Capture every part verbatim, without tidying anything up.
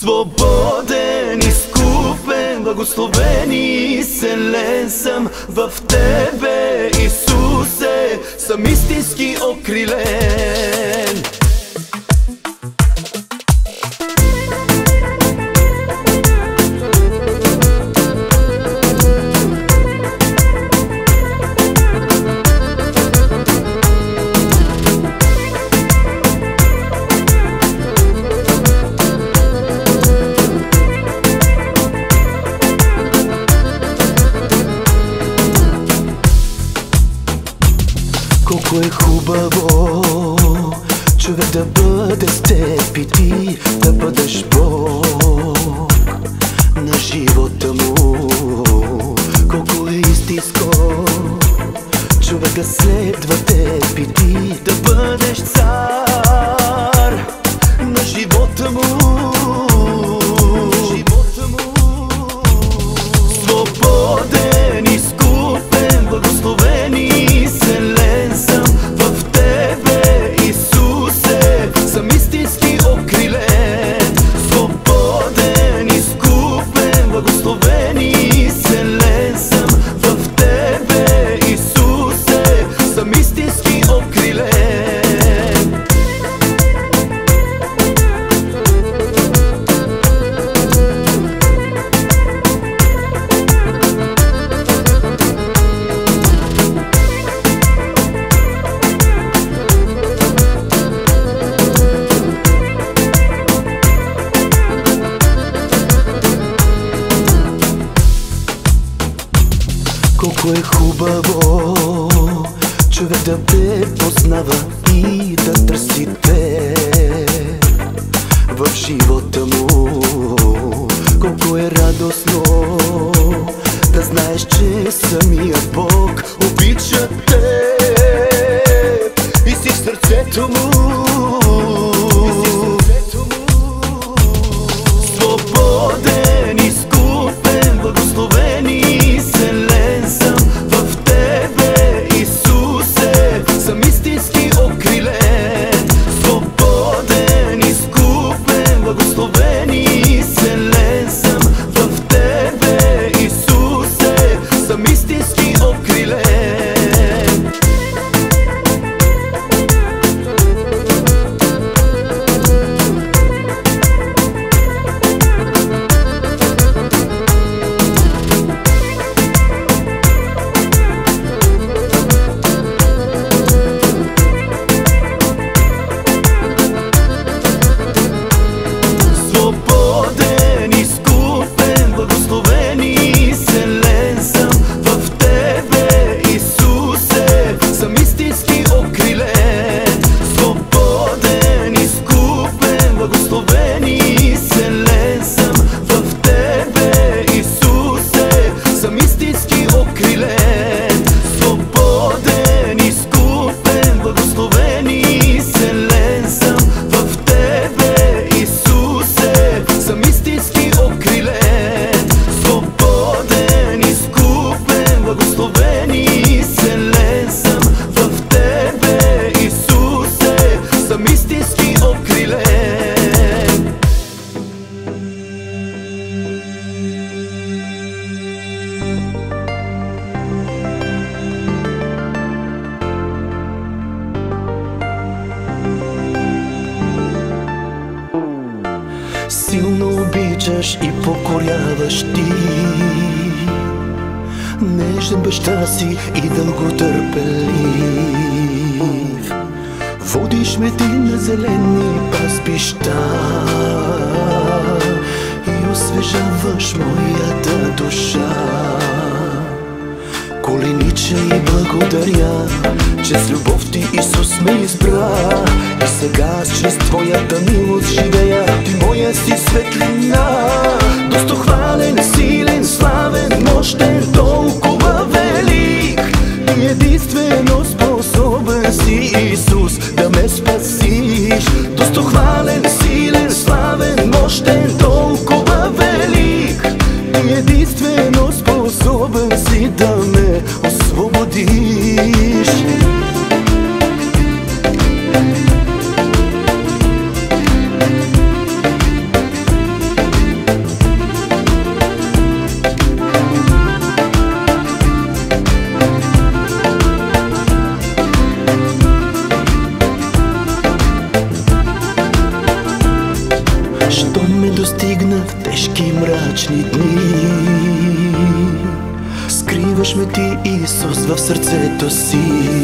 Свободен, изкупен, благословен и изцелен съм в Тебе, Исусе, съм истински окрилен. Колко е хубаво човек да бъде с теб и ти да бъдеш Бог на живота му. Колко е истинско човек да следва теб и ти да бъдеш цар на живота му. Свободен, изкупен, благословен и изцелен съм в Тебе, Исусе, съм истински окрилен. Свободен, изкупен, благословен и изцелен съм в Тебе, Исусе, съм истински окрилен. Колко е хубаво човек да те познава и да търси те в живота му. Колко е радостно да знаеш, че самият Бог обича те и си в сърцето му. Свободен, изкупен, благословен и изцелен съм в Тебе, Исусе, съм истински окрилен. Свободен, изкупен, благословен и изцелен съм в Тебе, Исусе, съм истински окрилен. Силно обичаш и покоряваш ти, нежен баща си и дълготърпелив. Водиш ме ти на зелени пастбища и освежаваш моята душа. Коленича и благодаря, че с любов ти, Исус, ме избра. И сега чрез Твоята милост живея, Ти моя си светлина. Достохвален, силен, славен, мощен, толкова велик. Ти единствено способен си, Исус, да ме спасиш. Достохвален, силен, славен, мощен, толкова велик. Ти единствено способен си да ме освободиш. в тежки мрачни дни. Скриваш ме ти, Исус, в сърцето си.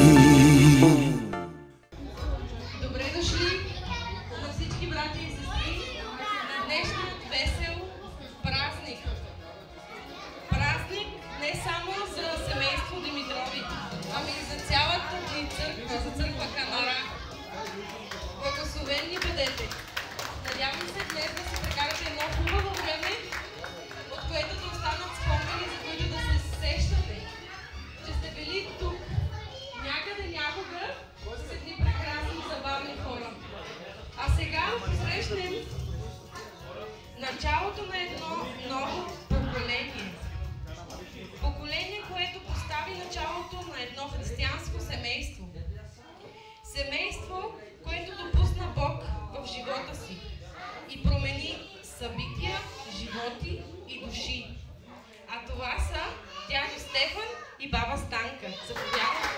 Добре дошли на всички брати и сестри на днешния весел празник. Празник не само за семейство Димитрови, ами и за цялата ни църква, за църква Канара. Благословени бъдете! Надявам се днес да си прекарате едно хубаво време, от което да останат спомени, за които да се сещате, че сте били тук някъде някога с едни прекрасни забавни хора. А сега посрещнем началото на едно ново поколение. Поколение, което постави началото на едно християнско семейство. Семейство, което допусна Бог в живота си и промени събития, животи и души. А това са дядо Стефан и баба Станка. Заповядайте.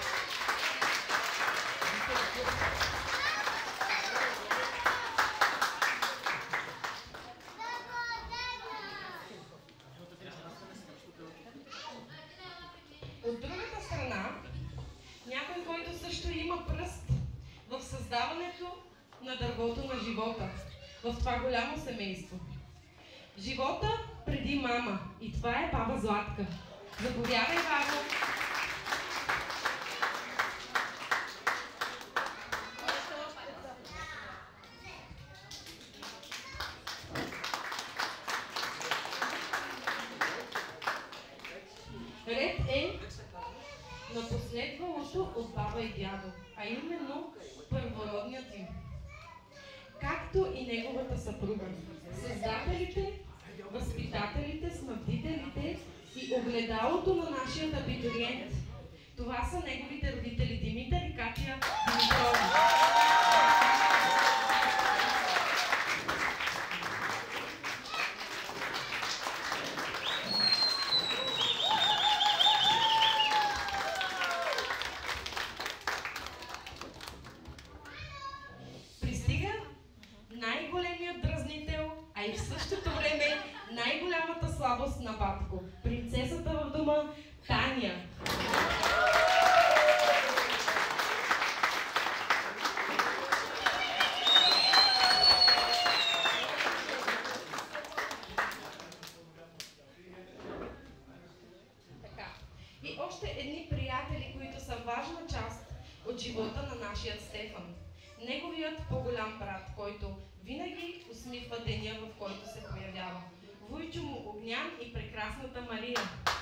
От другата страна, някой, който също има пръст в създаването на дървото на живота, в това голямо семейство. Живота преди мама. И това е баба Златка. Заповядай, бабо! Ред е на последвалото от баба и дядо, а именно първородният им, както и неговата съпруга. Създателите, възпитателите, снабдителите и огледалото на нашия абитуриент. Това са неговите родители Димитър и Катя Димитрови. Пристига най-големият дразнител, а и в същото време най-голямата слабост на батко. Принцесата в дома Таня. Така. И още едни приятели, които са важна част от живота на нашия Стефан. Неговият по-голям брат, който винаги усмихва деня, в който се появява. Вуйчо му Огнян и прекрасната Мария.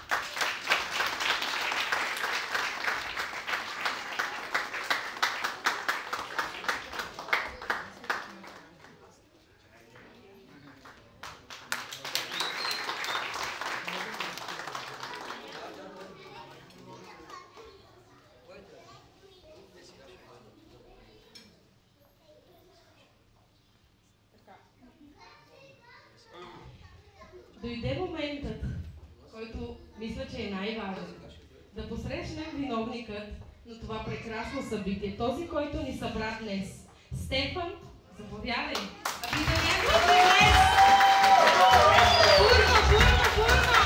Дойде моментът, който мисля, че е най-важен. Да посрещнем виновникът на това прекрасно събитие. Този, който ни събра днес. Стефан, заповядай. Аби да някой днес! Бурно, бурно, бурно!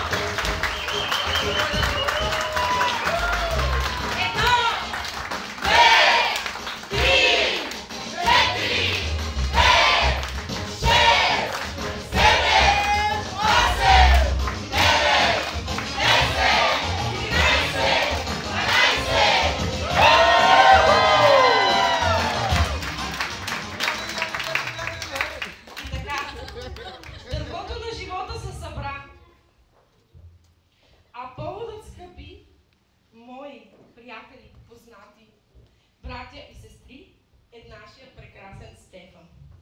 Едно, две, три, четири, пет, шест, седем, осем, девет, десет, единайсет, дванайсет. И така, дървото на живота се събра. А поводът, скъпи мои приятели, познати, братя и сестри, е нашия прекрасен Стефан.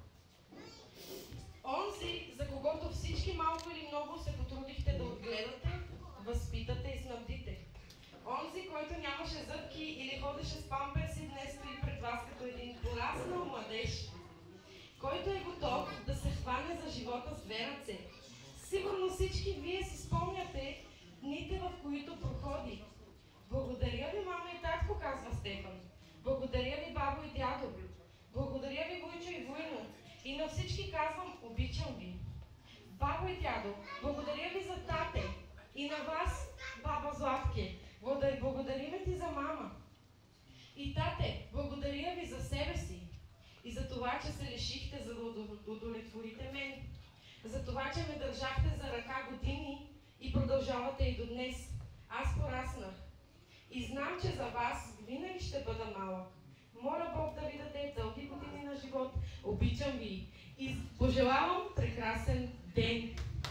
Онзи, за когото всички малко или много се потрудихте да отгледате, възпитате и снабдите. Онзи, който нямаше зъбки или ходеше с памперси, днес стои пред вас като един пораснал младеж, който е готов да се хване за живота с две ръце. Сигурно всички вие си спомняте дните, в които проходи. Благодаря ви, мама и татко, казва Стефан. Благодаря ви, бабо и дядо. Благодаря ви, Войчо и Войно. И на всички казвам, обичам ви. Бабо и дядо, благодаря ви за тате и на вас, баба Златке. Благодариме ти за мама. И тате, благодаря ви за себе си и за това, че се лишихте, за да удовлетворите мен. За това, че ме държахте за ръка години и продължавате и до днес. Аз пораснах и знам, че за вас винаги ще бъда малък. Моля Бог да ви даде дълги години на живот. Обичам ви и пожелавам прекрасен ден.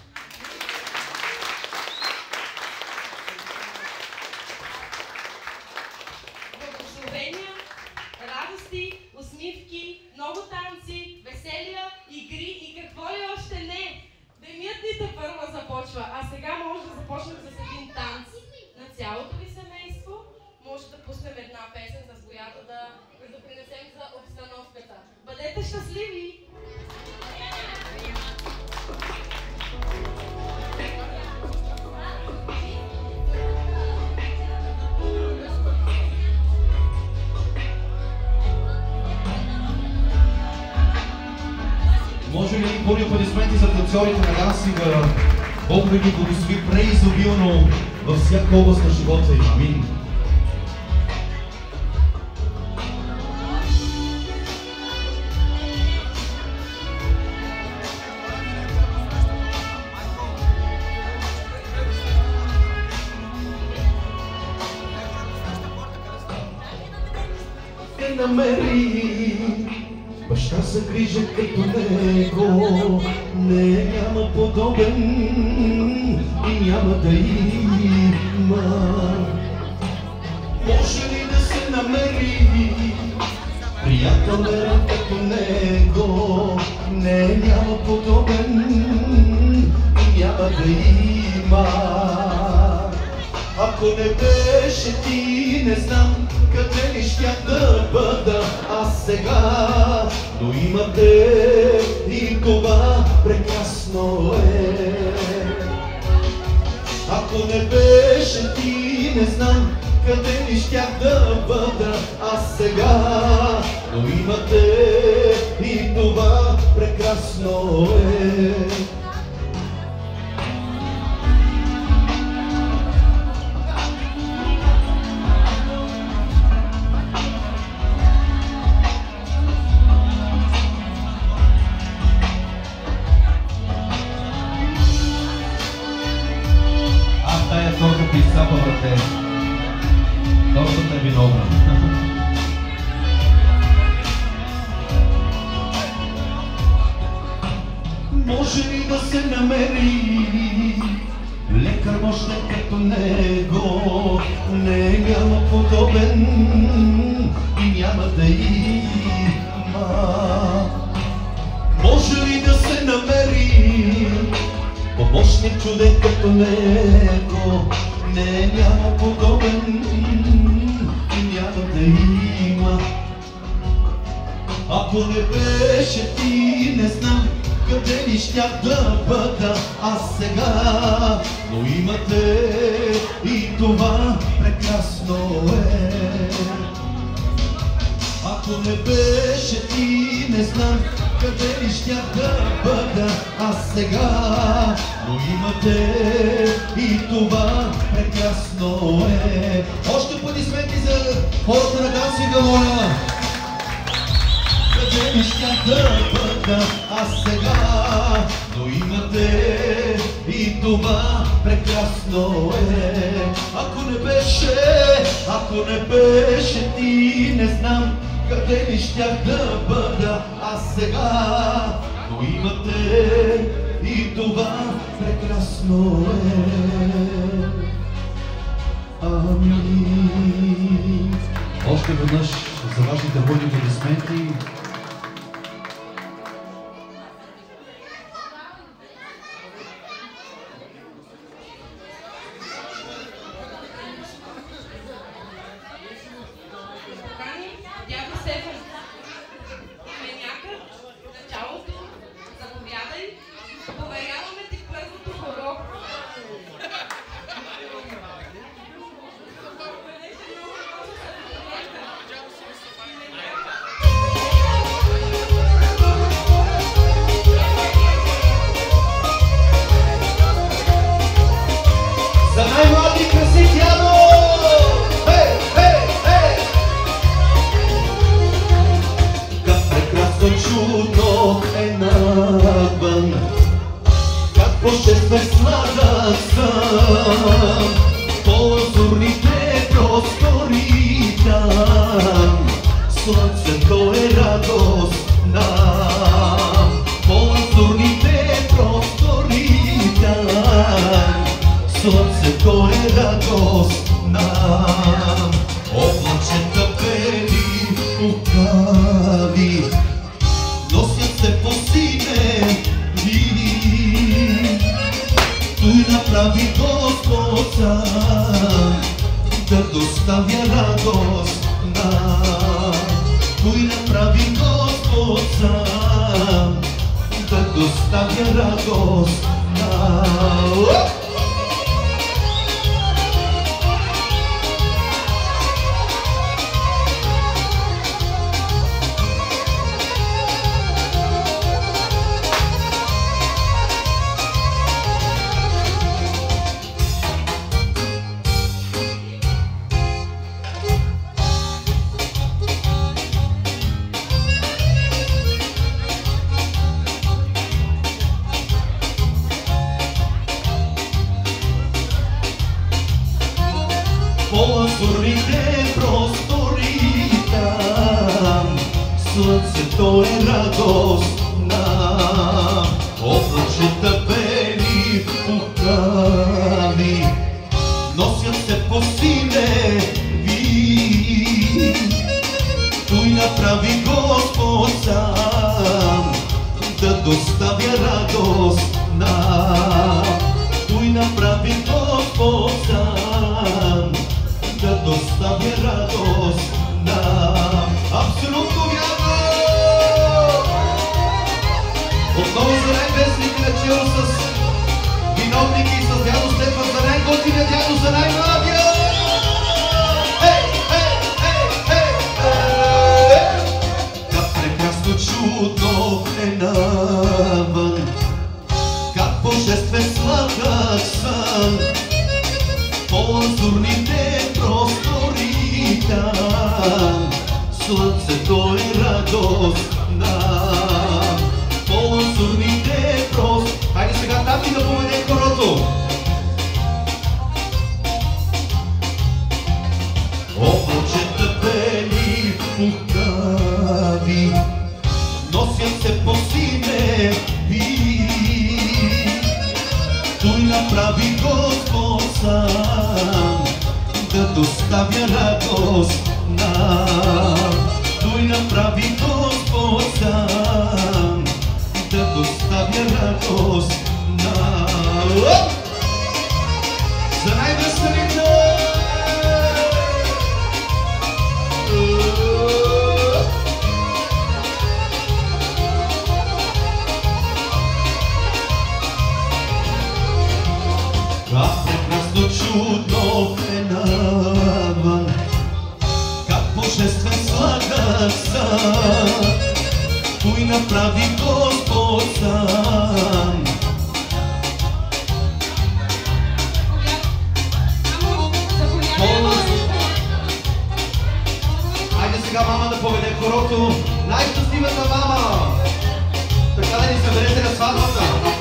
Благословения, радости, усмивки, много танци, веселия, игри и какво ли още не. Денят ни тепърва започва, а сега може да започнем с един танц на цялото ви семейство. Може да пуснем една песен, с която да допринесем за обстановката. Бъдете щастливи! Може ли пълни аплодисменти за танцорите на дансинга? Бог да ги благослови преизобилно във всяка област на живота им. Амин. Те намери баща се грижа като него, не няма подобен и няма да има. Може ли да се намери приятел верен като него, не няма подобен и няма да има. Ако не беше ти, не знам къде ли щях да бъда аз сега, но има те и това прекрасно е. Ако не беше ти, не знам къде ли щях да бъда аз сега, но има те и това прекрасно е. Торта писа по врате. Тортата е виновна. Може ли да се намери лекар мощен като него, не няма подобен и няма да има. Може ли да се намери помощник чуден като него, не няма подобен и няма да има. Ако не беше ти, не знам къде ли щях да бъда аз сега, но имате и това прекрасно е. Ако не беше ти, не знам къде ли щях да бъда аз сега, но имате и това прекрасно е. Още аплодисменти за хората на дансинга, моля! Къде ли щях да бъда аз сега, но имате и това прекрасно е. Ако не беше, ако не беше ти, не знам къде ли щях да бъда аз сега, но имате и това прекрасно е. Амин. Още веднъж за вашите бурни аплодисменти. Thank you. сладък сън по лазурните простори там. Слънцето е радост нам по лазурните простори там. Слънцето е радост нам. Облачета бели лукави носят се по синеви. Той направи Господ сам да доставя радост нам. Той направи Господ сам да доставя радост нам. По лазурните простори там. Слънцето е радост нам. Облачета бели лукави носят се по синеви. Той направи Господ сам да доставя радост нам. Той направи Господ сам да доставя радост нам. Абсолютно вярно! Отново Зелен вестник начало с виновники и с дядо Стефан Зелен, готиня дядо за най-младия! Ей, ей, ей, ей, ей! Как прекрасно чудо е навън, как божествен сладък сън по лазурните простори там. Слънцето е радост нам по лазурните простори. Хайде сега там и да поведем хорото. Облачета бели лукави носят се по синеви. Той направи Господ сам да доставя радост нам. Той направи Господ сам да доставя радост нам. За най-веселите! Как прекрасно чудо е навън, как божествен сладък сън той направи Господ сам. Хайде сега мама да поведе хорото. Най-щастливата мама! Така да ни съберете на сватбата.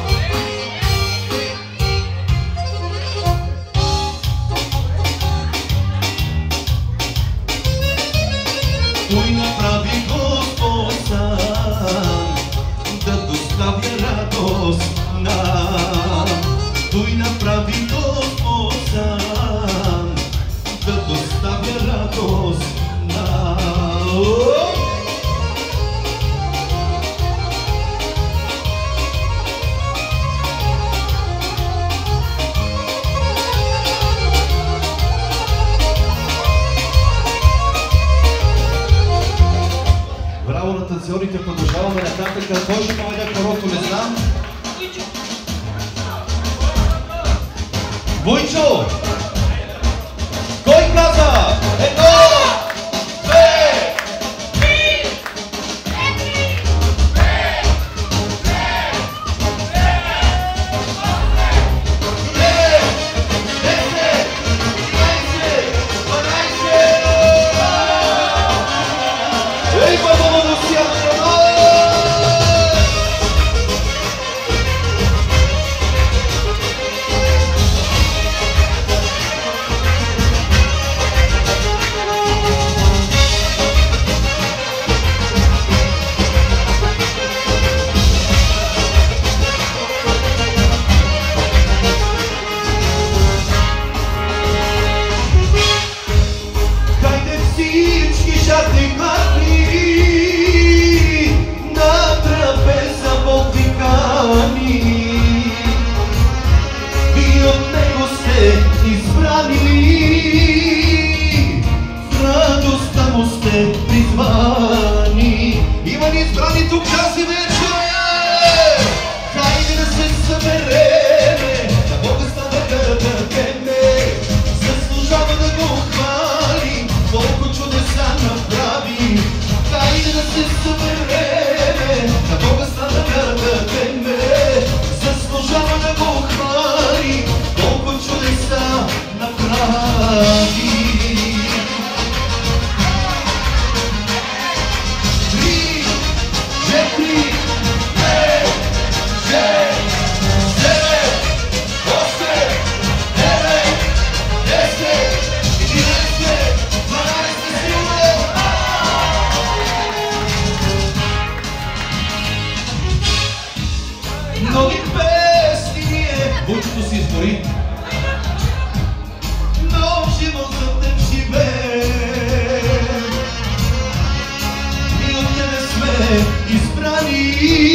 Той направи Господ сам да доставя радост нам. Той направи Господ сам да доставя радост нам. Браво на танцорите, продължаваме нататък. Кой ще поведе хорото, не знам. Войчо! Кой каза? Едно! Две! Три! Четири! Пет! Шест! Седем! Десет! Единайсет! Дванайсет! Ей, баба, да си я направя! Вълчето си избори. Нов живот за теб живеем, и от тебе сме избрани,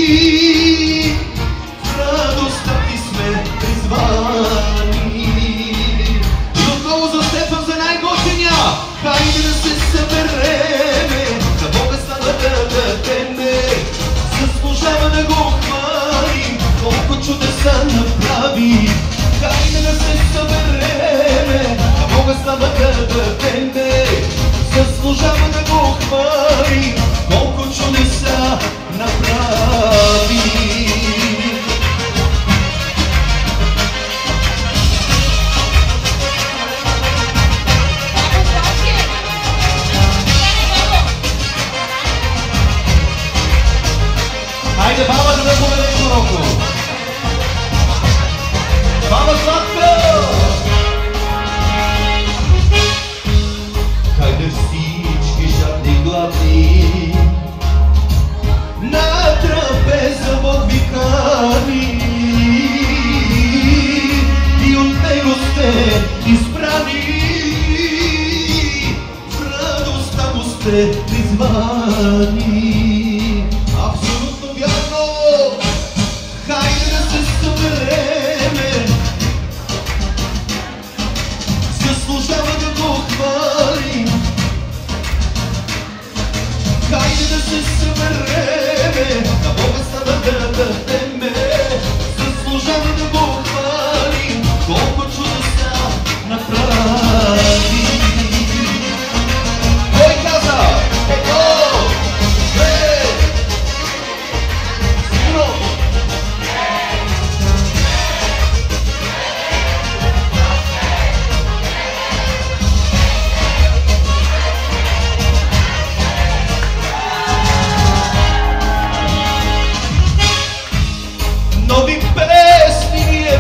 в радостта ти сме призвани. И отново за Стефан, за най-готиня, хайде да се събереме, на Бога става да дадеме, заслужава да го хвалим, колко чудеса направи. Хайде да се събереме, на Бога става да дадеме, заслужава да го хвалим, колко чудеса направи. Хайде, баба, да поведе широко. Баба Златка! Хайде всички жадни гладни, на трапеза Бог ви кани, и от него сте избрани, в радостта му сте призвани. Абсолютно вярно! Хайде да се събереме, заслужава да го хвалим. Хайде да се събереме, на Бога става да дадеме, заслужава да го хвалим, колко чудеса направи. Кой каза? Едно, две, сигурно! Нови песни ние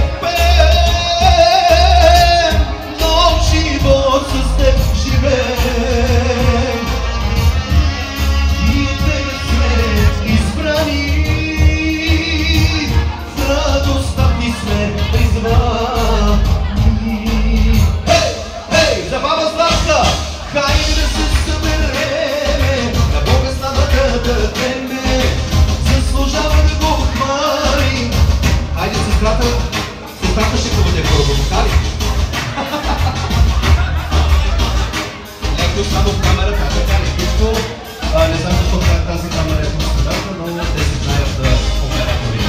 пеем, нов живот с теб живеем, и от тебе сме избрани, в радостта ти сме призвани. Хей, хей, за баба Златка! Хайде да се събереме, на Бога става да дадеме, заслужава да го хвалим. Хайде, сестрата, сестрата ще бъде първо, така ли? Леко само в камерата, така лекичко. Не знам защо тази камера е по-стандартна, но те си знаят оператори.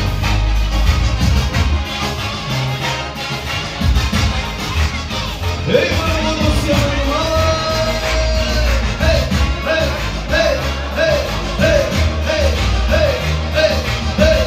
Ей, първо да си внимай! Ей, ей, ей, ей, ей, ей, ей, ей, ей!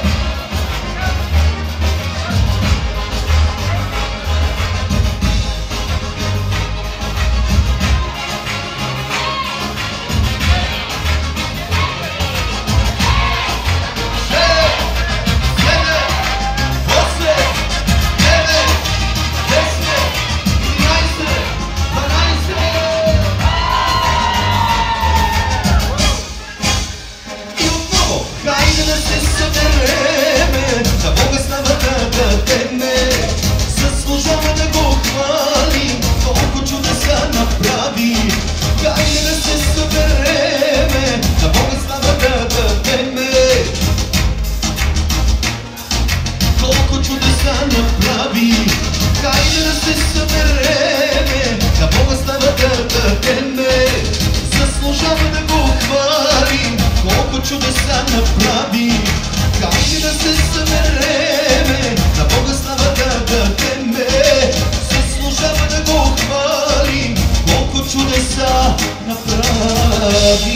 Чудеса направи, хайде да се събереме, на Бога слава да дадеме, заслужава да го хвалим, колко чудеса направи.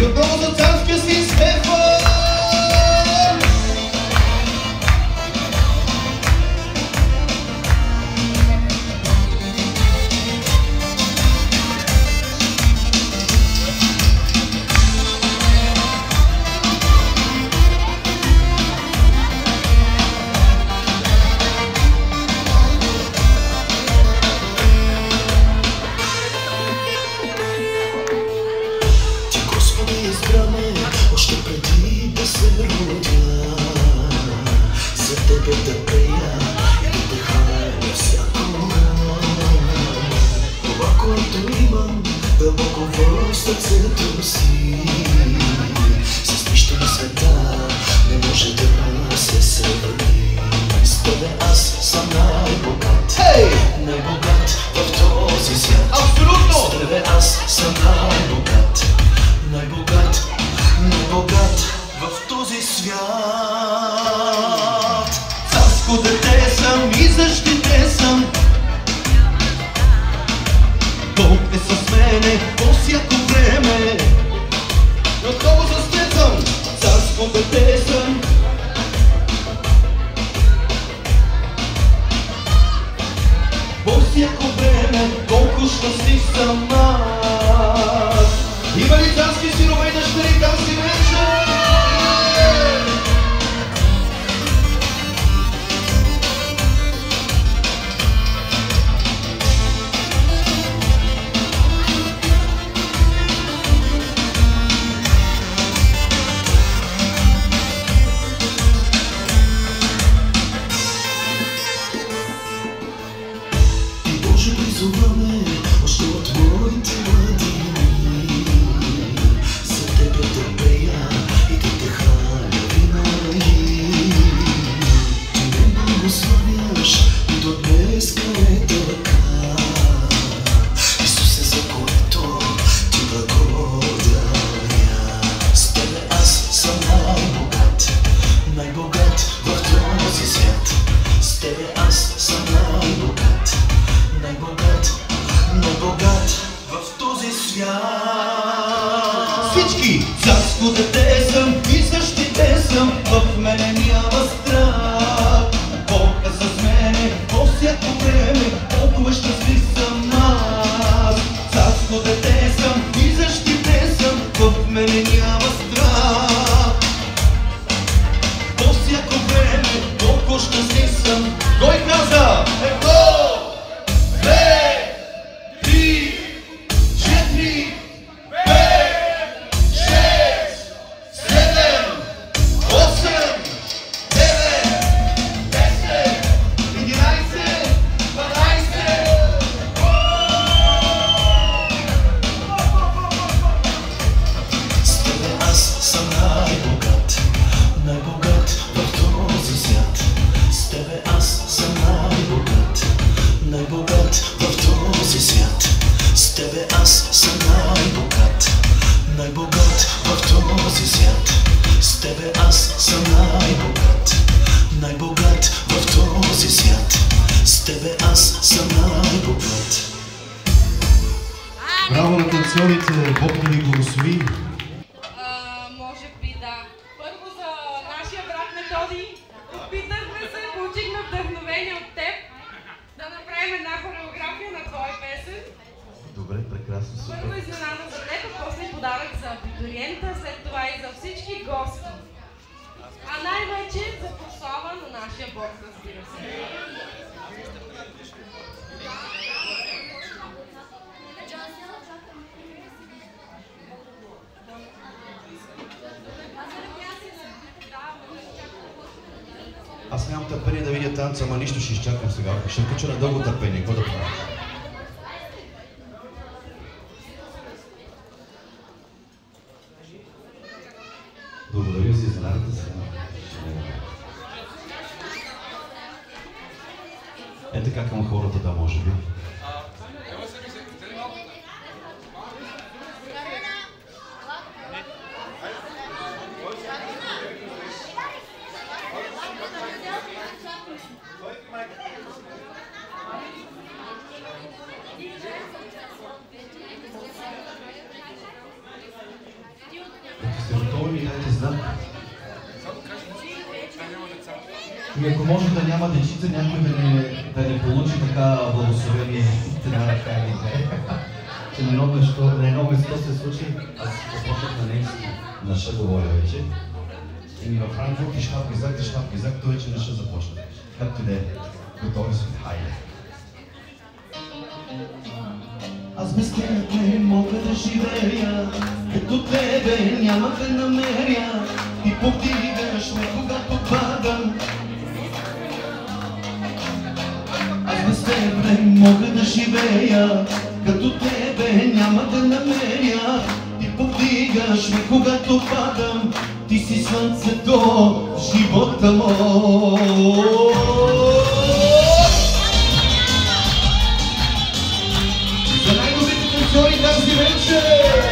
И отново за царския си Стефан! Сърцето си с нищо на света не може да се сравни. С тебе аз съм най-богат, Hey! най-богат в този свят. Абсолютно! С тебе аз съм най-богат, най-богат, най-богат в този свят. Царско дете съм и защитен съм. Бог е с мене по всяко време. Отново застецам, царско дете съм. По всяко време, колко щастлив съм аз. Има ли царски синове и дъщери тази вечер? Още от моите младини за тебе да пея и да те храня винаги. Ти ме благославяш и до днес е така. Исусе, за което ти благодаря. С тебе аз съм най-богат, най-богат в този свят. С тебе аз съм най-богат, най-богат, най-богат в този свят. Всички! Царско дете съм и защитен съм. В мене няма страх. Бог е с мене по всяко време. Толкова щастлив съм аз. Царско дете съм и защитен съм. В мене няма страх. По всяко време толкова щастлив съм. Кой каза? Едно! Две! Три! Четири! Пет! Шест! Седем! Осем! Девет! Десет! Единайсет! дванайсет! С тебе аз съм най-богат, най-богат в този свят. С тебе аз съм най-богат, най-богат в този свят. С тебе аз съм най-богат, най-богат в този свят. С тебе аз съм най-богат, най-богат в този свят. С тебе аз съм най-богат. Браво на танцорите, Бог да ви благослови. А, може би да. Първо за нашия брат Методи. Опитахме се, получихме вдъхновение от теб да направим една хореография на твоя песен. Добре, прекрасно, Първо супер. изненада за теб, после подарък за абитуриента, след това и за всички гости. А най-вече за прослава на нашия Бог, разбира се. Аз нямам търпение да видя танца, ама нищо ще изчакам сега. Ще включа на дълго търпение. Какво да правя? Благодаря за изненадата сега. Е така към хората, да, може би. Ти от ми дайте знак. И ако може да няма дечица, някой да не, да не получи така благословение от една ръка или две. Че на едно место, на едно место се случи, аз започнах на немски, на ша говоря вече. И ми във Франкфурт и шхап гизак, и шхап гизак, той вече на ша започна. Както и да е, готови сме, хайде. Аз без теб не мога да живея, като тебе няма да намеря. Ти повдигаш ме, когато падам. Аз без теб не мога да живея, като тебе няма да намеря. Ти повдигаш ме, когато падам. Ти си слънцето в живота мой. За най-добрите танцори тази вечер!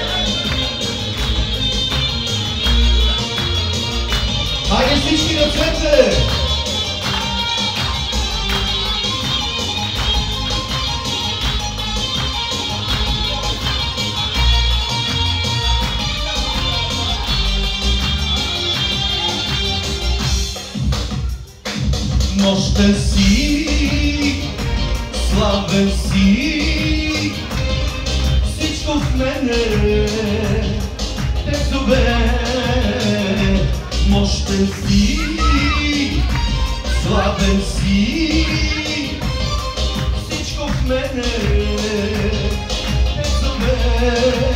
Хайде всички на цвете! Мощен си, славен си, всичко в мене те зове. Мощен си, славен си, всичко в мене те зове.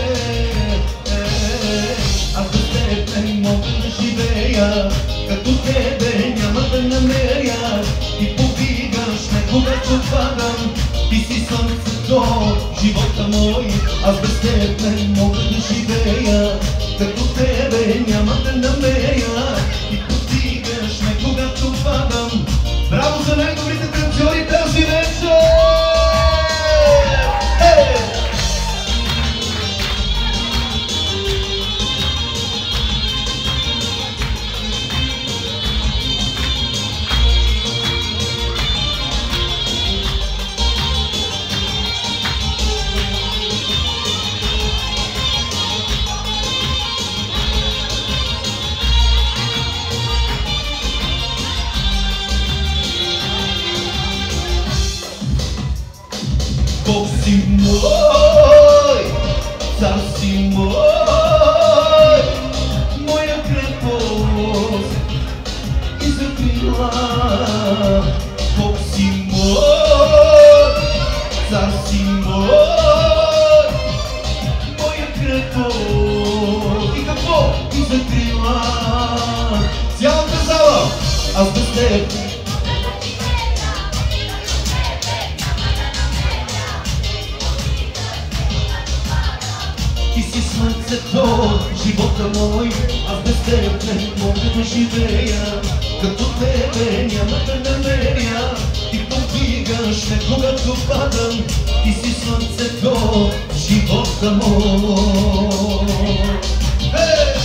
Аз без теб не мога да живея, като тебе няма да намеря. Ти повдигаш ме, когато падам. Ти си слънцето, живота мой. Аз без теб не мога да живея, като тебе няма да намеря. Ти повдигаш ме, когато падам. Браво за най-добрите танцори тази вечер! Бог си мой, цар си мой, моя крепост и закрила. Бог си мой, цар си мой, моя крепост и какво? И закрила. Цялата зала, аз без теб. Ти си слънцето, живота мой. Аз без теб не мога да живея, като тебе няма да намеря. Ти повдигаш ме, когато падам. Ти си слънцето, живота мой. Hey!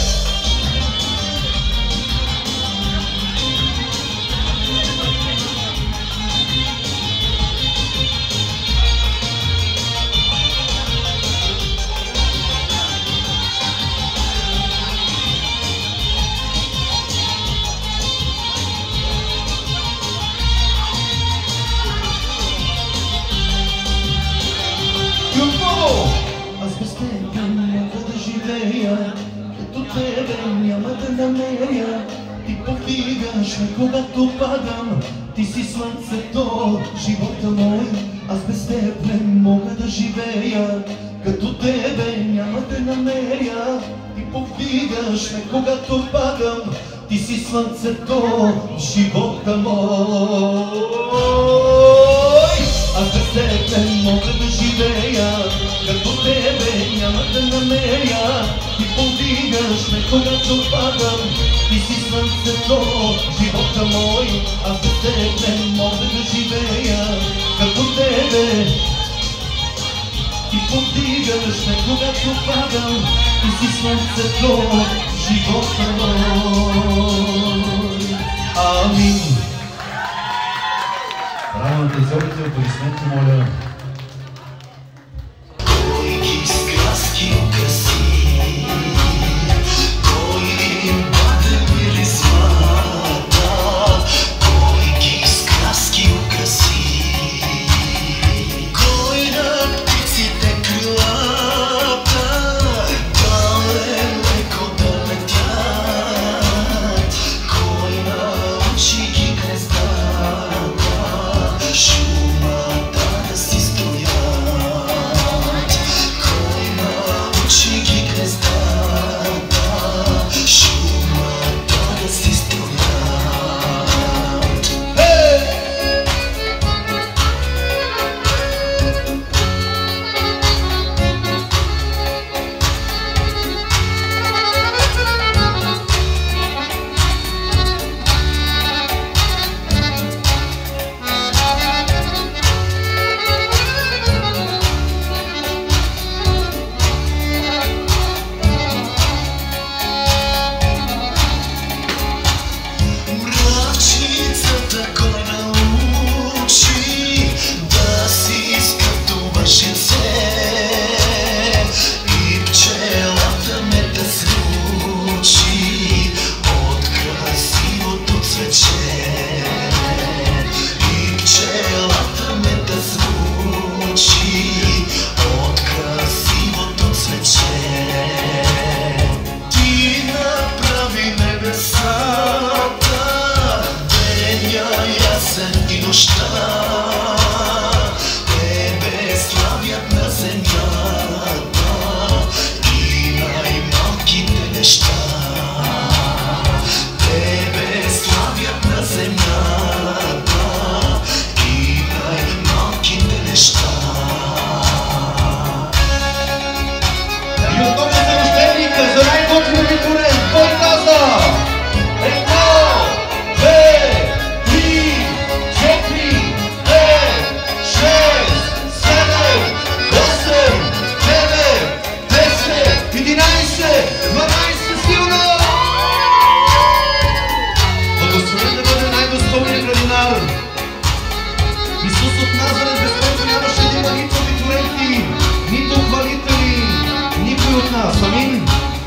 Аз без теб не мога да живея, като тебе няма да намеря. Ти повдигаш ме, когато падам. Ти си слънцето, живота мой. Аз без теб не мога да живея, като тебе няма да намеря. Ти повдигаш ме, когато падам. Ти си слънцето, живота мой. Аз без теб не мога да живея, като тебе няма да намеря. Ти повдигаш ме, когато падам. Ти си слънцето, живота мой. Аз без теб не мога да живея, като тебе. Ти повдигаш ме, когато падам. Ти си слънцето, живота мой. Амин. Браво на танцорите, аплодисменти, моля. Кой ги сказки украси, кой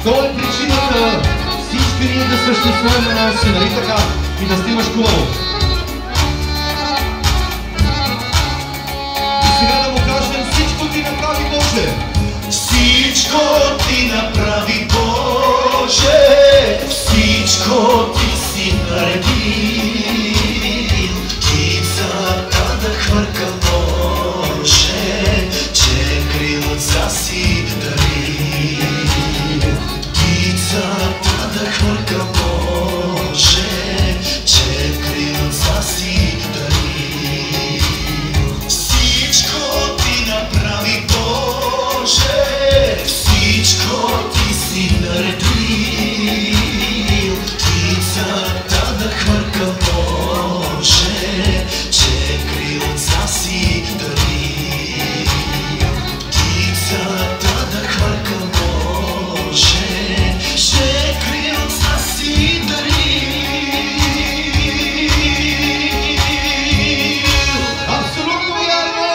То е причината всички ние да съществуваме на си, нали така? И да снимаш хубаво. И сега да му кажем: всичко ти направи Боже. Всичко ти направи Боже, всичко ти си нареди. Птицата да хвърка Боже, че крилца си дари. Птицата да хвърка Боже, че крилца си дари. Всичко ти направи Боже, всичко ти си наредил. Птицата да хвърка Боже, че крилца си дари. Птицата да хвърка Боже, че крилца си дари. Абсолютно вярно!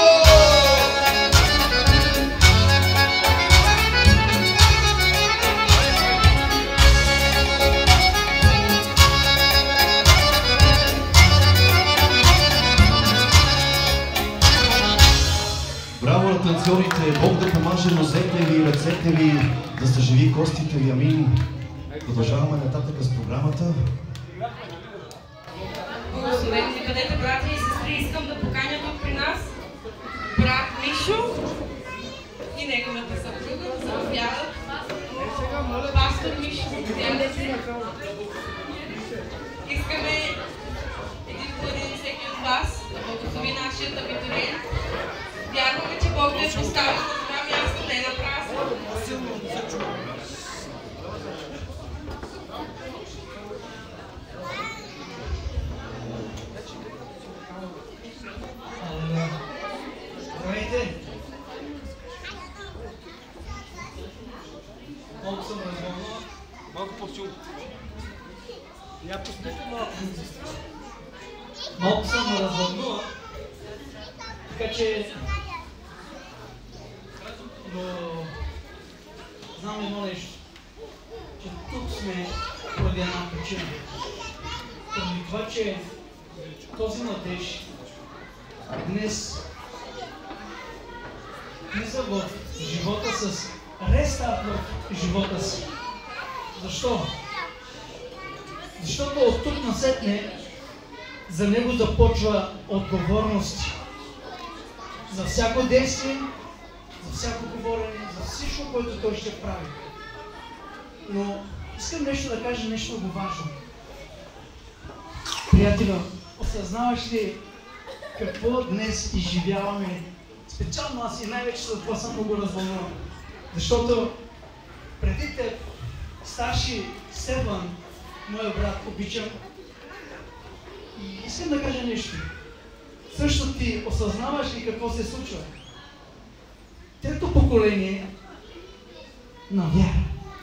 Браво на танцорите! Бог да помаже нозете ви, ръцете ви, да съживи костите ви. Амин! Продължаваме нататък с програмата. Благословени бъдете, братя и сестри. Искам да поканя тук при нас брат Мишо и неговата съпруга да заповядат. Пастор Мишо, заповядайте. Искаме един по един всеки от вас да благослови нашият абитуриент. Вярваме, че Бог ви е поставил на това място, не на празно. Здравейте! Малко съм развълнуван. Малко по-силно. Я пуснете малко. Малко съм развълнуван. Така че... Но... Знам едно нещо. Че тук сме поради една причина. Поради това, че този младеж днес влиза в живота с рестарт в живота си. Защо? Защото от тук насетне за него започва отговорност за всяко действие, за всяко говорене, за всичко, което той ще прави. Но искам нещо да кажа, нещо много важно. Приятелю, осъзнаваш ли какво днес изживяваме? Специално аз и най-вече за това съм много развълнуван. Защото преди теб, старши Стефан, моя брат, обичам, и искам да кажа нещо. Също ти осъзнаваш ли какво се случва? Трето поколение на вяра.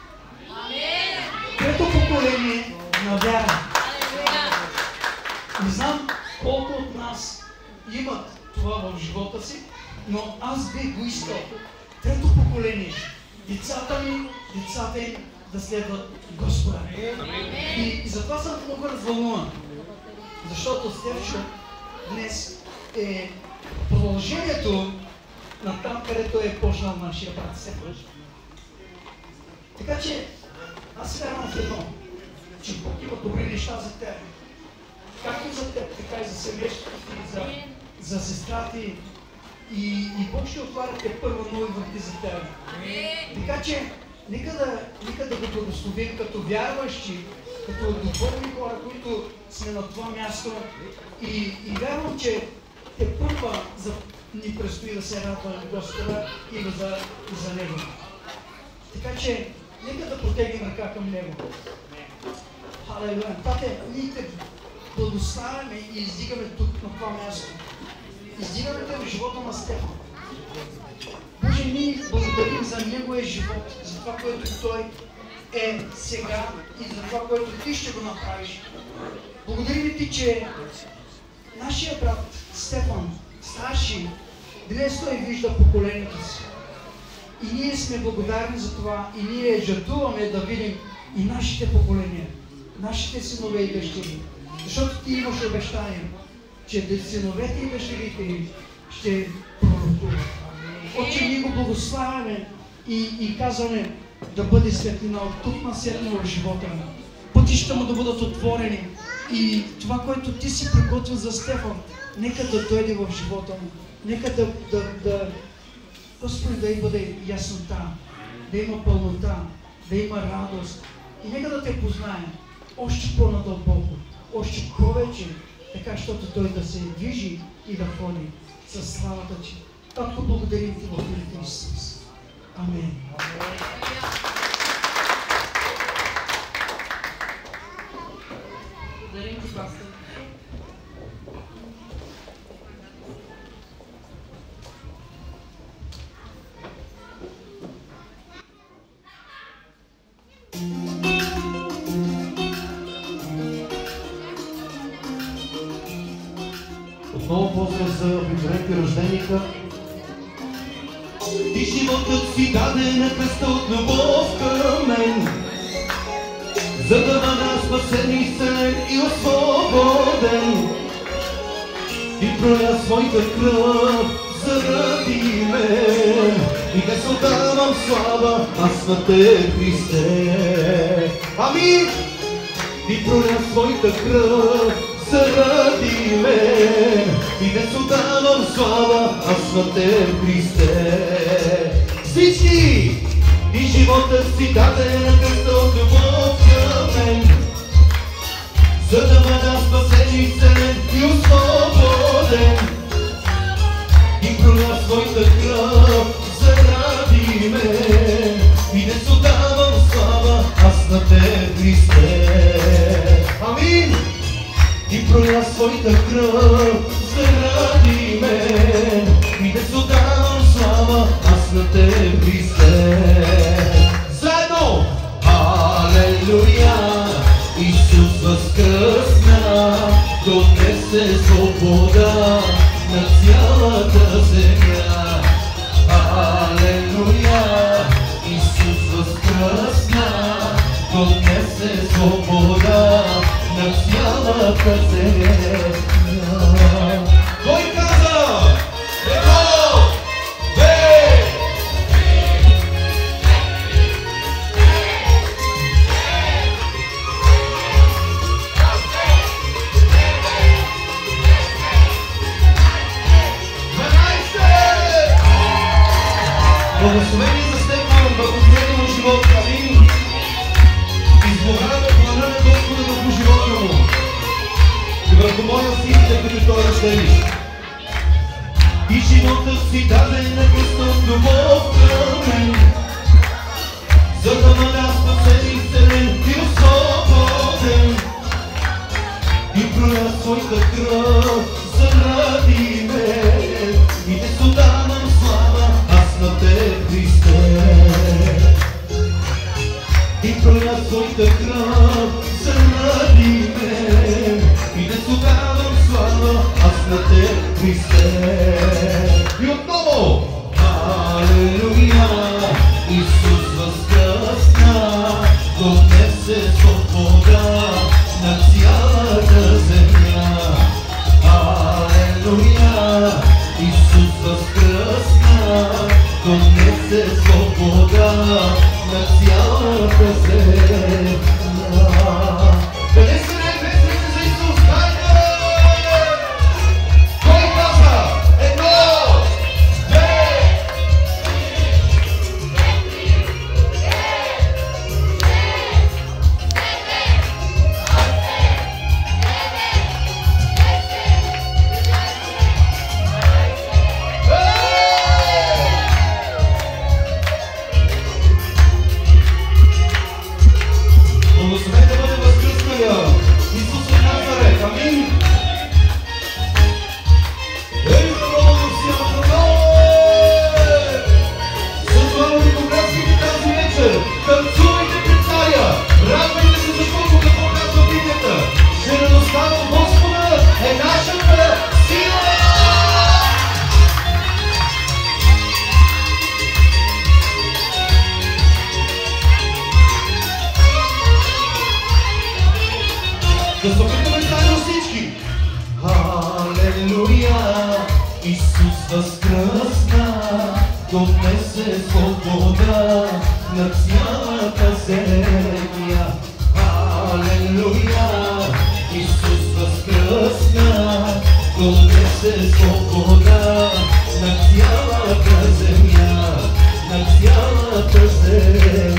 Трето поколение на вяра. Не знам колко от нас имат това в живота си, но аз бих го искал. Трето поколение. Децата ми, децата им да следват Господа. И, и затова съм много развълнуван. Защото Стефчо днес е продължението на там, където е почнал нашия брат Стефан. Така че аз вярвам в едно, че Бог има добри неща за теб. Както за теб, така и за семейството ти, за, за сестра ти. И, и Бог ще отваря те първо нови врати за теб. Така че, нека да, нека да го благословим като вярващи, като духовни хора, които сме на това място. И, и вярвам, че те първа за, ни предстои да се радва на Господа и за, за Него. Така че, нека да протегнем ръка към Него. Халелуя! Тате, ние те благославяме и издигаме тук на това място. Издигаме те в живота на Стефан. Боже, ние благодарим за неговия живот, за това, което той е сега и за това, което ти ще го направиш. Благодарим ти, че нашия брат Стефан, старши, днес той вижда поколението си. И ние сме благодарни за това и ние жертвуваме да видим и нашите поколения, нашите синове и дъщери. Защото ти имаш обещание, че синовете и дъщерите ще пророкуват. Отче, ние го благославяме и, и казваме да бъде светлина от тук на сетне в живота му. Пътища му да бъдат отворени и това, което ти си приготвил за Стефан, нека да дойде в живота му. Нека да, да, да Господи, да й бъде яснота, да има пълнота, да има радост. И нека да те познаем още по-надълбоко, още повече, така, защото той да се движи и да ходи със славата ти. Татко, благодарим ти в името на Исус. Амин. Благодарим ти, пастор. Отново после за обикновените рожденика. И животът си даде на кръста от любов към мен, за да бъда спасен, изцелен и освободен. Ти проля своята кръв заради мен и днес отдавам слава аз на Те, Христе. Амин! Ти проля своята кръв заради мен и днес отдавам слава аз на Те, Христе. Всички! И живота си даде на кръста от любов към мен, за да бъда спасен, изцелен и освободен. И проля своята кръв заради мен и днес отдавам слава аз на Те, Христе. Амин! И проля своята кръв заради мен и днес отдавам слава аз на Те, Христе. Заедно! Алелуя! Исус възкръсна, донесе свобода на цялата земя. Алелуя! Исус възкръсна, донесе свобода на цялата земя. Кой каза? Едно, две, благословение за Стефан, благословение му живота. Амин. Изблагаме плана на Господа върху живота му и върху моя син, тъй като той е рождени. И живота си даде на кръста от любов към мен, за да бъда спасен, изцелен и освободен. И проля своята кръв заради мен и днес отдавам слава аз на Те, Христе. И проля своята кръв заради мен и днес отдавам слава аз на Те, Христе. И отново! Алелуя! Исус възкръсна, донесе свобода на цялата земя. Алелуя! Исус възкръсна, донесе свобода на цялата земя. Къде са небесните за Исус? Хайде! Кой каза? Едно, две, Да се опитаме заедно всички! Алелуя! Исус възкръсна, донесе свобода на цялата земя. Алелуя! Исус възкръсна, донесе свобода на цялата земя, на цялата земя.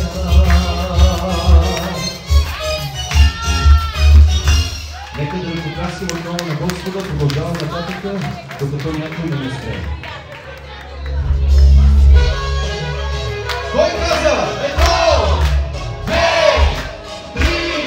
Нека да ви покрасим отново на Господа, продължавам нататък, докато някой не ме спре. Кой каза? Едно! Две! Три!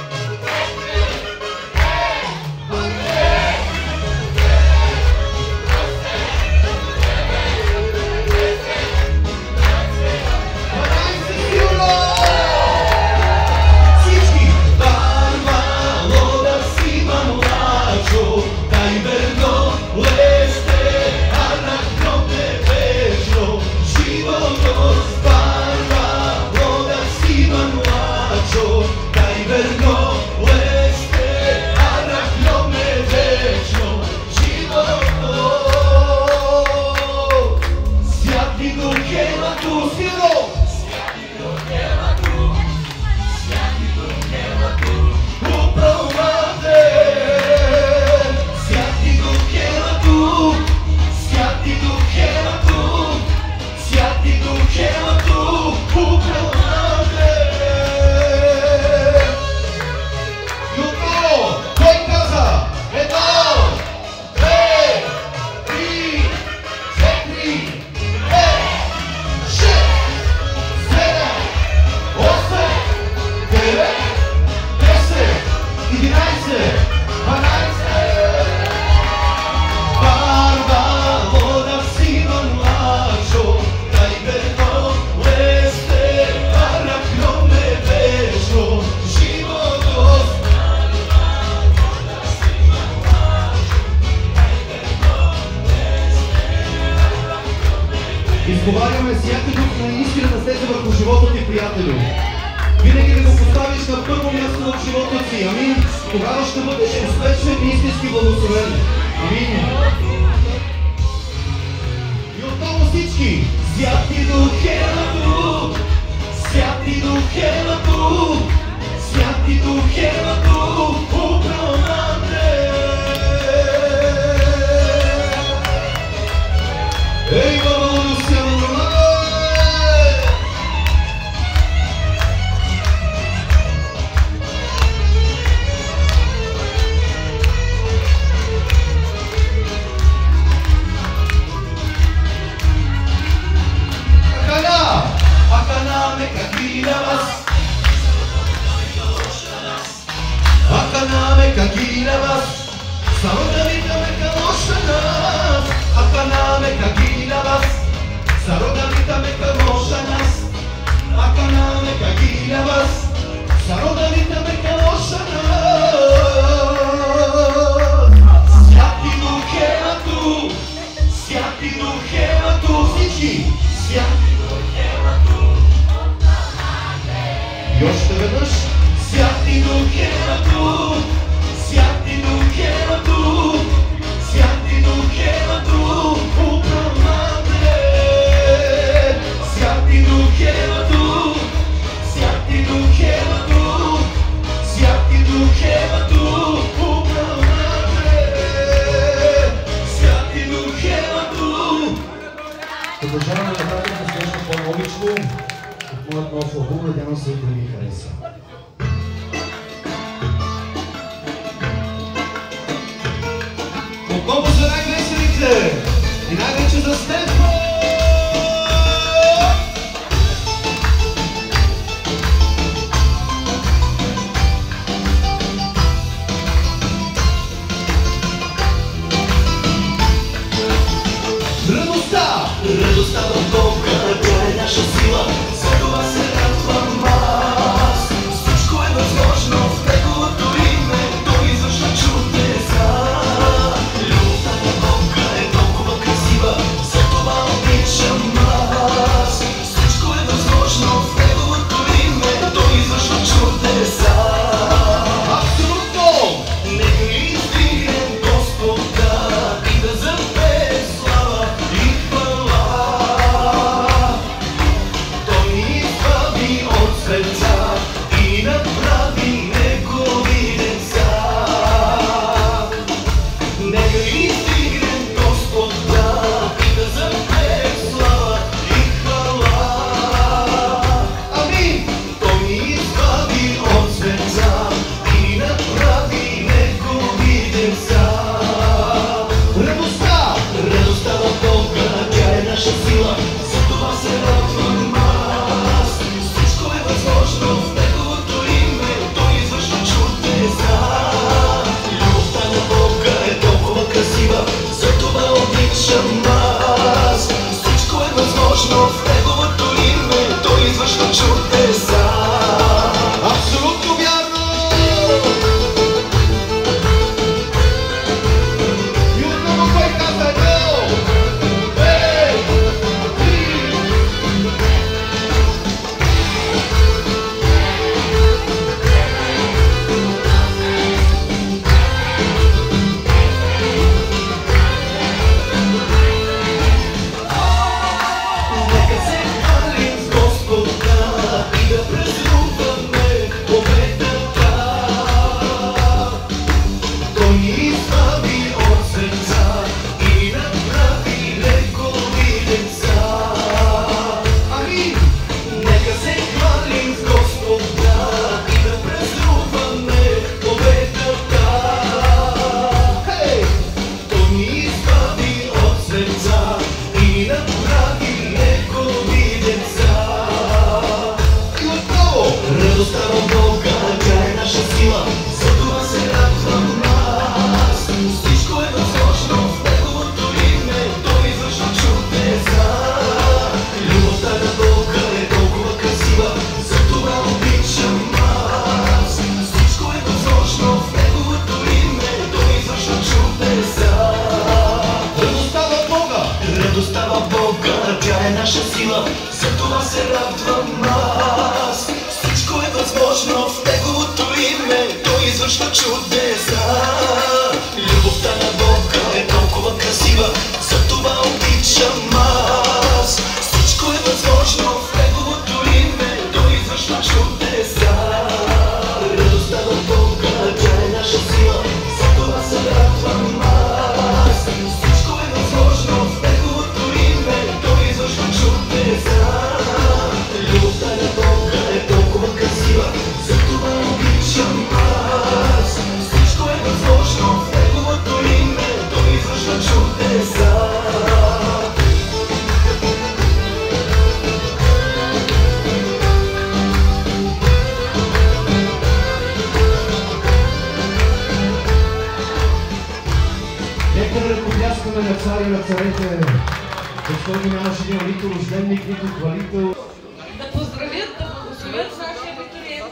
Изговаряме всяка дух на истина да слезе върху живота ти, приятелю. Винаги да го поставиш на първо място в живота си. Амин. Тогава ще бъдеш успешен и истински благословен. Амин. И отново всички. Святи Дух е на Дух, Святи Дух е на Дух, Святи Дух е на Дух, управляте. Ей, Бабалу, Сявалу, Акана, Акана ме кагилавас, Акана ме кагилавас, Сародавита ме камошанас, Акана ме кагилавас, Сародавита ме камошанас, Акана ме кагилавас, Сародавита ме камошанас. Святи Дух е на Дух, Святи Дух е на Дух, всички. Святи Дух е на Дух. И още веднъж. Святи Дух е на Дух, Святи Дух е на Дух, Святи Дух е на Дух, управляте. Святи Дух е на Дух, Святи Дух е на Дух, Святи Дух е на Дух, управляте. Святи Дух е на Дух. Продължаваме нататък да слушаме по-новичко от моят нов албум, надявам се да ви хареса. Отново за най-веселите и най-вече за Стефан! Радостта! Радостта в Бога, тя е наша сила, за това се радвам аз. Всичко е възможно в Неговото име, Той извършва чудеса. Любовта на Бога е толкова красива, за това и направи негови деца. Нека издигнем Господа и да запеем слава и хвала. Амин! Той ни избави от света и направи негови деца. Радостта, радостта в Бога, тя е наша сила, за това се радвам аз. Всичко е възможно в Неговото име, Той извършва чудеса. Любовта на Бога е толкова красива, за това обичам аз. Всичко е възможно в Неговото име, Той извършва чудеса. Абсолютно вярно! И отново кой каза го? Ей! Нека се хвалим с Господа и да празнуваме победата. Той ни избави от света и направи негови деца. Амин! Нека се хвалим с Господа и да празнуваме победата. Хей! Той ни избави от света и направи негови деца. И отново! Радостта в Бога, тя е наша сила, за това се радвам аз. Всичко е възможно в Неговото име, Той извършва чудеса. Любовта на Бога е толкова красива, за това обичам аз. Всичко е възможно в Неговото име, Той извършва чудеса. Радостта в Бога, радостта в Бога, тя е наша сила, за това се радвам аз. Всичко е възможно в Неговото име, Той извършва чудеса. Любовта на Бога е толкова красива, за това обичам аз. Всичко е възможно в Неговото име, Той извършва чудеса. Радостта в Бога, тя е наша сила, за това се радвам аз. Всичко е възможно в Неговото име, Той извършва чудеса. Любовта на Бога е толкова красива, за това обичам аз. Всичко е възможно в Неговото име, Той извършва чудеса. Нека да ръкопляскаме на цари на царете, защото нямаше да има нито рожденник, нито хвалител. Да поздравят, да благословят нашия абитуриент.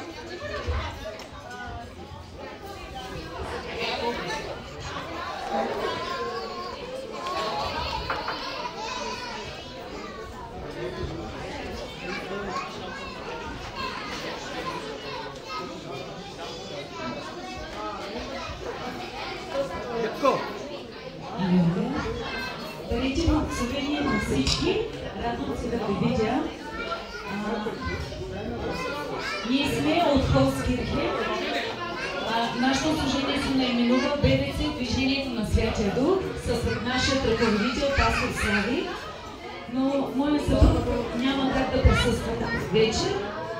Дарите благословение на всички. Радвам се да ви видя. А, Ние сме от Холскирхе. Нашето служение се наименува Б Д С Движението на Святия Дух с нашия ръководител пастор Слави. Но моят съпруг няма как да присъства тази вечер.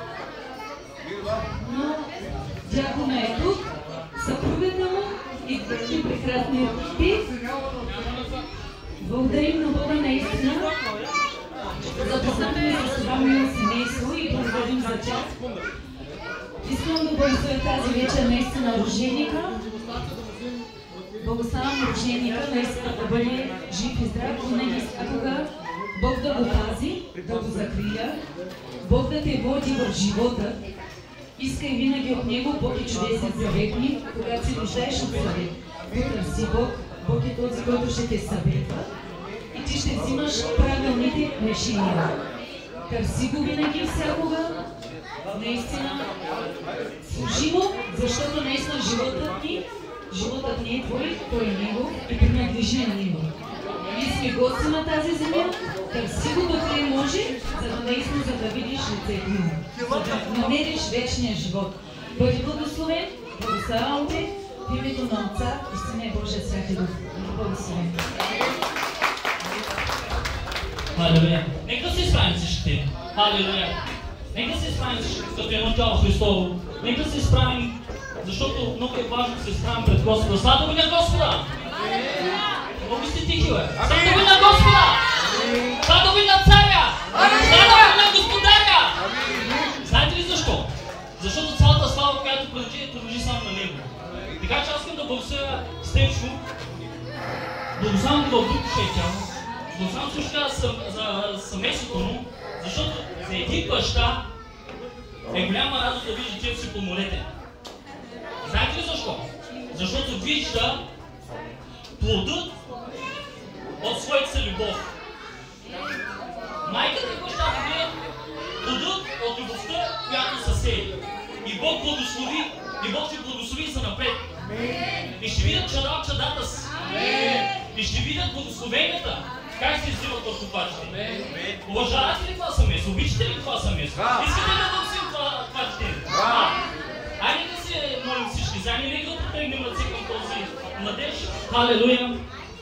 Но дякона е тук, съпругата му и и прекрасният пит. Благодарим на Бога наистина. Запознахме с това мило семейство и благодарим за тях. Искам да благословя тази вечер наистина роженика. Благославям роженика наистина да бъде жив и здрав, винаги всякога Бог да го пази, да го закриля, Бог да те води в живота. Искай винаги от Него, Бог е чудесен съветник, когато се нуждаеш от съвет. Потърси Бог, Бог е този, който ще те съветва и ти ще взимаш правилните решения. Търси го винаги всякога, наистина служи му, защото наистина животът ни, животът не е твой, той е Него и принадлежи на Него. Ние сме гости на тази земя, търси го докъде може, за да наистина, за да видиш лицето му, за да намериш вечния живот. Бъди благословен, благославям те в името на Отца и Сина и Божия Святи Дух. Благословен. Халелуя. Нека се изправим всичките. Халелуя. Нека се изправим всичките като едно тяло Христово. Нека се изправим, защото много е важно да се изправим пред Господа. Слава ви на Господа! Много сте тихи, бе! Слава ви на Господа! Слава ви на Царя! Слава ви на Господаря! Знаете ли защо? Защото цялата слава, която продължи, продължи само на Него. Така че аз искам да благословя Стефчо, благословям го в дух, душа и тяло, благословям също така за семейството му, защото за един баща е голяма радост да вижда детето си помолете. Знаете ли защо? Защото вижда плодът от своята си любов. Майката и бащата гледат плодът от любовта, която са сеяли. И Бог благослови, и Бог ще благослови за напред. И ще видят чада от чадата си. И ще видят благословенията, как се издиват върху пачите. Уважавате ли това семейство? Обичате ли това семейство? Искате ли да благословим това дете? Айде да се молим всички заедно, нека да потрегнем ръце към този надеж. Халелуя!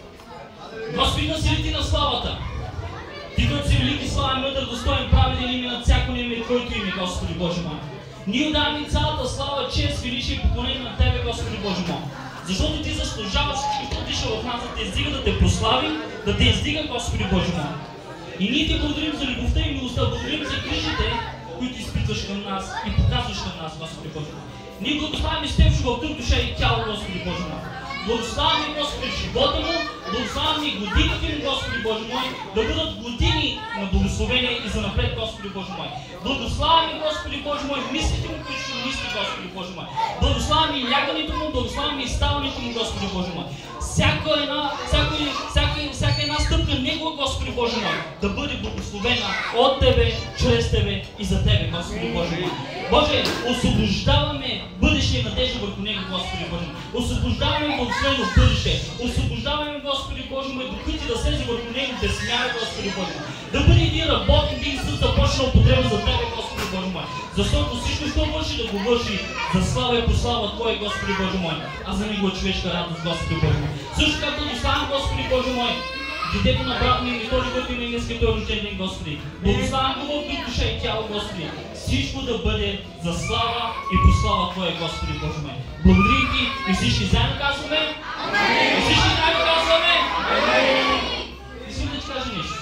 Господи, на силите на славата! Ти, който си велики, слава, мъдър, достоен, праведен име над всяко име, Твоето име, Господи Боже мой. Ние отдаваме цялата слава, чест, величие и поклонение на Тебе, Господи Боже мой. Защото Ти заслужаваш всичко, което отиша в нас, да Те издига, да Те прославим, да Те издига, Господи Боже мой. И ние Ти благодарим за любовта и милостта, благодарим за грижите, които изпитваш към нас и показваш към нас, Господи Боже мой. Ние благославяме Стефчо в дух, душа и тяло, Господи Боже мой. Благославяме, Господи, живота му, благославяме годините му, Господи Боже мой, да бъдат години на благословение и за напред, Господи Боже мой. Благославяме, Господи Боже мой, мислите му, които ще мисли, Господи Боже мой. Благославяме и лягането му, благославяме и ставането му, Господи Боже мой. Всяка една, всяка, всяка, всяка една стъпка негова, Господи Боже мой, да бъде благословена от Тебе, чрез Тебе и за Тебе, Господи Боже мой. Боже, освобождаваме бъдеще и надежда върху него, Господи Боже мой. Освобождаваме благословено бъдеще. Освобождаваме, Господи Боже мой, духът Ти да слезе върху него без смяна, Господи Боже мой. Да бъде един работен, един съд започнал употреба за Тебе, Господи Боже мой. Защото всичко, що върши, да го върши за слава и прослава Твоя, Господи Боже мой. А за него човешка радост, Господи Боже мой. Също както доставям, Господи Боже мой, детето на брат ми и този, който има днес като рожден ден, Господи. Благославям го в дух, душа и тяло, Господи. Всичко да бъде за слава и прослава Твоя, Господи Боже мой. Благодарим Ти и всички заедно казваме. Амин. И всички заедно казваме. Амин. Искам да Ти кажа нещо.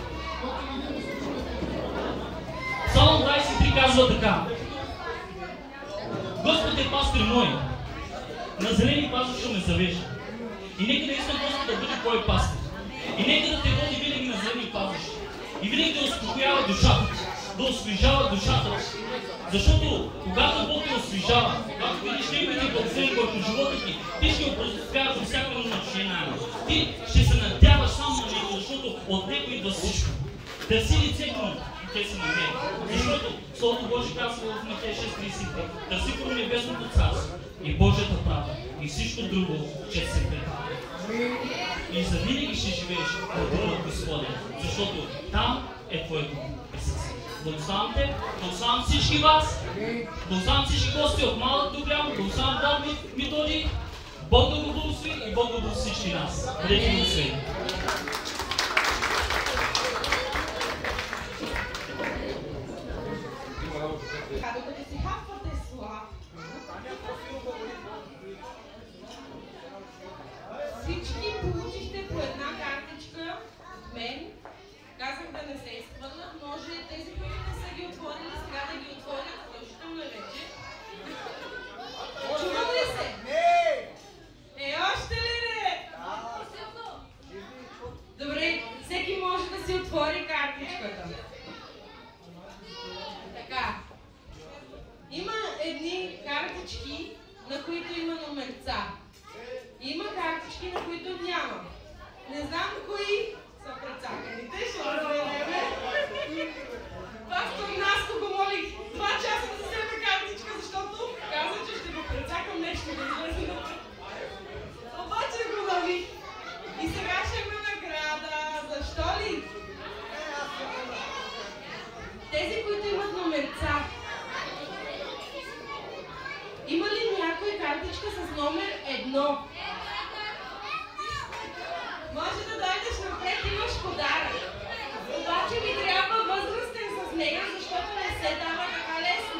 Псалом двадесет и три казва така. Господ е пастир мой, на зелени пастища ме завежда. И нека наистина Господ да бъде Твой пастир. И нека да те води винаги на зелени пастища. И винаги да успокоява душата ти, да освежава душата ти. Защото когато Бог те освежава, когато видиш неговите благословения върху живота ти, ти ще определяваш във всяка начина. Ти ще се надяваш само на Него, защото от Него идва всичко. Търси лицето му и те се намери. Защото Словото Божие казва в Матея шест тридесет и три: търси първо небесното царство и Божията правда и всичко друго ще се прибавя. И завинаги ще живееш в дома на Господа, защото там е Твоето присъствие. Благославям Те, благославям всички вас, благославям всички гости от малък до голям, благославям брат Методий, Бог да го благослови и Бог да благослови всички нас. Бъдете благословени. Докато си хапвате слава, всички получихте по една картичка от мен. Казах да не се изхвърлят, може тези, които не са ги отворили, сега да ги отворят, включително вече. Чуват ли се? Не! Е, още ли не? Добре, всеки може да си отвори картичката. Така. Има едни картички, на които има номерца. Има картички, на които няма. Не знам кои са прецаканите, ще разберем. Пастор Наско го молих два часа да вземе картичка, защото каза, че ще го прецакам нещо да излезе. Обаче го лових. И сега ще има награда. Има ли някой картичка с номер едно? Може да дойдеш напред, имаш подарък. Обаче ми трябва възрастен с нея, защото не се дава така лесно.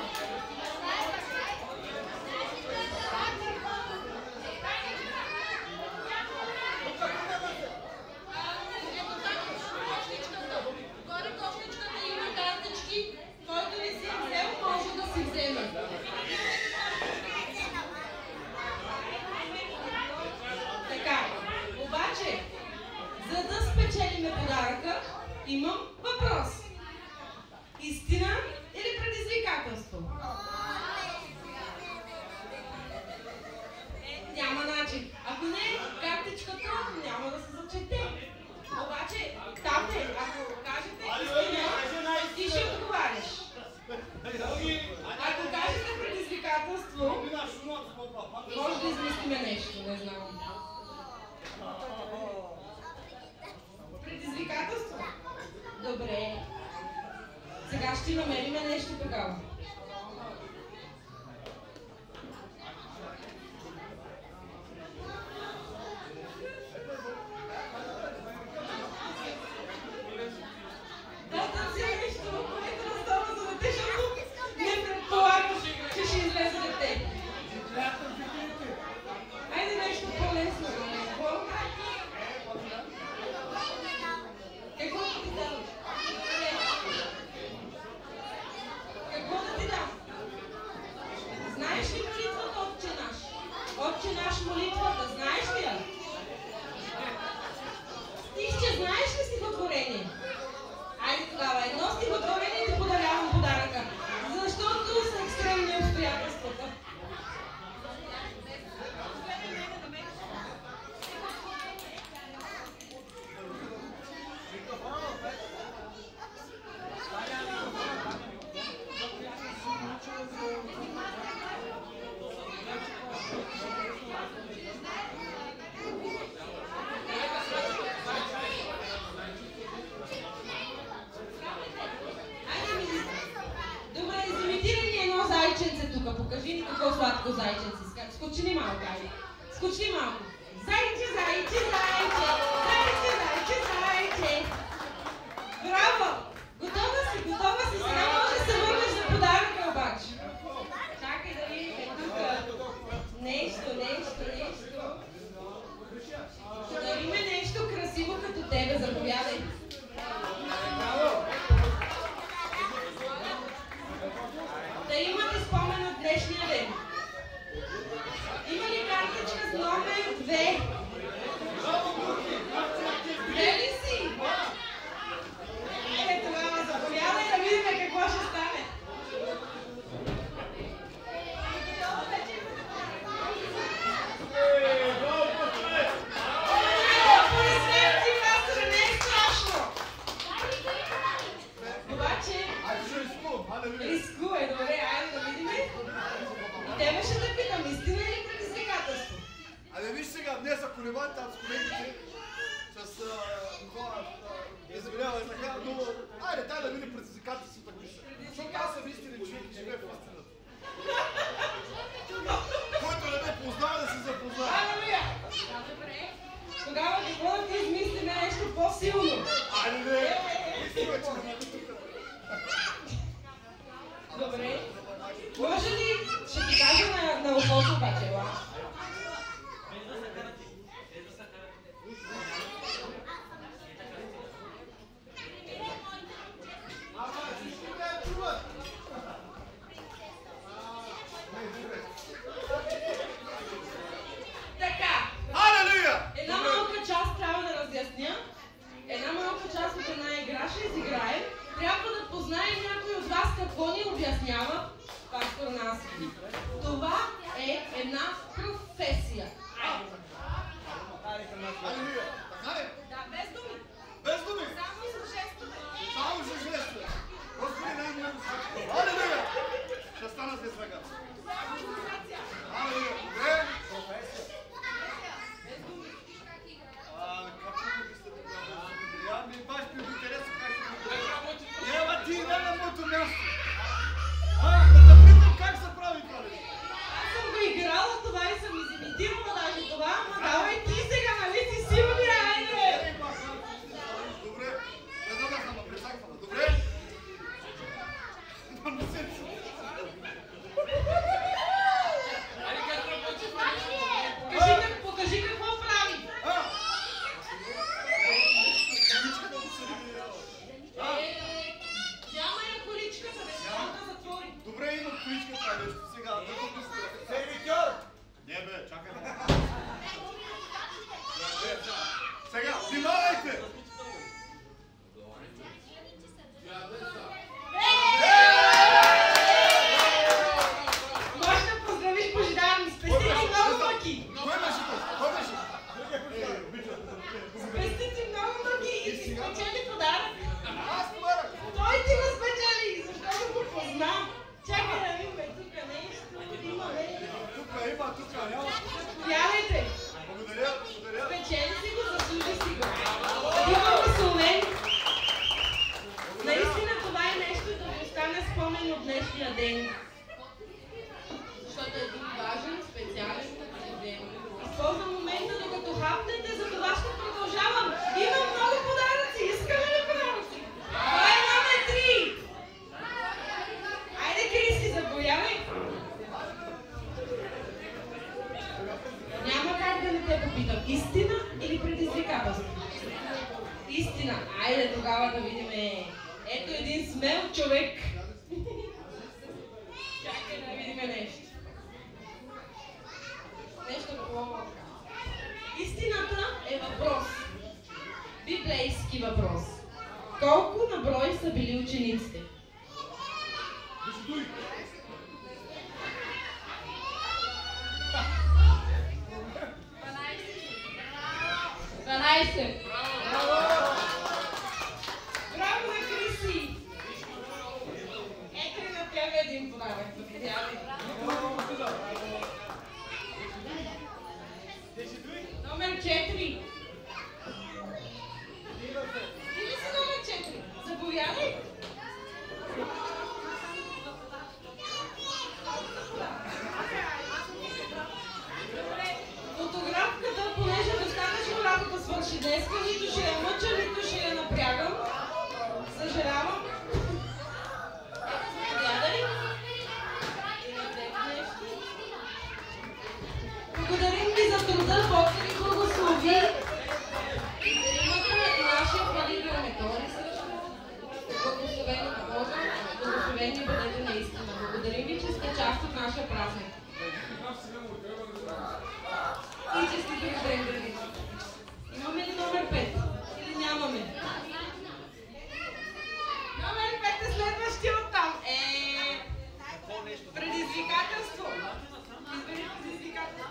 Горе кошничката има картички, който не си взел, може да си вземе. Така, обаче, за да спечелиме подаръка, имам въпрос. Истина или предизвикателство? Е, няма начин. Ако не, картичката няма да се зачете. Обаче, тате, ако кажете истина, ти ще отговаряш. Ако кажете предизвикателство, може да измислиме нещо, не знам. Предизвикателство? Добре. Сега ще намерим нещо такава. Да, да, нещо, което настава за дете, защото не предполагаш, че ще излезе дете. Айде нещо по-лесно. Какво да ти дам? Какво да ти дам? Знаеш ли молитвата Отче наш? Отче наш молитвата, знаеш ли я? Стихче, знаеш ли стихотворение? Айде тогава, едно стихотворение ти подарявам подаръка. Защото са екстремни обстоятелствата. Покажи ни какво сладко зайченце. Скочи ни малко, айде. Скочи малко. Зайче, зайче, зайче. Зайче, зайче, зайче. Браво! Готова си, готова си. Сега може да се върнеш на подаръка обаче. Чакай да видите тук. Нещо, нещо, нещо. Да има нещо красиво като тебе. Заповядай. Да имате спомен от днешния ден. Има ли картичка с номер две? Две ли си? Е, тогава заповядай да видим какво ще стане. Пояснявам ти, пастора, не е страшно. Обаче... Рискувай, добре, айде да видим. И тебе ще да питам, истина или предизвикателство? Абе виж сега, днес ако не бъдат там с колегите, с хора, извинявай така, но айде тай да види предизвикателството какви са. Защото аз съм истинен човек и живея в истината. Който не ме познава, да се запознава. Алелуя! Добре. Тогава какво да ти измислиме нещо по-силно? Айде не! Истина, че не тук. Добре. Може ли, ще ти кажа на, на ухото обаче, ела? Така. Алелуя! Една малка част трябва да разясня. Една малка част от една игра ще изиграем. Трябва да познаем някой от вас какво ни обяснява пастор Наско. Това е една Вярвайте! Спечели си го, заслужи си го. Бива благословен. Наистина това е нещо да ви остане спомен от днешния ден. Защото е един важен, специален ден. Използвам момента, докато хапнете, за това ще продължавам. Имам много подаръци. Искаме ли подаръци? Това е номер три. Айде, Криси, заповядай. Няма как да не те попитам. Истина или предизвикателство? Истина. Айде тогава да видим. Ето един смел човек. Чакай да видим нещо. Нещо хубаво. Истината е въпрос. Библейски въпрос. Колко на брой са били учениците? дванайсет. Браво на Криси! Ето и на тебе един подарък. Номер четири. Ти ли си номер четири? Заповядай. Фотографката, понеже достатъчно работа свърши днеска, нито ще я мъча, нито ще я напрягам. Съжалявам. Заповядай. Благодарим ви за труда, Бог да ви благослови. Имате нашия хвалител Метори също. Благословени на Бога, благословени бъдете наистина. Благодарим ви, че сте част от нашия празник. И че сте приемали. Имаме ли номер пет? Или нямаме? Номер пет е следващия оттам. Е, предизвикателство. Избери предизвикателство.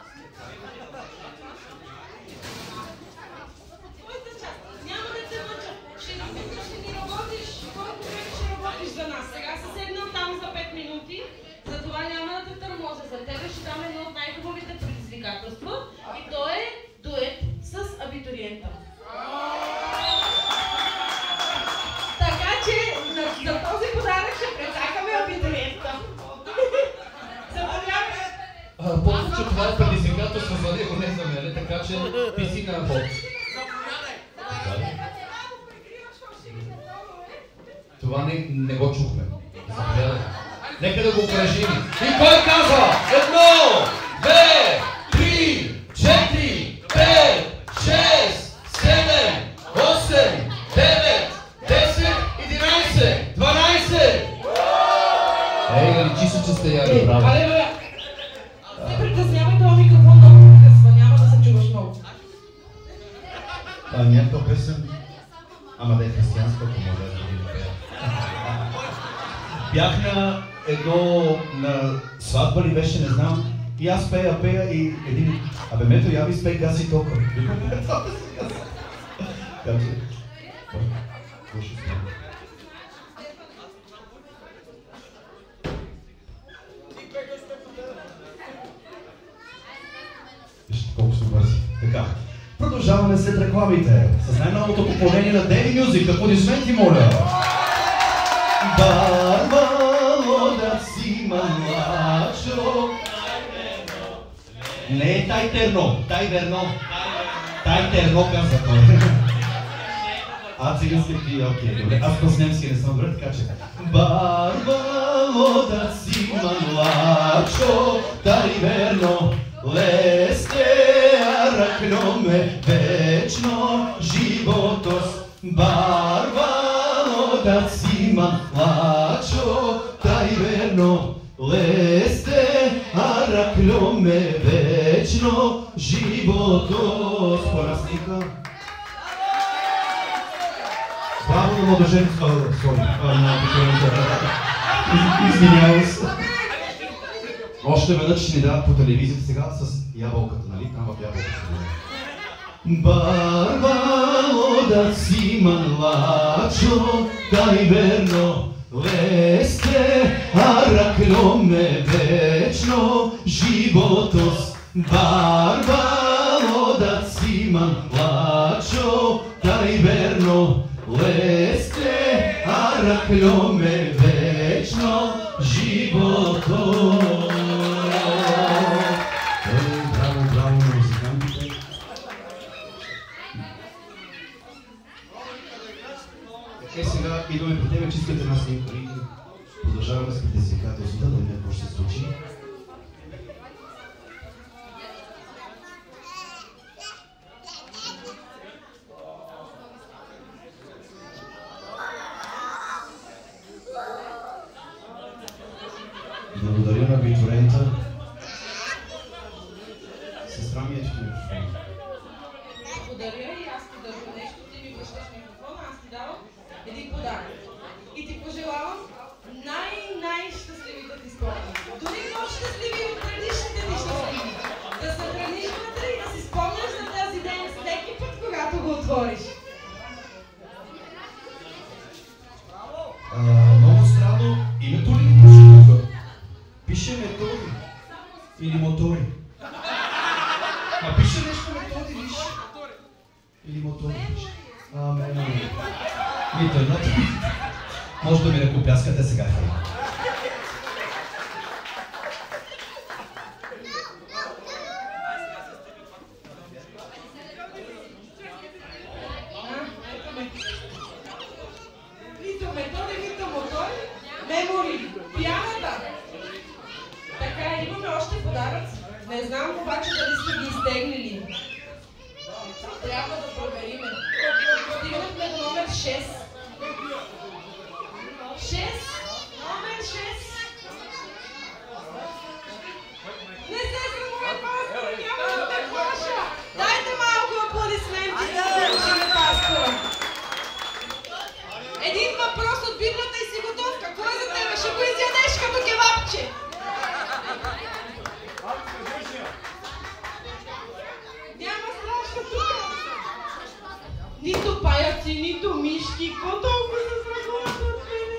Твоята част. Няма да те мъча. Ще ни ще ни работиш. Колко време ще работиш за нас? Сега се седнал там за пет минути. Затова няма да те търмоза. За тебе ще дам едно от най-хубавите предизвикателства. И то е дует с абитуриента. Така че за този подарък ще прецакаме абитуриента. Заповядай! Помня, че това е предизвикателство за него, не за мен, така че ти си на ход. Това не, не го чухме. Заповядай. Нека да го упражним. И кой казва? Едно, две, три, четири, пет, шест, седем, осем, девет, десет, единайсет, дванайсет! Ей, личи се, че сте яли, браво. Не притеснявай, това микрофон много прекъсва, няма да се чуваш много. А, някаква песен, ама да е християнска, ако може да ви напея. Бях на едно, на сватба ли беше, не знам, и аз пея, пея и един, абе мето, я ви спей гаси тока. Така че, какво ще стане? Вижте колко сме бързи. Така, продължаваме след рекламите с най-новото попълнение на Daily Music. Аплодисменти, моля! Барбало да си младшо. Не е тай-терно, тай-верно. Тай-терно каза той. А цигански ти, окей, добре. Аз по немски не съм добре, така че. Барбало да си младшо, тай-верно. Лесте аракноме вечно животос. Барбало да си младшо, тай-верно. Лесте аракломе вечно живото с порасника. Браво на младоженство, сори, на пикрените. Извинявам се. Още веднъж ще ни дават по телевизията сега с ябълката, нали? Там в ябълката. Барбало да си младшо, тай-верно. Лесте аракломе вечно животос. Barbaro da ciman plačo, taj verno leste, a rakljome večno životo. Браво, браво на музикантите. Е, сега идваме по тебе, че искате нас и продължаваме с предизвикателствата, да видим какво ще се случи. Благодаря на битворента. Сестра ми е, че ти микрофон. Благодаря и аз ти държа нещо, ти ми връщаш микрофона, аз ти давам един подарък. И ти пожелавам най-най-щастливите ти спомени. Дори по-щастливи от предишните ти щастливи. Да съхраниш вътре и да си спомняш за тази ден всеки път, когато го отвориш. А, много странно, името ли ни пише тук? Пише методи. Или мотори. А пише нещо методи, виж. Или мотори пише. Амен. Мито едното. Може да ми ръкопляскате сега. Нито методи, нито мотори, мемори, пианата. Така, имаме още подаръци. Не знам обаче дали сте ги изтеглили. Трябва да провериме. Стигнахме до номер шест. шест? Номер шест. Не се срамувай, пастор, няма да те плаша. Дайте малко аплодисменти за получиме пастора. Един въпрос от Библията и си готов. Какво е за тебе? Ще го изядеш като кебабче. Няма страшно тук. Нито паяци, нито мишки. Какво толкова се страхуват от мене?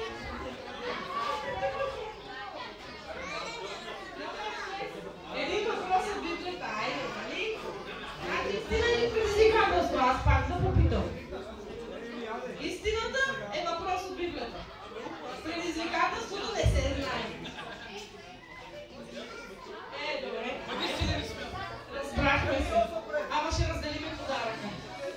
Един въпрос от Библията. Айде, нали? Значи истина ни предизвикателство. Аз пак да попитам. Истината е въпрос от Библията. Предизвикателството не се знае. Е, добре. Разбрахме се. Ама ще разделиме подаръка.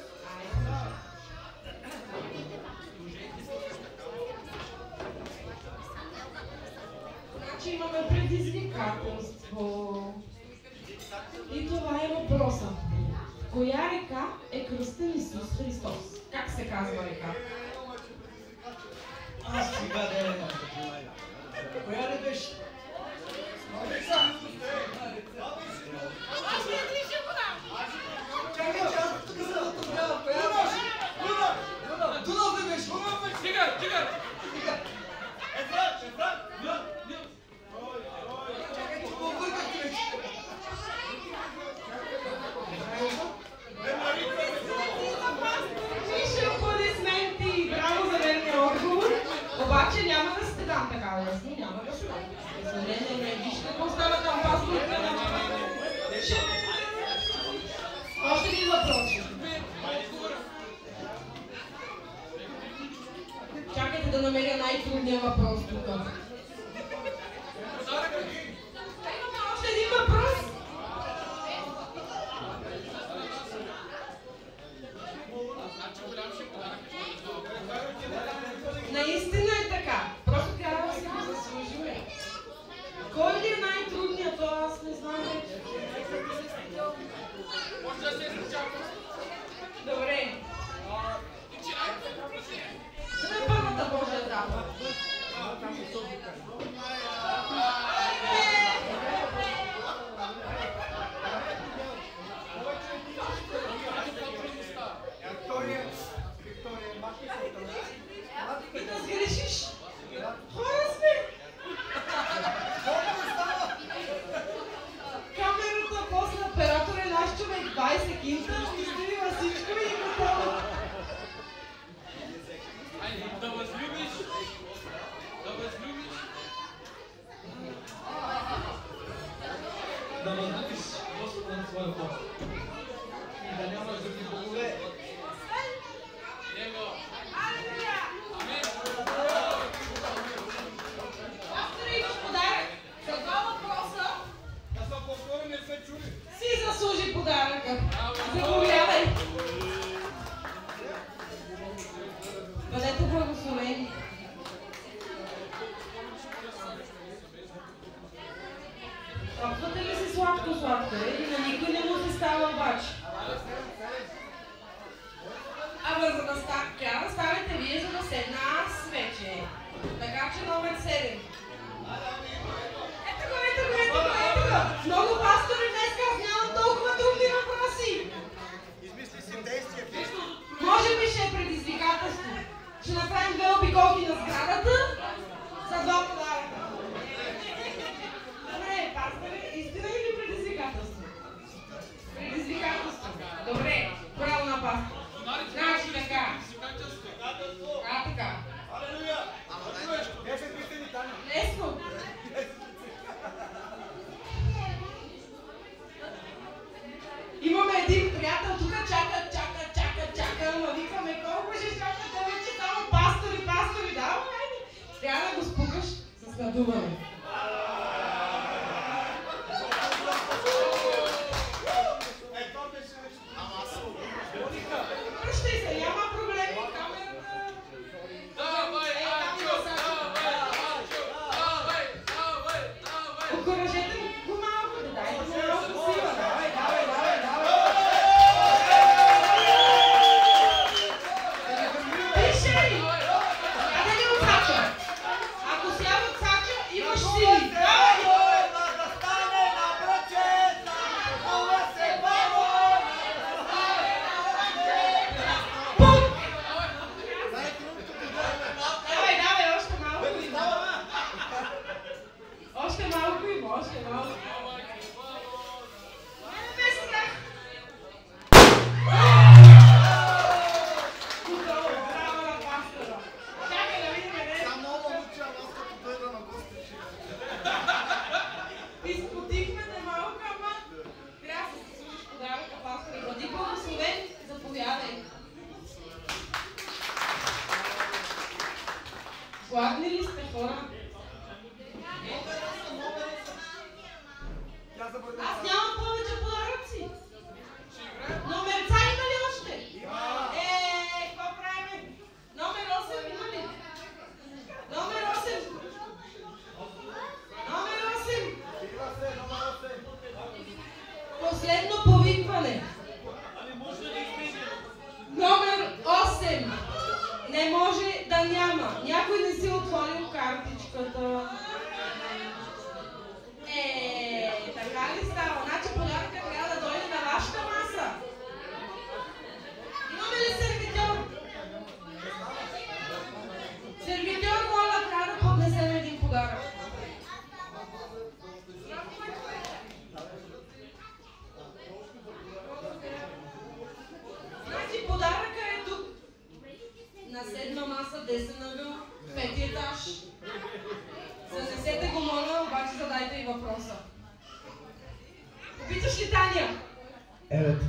Значи имаме предизвикателство. И това е въпроса. Коя река е кръстен Исус Христос? Как се казва река? Аз сега да е. Коя ли беше? Аз не ти ще го дам! Чакай, че аз тук се затъпявам. Коя беше? Дунав! Дунав! Дунав ли беше? Тигър, тигър! Ефрат, Ефрат! Чакай, че го въркахте вече. Висши аплодисменти! Браво за верния отговор! Обаче няма да сте там така лесно, няма да шума. Не, не, не, вижте какво става там пасторите на... Още един въпрос. Чакайте да намеря най-трудния въпрос тук. Имаме още един въпрос. Наистина е така. Просто трябва да си го заслужим. Кой ли е най-трудният? То аз не знам вече. Добре. Това е първата Божия заповед. И да сгрешиш. Хора сме. Камерата после оператор е наш човек. двайсет кинта, изтрива всичко и готово. Да възлюбиш! Да възлюбиш! да възлюбиш Господа на своя Бог и да нямаш други богове. Пастори, имаш подарък. За два въпроса си заслужи подаръка. Заповядай. Бъдете благословени. Пробвате ли си сладко-сладко? И на никой не му се става обаче. Абе, за да става, трябва да ставите вие, за да седна аз вече. Така че номер седем. Ето го, ето го, ето го, ето го. Много пастори днес аз нямам толкова трудни въпроси. Измисли си действия. Може би ще е предизвикателство. Ще направим две обиколки на сградата за два подаръка. Добре, пастори, истина или предизвикателство? Предизвикателство. Добре, право на пастор. Значи така. А, така. Лесно. Имаме един приятел, тук чака, чака, чака, чака, ама викаме колко ще чакате вече, само пастори, пастори, да, айде. Трябва да го спукаш с надуване. Връщай се, няма проблеми, камерата. Давай, Ачо, давай, Ачо, давай, давай, давай. Окоръжете го малко, да дайте му малко сила. Давай, давай, давай, давай. Пиши! Яде ли от сача? Ако сява от сача, имаш сили. Давай! Давай, давай, още малко има. Още малко има, още малко. Не ме страх. Хубаво, браво на пастора. Чакай да видим не. Само момиче, аз като дойда на гости. Изпотихме те малко, ама трябва да се служиш подаръка, пастора. Бъди благословен, заповядай. Гладни ли сте, хора? Аз нямам повече подаръци. Номерца има ли още? Е, какво правим? Номер осем има ли? Номер осем. Номер осем. Последно повикване. Номер осем. Не може да няма. Някой не си отворил картичката. Е, така ли става? Значи подаръка трябва да дойде на вашата маса. Имаме ли сервитьор? Сервитьор, моля, трябва да поднесем един подарък. Значи подаръка е тук. На седма маса, десен ъгъл, пети етаж. Занесете го, моля, обаче задайте и въпроса. Обичаш ли Таня? Evet.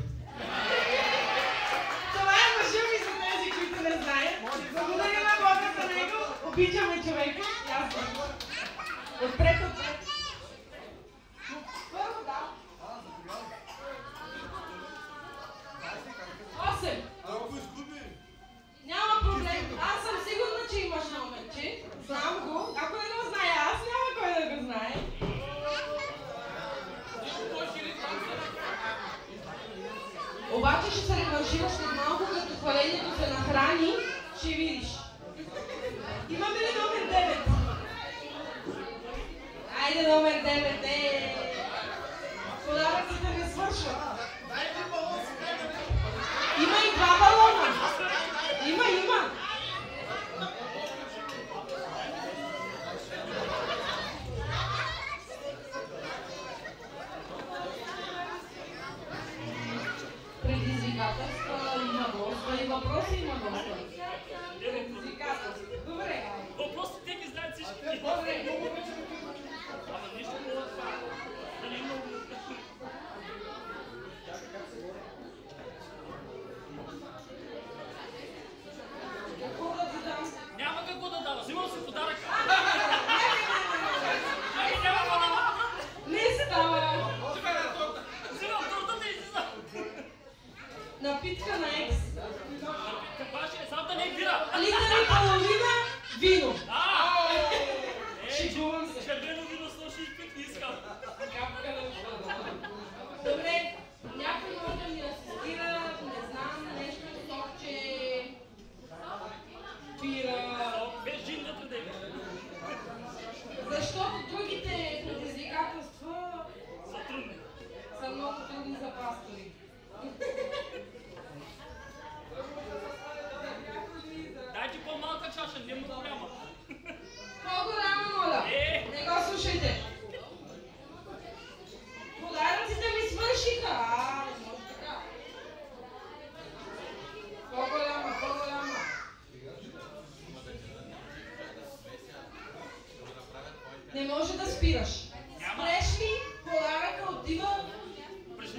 Това е мъжа ми за тези, които не знаят. Благодаря на Бога за него. Обичаме човека. Ясно. Отпред, отпред. Първо, да. Осем. Няма проблем. Аз съм сигурна, че имаш номерче. Знам го. Ако не го знае аз, няма кой да го знае. Обаче ще се реваншираш след малко, като хвалението се нахрани, ще видиш. Имаме ли номер девет? Айде номер девет, е. Подаръците не свършват. Има и два балона. Има, има. Предизвикателства има доста и въпроси има доста. Предизвикателства. Добре. Въпросите те ги знаят всички. Добре. Ама нищо не е това. Дали много...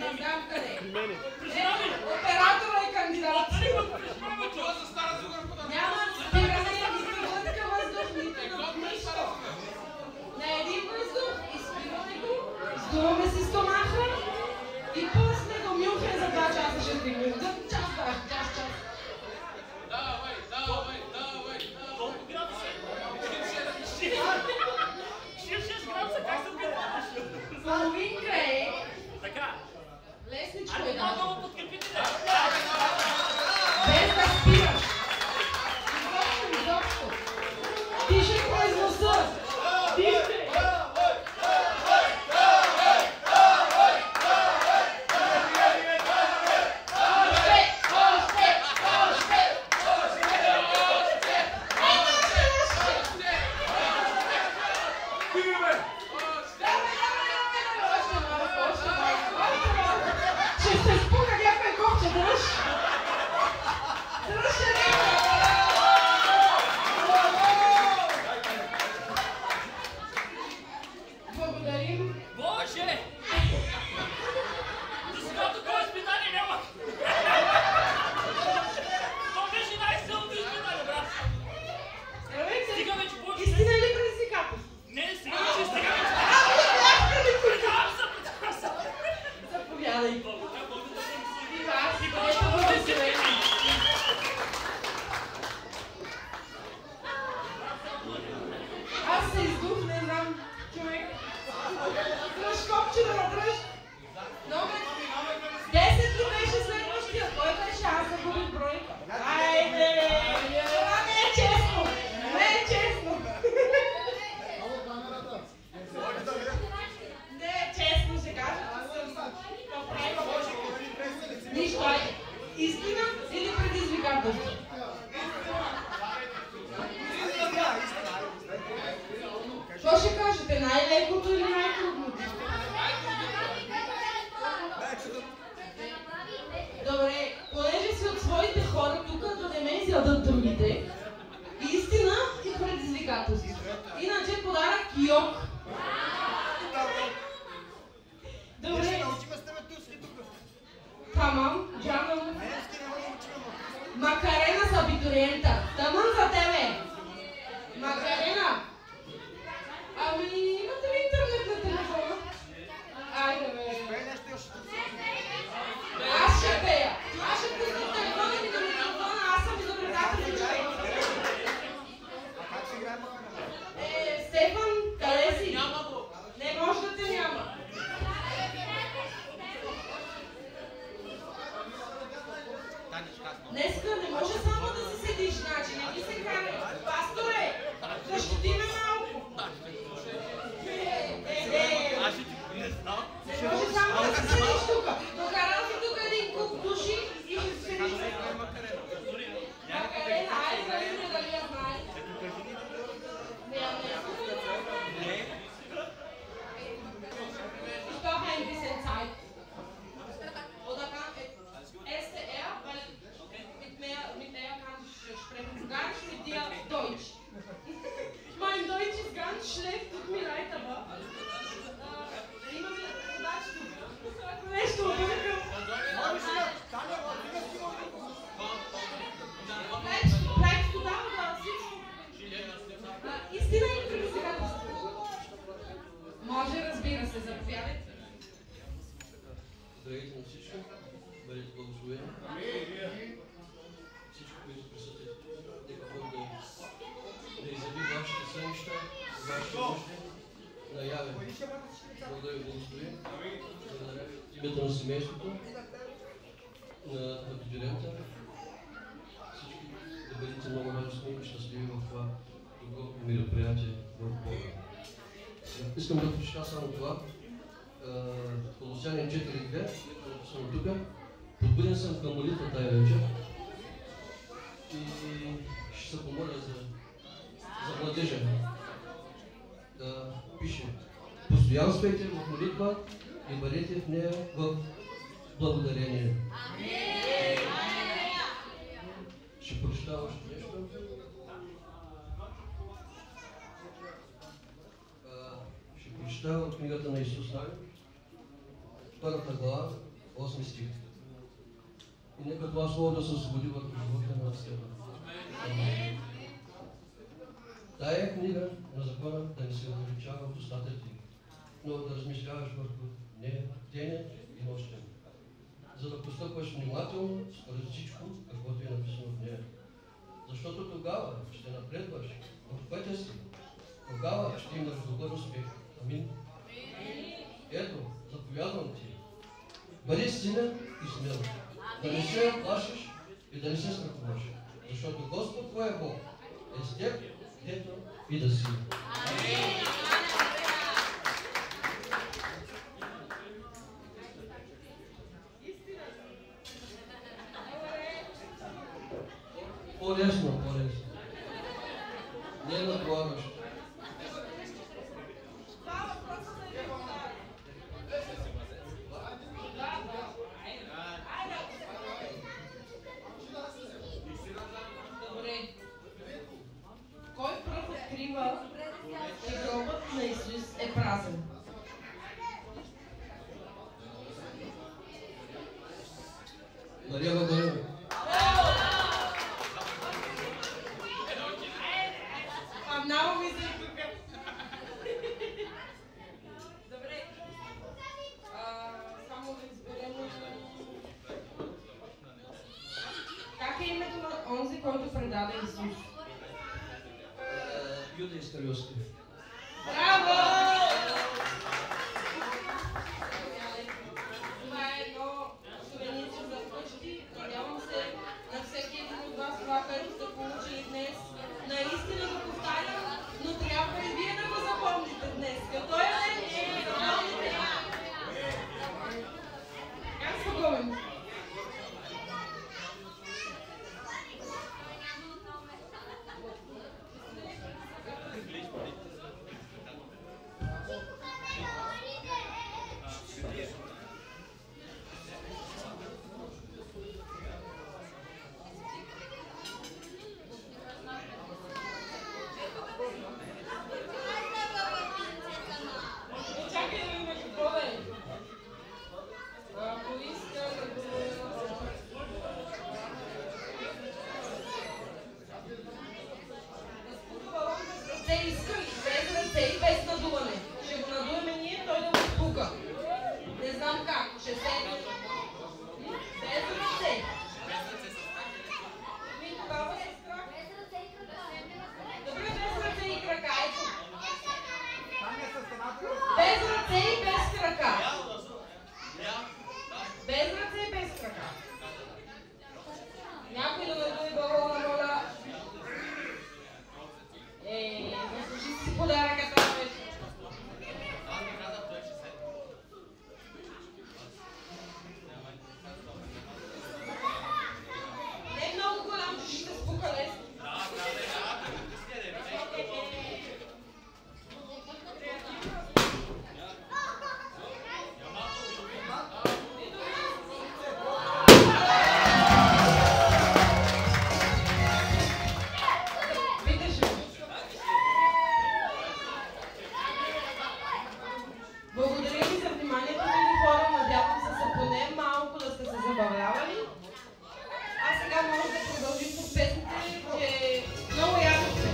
Не знам къде. Е, оператора е кандидат. Това за Стара Загора подава. Няма спиране, нито глътка въздух, нито нищо. На един въздух, изпиваме го, издуваме си стомаха и после го мюхне за два часа ще стигне. За час, да, час, час. Давай, давай, давай, давай. Колко градуса? шестдесет и шест градуса, как се припадаш? Половинка е. Така. Лесничко Ами е. много подкрепите ли? Без да спираш. Изобщо, изобщо. Дишай през носа. Дишай. Ще се спука някой копче, дръж! Дръж е благодарим. Боже! За сега такова изпитание няма! Това беше най-силното изпитание, брат! Стига вече повече! Истина ли предизвикателство? Не, сега вече стига вече! Предавам се, предавам се! Заповядай. И вас, И който който бъде бъде човек. Аз се издух, не знам, човек. Дръж копче да надръж. Номер десет ли беше следващия? Кой беше? Аз загубих брой. Айде! Това не е честно! Не е честно! Не е честно, ще кажа, че съм направила. Нищо, айде. Истина или предизвикателство? Какво ще кажете? Най-лекото или най-трудното? Добре, понеже си от своите хора тук, да не ме изядат другите. Истина и предизвикателство. Иначе подарък йог. Добре. Тамам, джамам. Макарена за абитуриента. Тамам за тебе. Макарена. Ами, имате ли интернет на телефона? Айде, бе. Аз ще пея. Аз ще пусна телефона ми до микрофона, аз съм изобретателен човек. Е, Стефан, къде си? Не може да те няма. Днеска не може само да си седиш, значи не ми се кане. Пасторе, защити ме малко. Е, е, е. Не може само да си седиш тук. Докарал си тук един куп души и ще си седиш. Макарена, айде да видим дали я знае. Не, не. Ich brauche ein bisschen Zeit. Oder kann erste er, weil mit, mehr, mit er kann ich sprechen, sogar nicht mit dir Deutsch. Mein Deutsch ist ganz schlecht, tut mir leid, aber äh, immer wieder sagst du, weißt du, bleibst, bleibst du da oder sitzt du? Äh, истина или предизвикателство? Може, разбира се, заповядайте. Здравейте на всички, бъдете благословени. Всички, които присъстват, нека Бог да, да изяви вашите сънища, вашите нужди, наяве. Бог да ви благослови. Благодаря в името на семейството, на абитуриента. Всички да бъдете много радостни и щастливи в това друго мероприятие в Бога. Искам да прочета само това. Колосяни четири две, като съм тук. Подбуден съм към молитва тая вечер и ще се помоля за, за младежа. Да пише: постоянствайте в молитва и бъдете в нея в благодарение. Ще прочета още нещо. Ще прочета от книгата на Исус Навин, втората глава, осми стих. И нека това слово да се освободи върху живота на всеки. Тая книга на закона да не се увеличава от устата ти, но да размишляваш върху нея деня и нощен, за да постъпваш внимателно според всичко, каквото е написано в нея. Защото тогава ще напредваш в пътя си, тогава ще имаш добър успех. Амин. Ето, заповядвам ти. Бъди силен и смел, да не се плашиш и да не се страхуваш, защото Господ твоя Бог е с теб, ето и да си. По-лесно, по-лесно. Не е натоварващо. Добре. Кой пръв открива, че гробът на Исус е празен? Мария Магдалена. А много мисля тук. Добре. А, само да изберем. Как е името на онзи, който предаде Исус? Юда Искариотски. Браво! Това е едно сувенирче за вкъщи. Надявам се на всеки един от вас това, което сте получили днес. Наистина го повтарям, но трябва и вие да го запомните днес. Като е ден, ще го запомните. Как се губим? Чакай да видим какво да е. Ако иска да го... Да спука балон без ръце, иска ли? Без ръце и без надуване. Ще го надуваме ние, той да го спука. Не знам как. Ще седне. Без ръце. Ми тогава е с крак. Добре, без ръце и крака. Ето. Без ръце и без крака. Без ръце и без крака. Някой да надуе балона, моля. Е, заслужи си подаръката вече. Не е много голям, че ще се спука лесно. Благодаря ви за вниманието, мили хора. Надявам се, са поне малко да сте се забавлявали. А сега може да продължим с песните, че много ясно сте.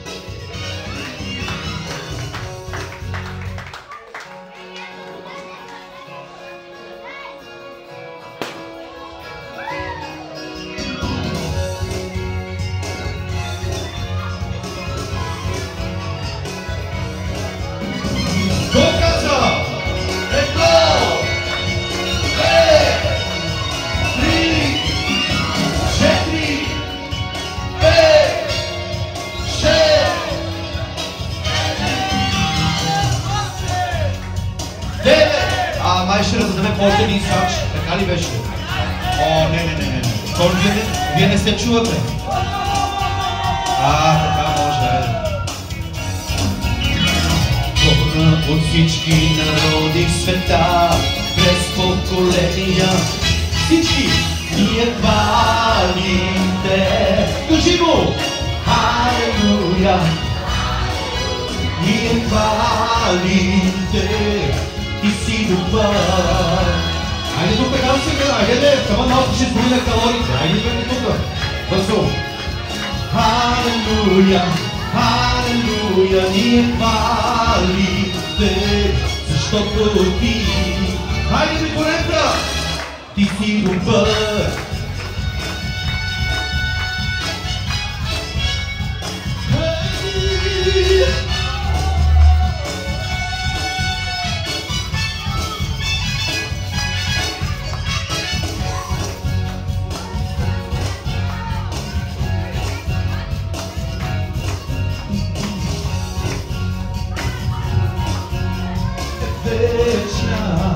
Май ще раздадем още един сач, така ли беше? О, не, не, не, не. Скоро вие не, вие не се чувате. А, така може. Горна от всички народи в света, през поколения, всички ние хвалим те. Кажи го! Халелуя! Ние хвалим те. Ти си добър. Хайде тук така Няма сега, айде, това малко ще изброи на калориите. Айде, бе, тук. Бързо. Халелуя, халелуя, ние хвалим те, защото ти. Хайде, Николета! Ти си добър. Вечна,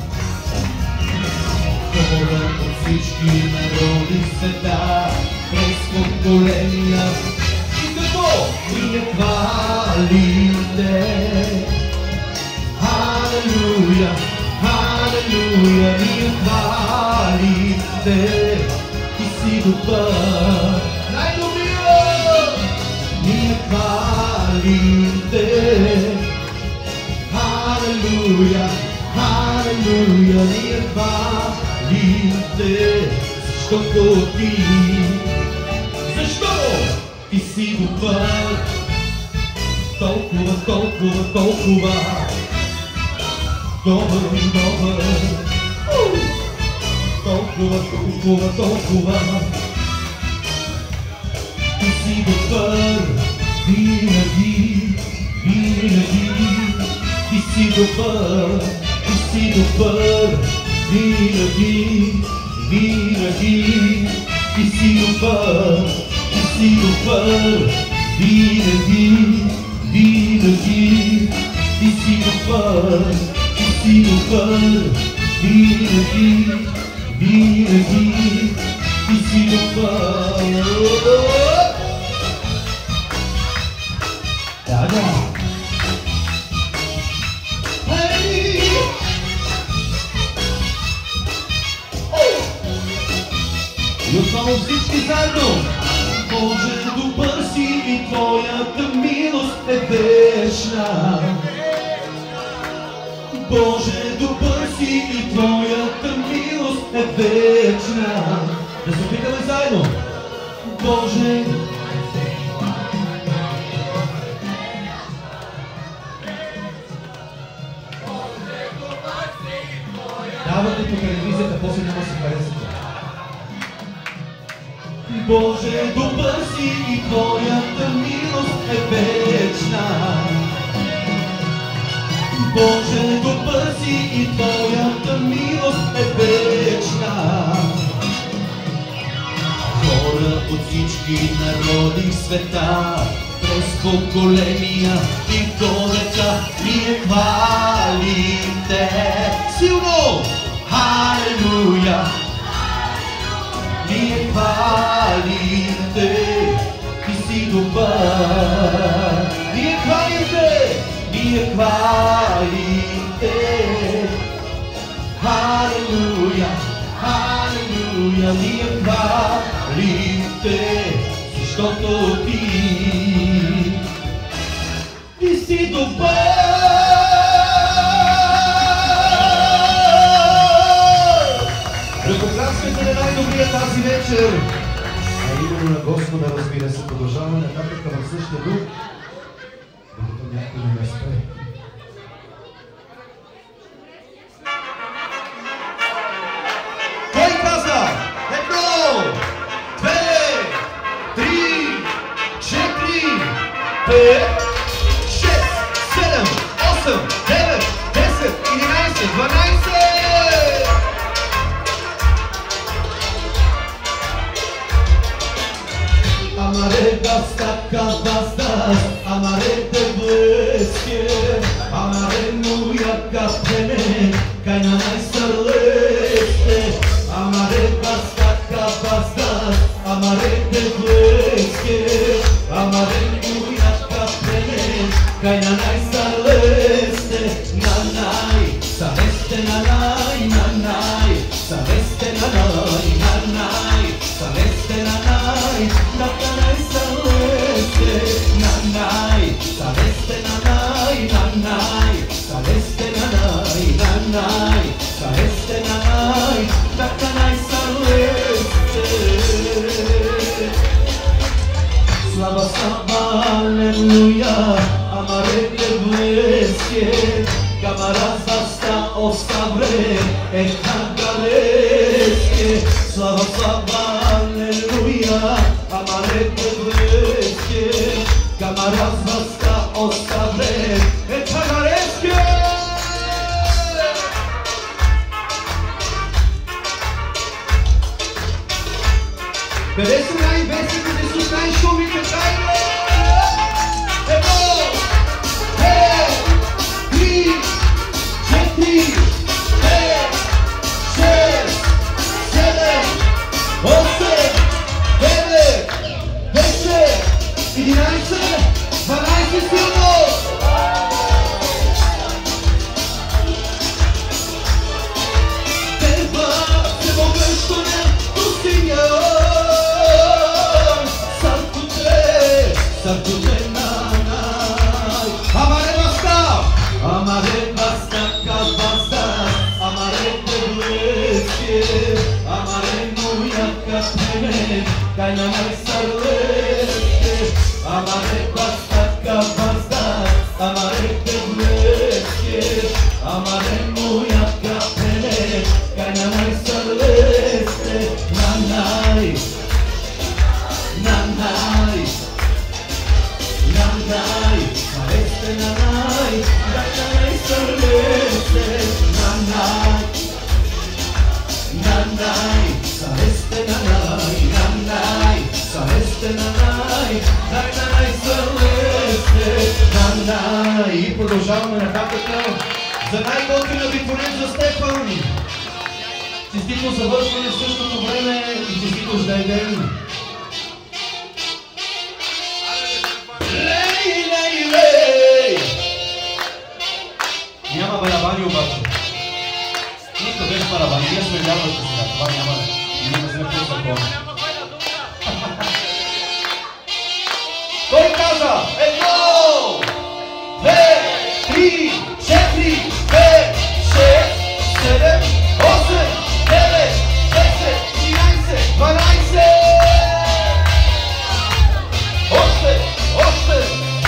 хора от всички народи света, през поколения, и като ние хвалим те. Халелуя, халелуя, ние хвалим те, ти си добър, най-добрия, ние хвалим те. Халелуя, халелуя, ние хвалим те, защото ти, защото ти си добър, толкова, толкова, толкова, добър, добър, толкова, толкова, толкова, ти си добър, винаги, винаги. Ти си добър, ти си добър, винаги, винаги. Ти си добър, ти си добър, винаги, винаги. Ти си добър, ти си добър, винаги, винаги. Ти си добър. Да, да. И отново всички заедно. Боже, добър си и твоята милост е вечна. Боже, добър си и твоята милост е вечна. Да се опитаме заедно. Боже, давате по телевизията, после няма се харесате. Боже, добър си и твоята милост е вечна. Боже, добър си и твоята милост е вечна. Хора от всички народи света, през поколения и до века ние хвалим те. Силно! Халелуя! Ние хвалим те, ти си добър. Ние хвалим те, ние хвалим те. Халелуя, халелуя, ние хвалим те, защото ти, ти си добър. Ръкопляскайте на най-добрия тази вечер. А именно на Господа, разбира се, продължаваме нататък в същия дух, докато някой не ме спре. Кой каза? Едно, две, три, четири, пет, шест, седем, осем, девет, десет, единайсет, дванайсет! Amare basta kabastas, amare te bleske, amare muja kapene, kaj na najstarleste. Amare basta kabastas, amare te bleske, amare muja kapene, kaj na najstarleste. Nanaj, saveste nanaj, nanaj, saveste nanaj, nanaj, saveste nanaj, nanaj saveste, nanaj, saveste nanaj, nanaj, saveste nanaj, nanaj, saveste nanaj, Алелуя, амарете блеске, камаразаста оставре, ехагареске, слава, слава, алелуя, амарете блеске, камаразаста оставре, ехагареске. Къде са най-веселите да са най-шумите тайни? Едно, две, три, четири, пет, шест, седем, осем, девет, десет, единайсет, дванайсет силно! Теба се могъщане до Синьор. Amare basta, amare basta, basta, amare blesque, amare muya kapene, kaina mai sarleste, amare basta, basta, amare blesque, amare muya kapene, kaina mai sarleste, nanai, nanai. Nanai, sareste nanai, nanai sareste, nanai, nanai, sareste nanai, nanai, sareste nanai, nanai sareste, nanai. И продължаваме нататък за най-готина витворен за Стефан. Честито завършване в същото време и честито ждай ден. Няма барабани обаче. Нищо без барабани. Ние сме вярващи сега. Това няма. Ние не сме по закон. Той каза едно, две, три, четири, пет, шест, седем, осем, девет, десет, единайсет, дванайсет. Още, още.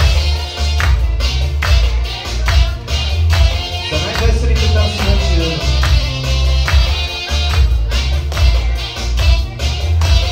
Най-веселите тази вечер.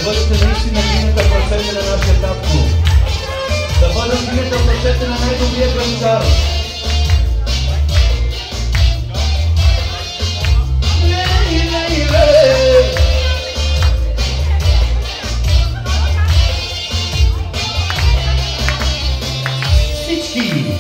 бъдете наистина глината в ръцете на нашия татко. Да бъдат глината в ръцете на най-добрия ганчар. Лей, лей, лей! Всички!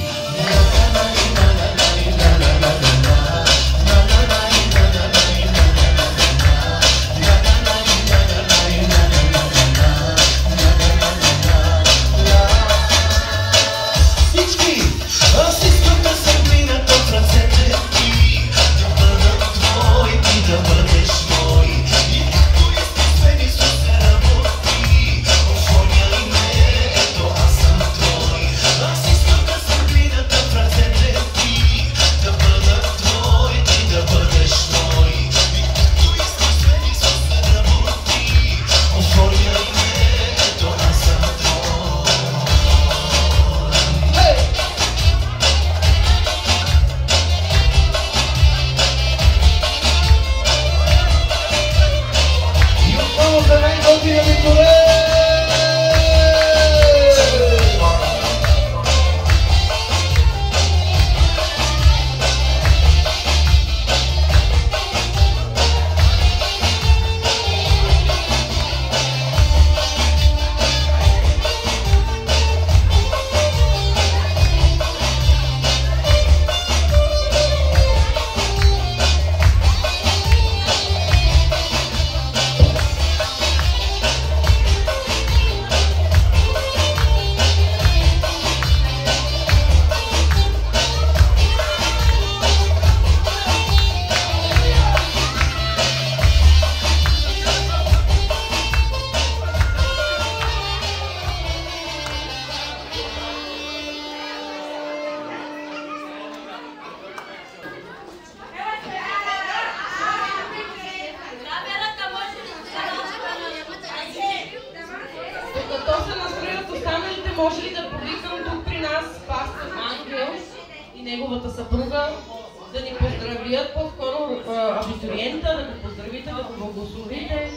Може ли да повикам тук при нас пастор Ангел и неговата съпруга да ни поздравят, по-скоро абитуриента, да го поздравите, да го благословите?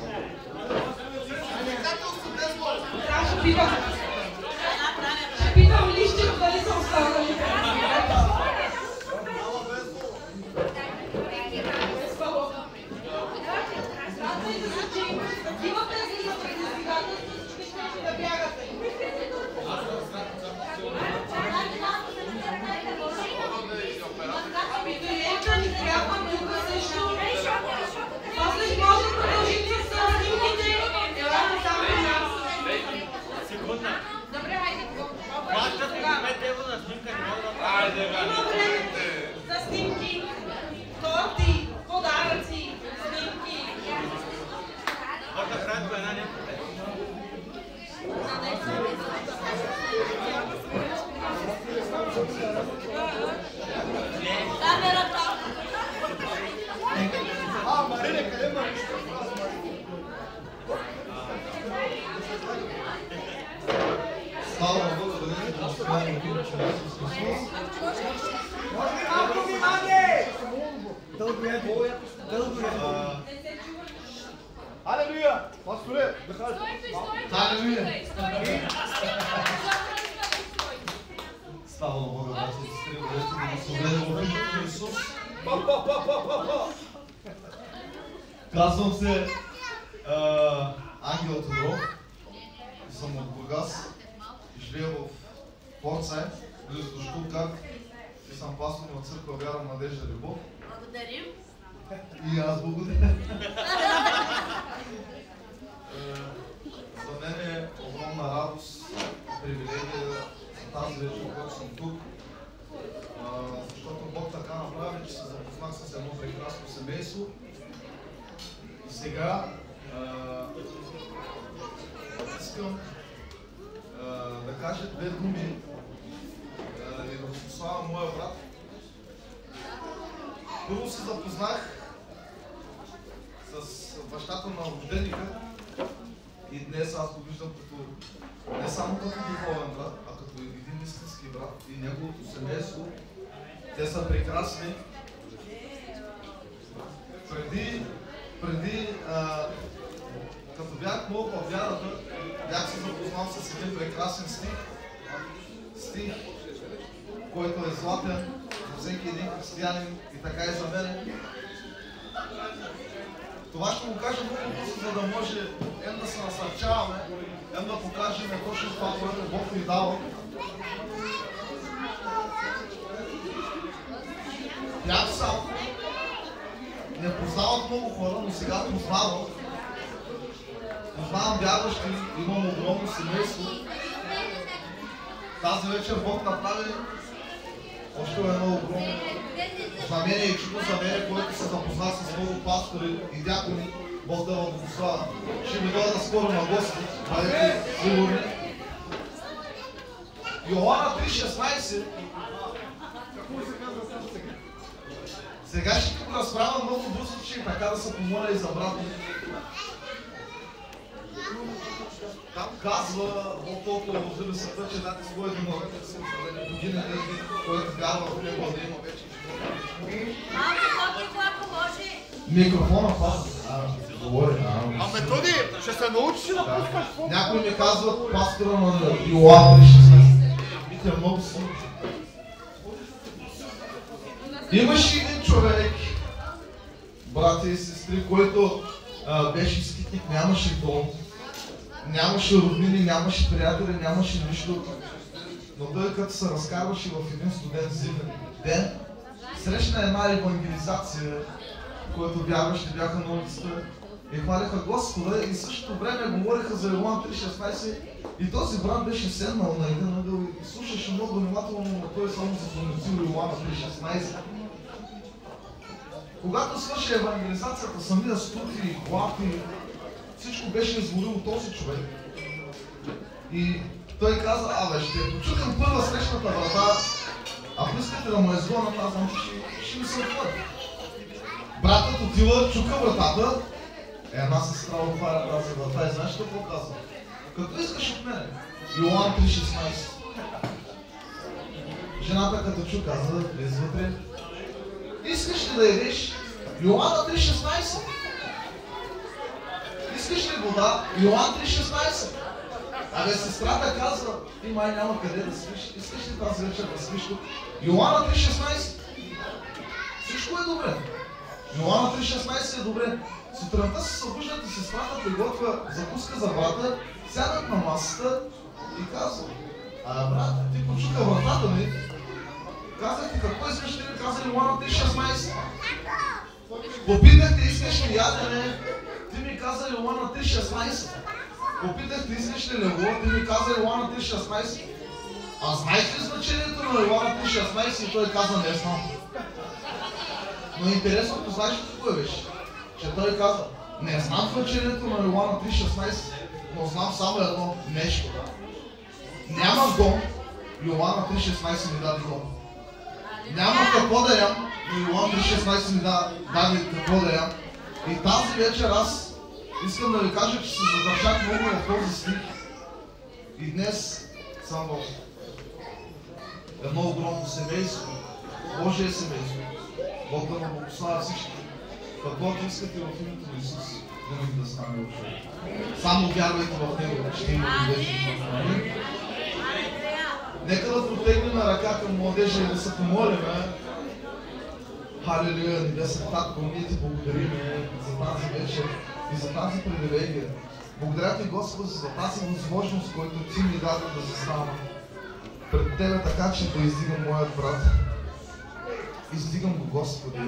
Да, ще питам. Ще питам лището дали са останали. Такива тези за предизвикателства, че ще да бягате. Абитуриента ни трябва тук също. После може да продължим с снимките. Елате там при нас. Добре, хайде. Има време за снимки, торти, подаръци, снимки. А, Марине, къде Марине? Слава Богу, да не да успяваме да видим, че Исус Христос. Може ли малко внимание? Дълго е, дълго е. Алелуя! Пасторе, да кажа. Алелуя! Слава на Бога, братя и сестри, бъдете благословени в името на Исус. Па, па, па, па, па, па. Казвам се Ангел Тодоров и съм от Бургас и живея в Порцайн, близо до Штутгарт и съм пастор на църква Вяра, Надежда, Любов. Благодарим. И аз благодаря. За мен е огромна радост и привилегия за тази вечер, когато съм тук, защото Бог така направи, че се запознах с едно прекрасно семейство. И сега искам да кажа две думи и да пославам моя брат. Първо се запознах с бащата на рожденика и днес аз го виждам като не само като духовен брат, а като един истински брат и неговото семейство. Те са прекрасни. Преди, преди а, като бях много във вярата, бях се запознал с един прекрасен стих. Стих, който е златен за всеки един християнин и така и за мен. Това ще го кажа много просто, за да може ем да се насърчаваме, ем да покажем точно това, което Бог ни дава. Бях сам. Не познават много хора, но сега познавам. Познавам вярващи, имам огромно семейство. Тази вечер Бог направи още едно огромно знамение и чудо за мен, което се запозна с много пастори и дякони. Бог да го благославя. Ще ми дойда скоро на гости, бъдете сигурни. Йоанна три шестнайсет. Сега ще го разправя много бързо, че така да се помоля и за брат ми. Там казва, Бог толкова възлюби света, че даде своя домовете си година тези, който вярва в него да има вече живота. Микрофона пазва. А, говори. А Методи, ще се научиш да пускаш фото. Някой ми казва пастора на Йоанна три шестнайсет. Митя много си. Имаше един човек, брати и сестри, който а, беше скитник, нямаше дом, нямаше роднини, нямаше приятели, нямаше нищо. Но той като се разкарваше в един студент зимен ден, срещна една евангелизация, в която вярващи бяха на улицата и хвалиха Господа и в същото време говориха за Йоанна три шестнайсет и този брат беше седнал на един ъгъл и слушаше много внимателно, но той само запомнил Йоанна три шестнайсет. Когато свърши евангелизацията, самия студи, глави, всичко беше изгорило този човек. И той каза, абе, ще почукам първа срещната врата, ако искате да му изгонят, аз знам, че ще, ще ми се отвори. Братът отива, чука вратата, една сестра отваря тази врата и знаеш какво казва? Като искаш от мене, Йоанна три шестнайсет. Жената като чу казва, влез вътре. Искаш ли да ядеш Йоанна три шестнайсет? Искаш ли вода? Йоанна три шестнайсет. Абе, сестрата казва, ти май няма къде да спиш. Искаш ли тази вечер да спиш тук? Йоанна три шестнайсет. Всичко е добре. Йоанна три шестнайсет е добре. Сутринта се събуждат и сестрата приготвя закуска за брата, сядат на масата и казва, а брат, ти почука вратата ми. Казах ти какво искаш, ти ми казали Йоанна три шестнайсет. Попитахте искаш ли ядене, ти ми казали Йоанна три шестнайсет. Попитахте искаш ли легло, ти ми казали Йоанна три шестнайсет. А знаеш ли значението на Йоанна три шестнайсет? И той каза не знам. Но интересното знаеш ли какво беше? Че той каза, не знам значението на Йоанна три шестнайсет, но знам само едно нещо. Нямам дом, Йоанна три шестнайсет ми даде дом. Нямам какво да ям, но Йоанна три шестнайсет ми даде какво да ям. И тази вечер аз искам да ви кажа, че се задържах много в този стих. И днес съм в едно огромно семейство, Божие семейство. Бог да ме благославя всички. Каквото искате в името на Исус, винаги да стане от човек. Само вярвайте в Него, ще има вечен живот. Нека да протегнем ръка към младежа и да се помолим. Халелуя, небесен Татко, ние ти благодарим за тази вечер и за тази привилегия. Благодаря ти, Господи, за тази възможност, която ти ми даде да застана пред Тебе, така че да издигам моят брат. Издигам го, Господи,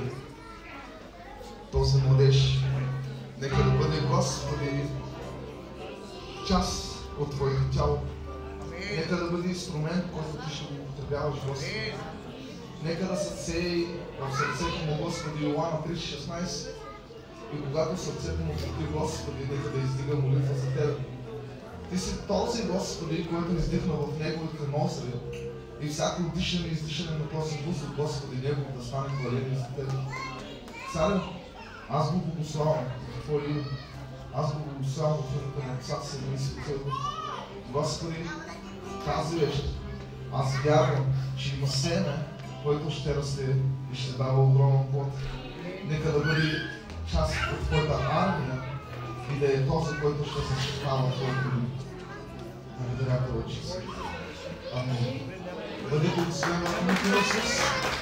този младеж. Нека да бъде, Господи, част от Твоето тяло. Нека да бъде инструмент, който ти ще го употребяваш, Господи. Нека да се сее в сърцето му, Господи, Йоанна три шестнайсет. И когато сърцето му чути, Господи, нека да издига молитва за Тебе. Ти си този, Господи, който издихна в неговите ноздри. И всяко дишане и издишане на този въздух, Господи, Него да стане хваление за Тебе. Царю, аз го благославям в Твое име. Аз го благославям в името на Отца, Сина и Святия Дух. Господи, тази вечер аз вярвам, че има семе, който ще расте и ще дава огромен плод. Нека да бъде част от Твоята армия, и да е този, който ще се съзнава толкова на верята очи си. Амин. Бъдете отсвена на Исус.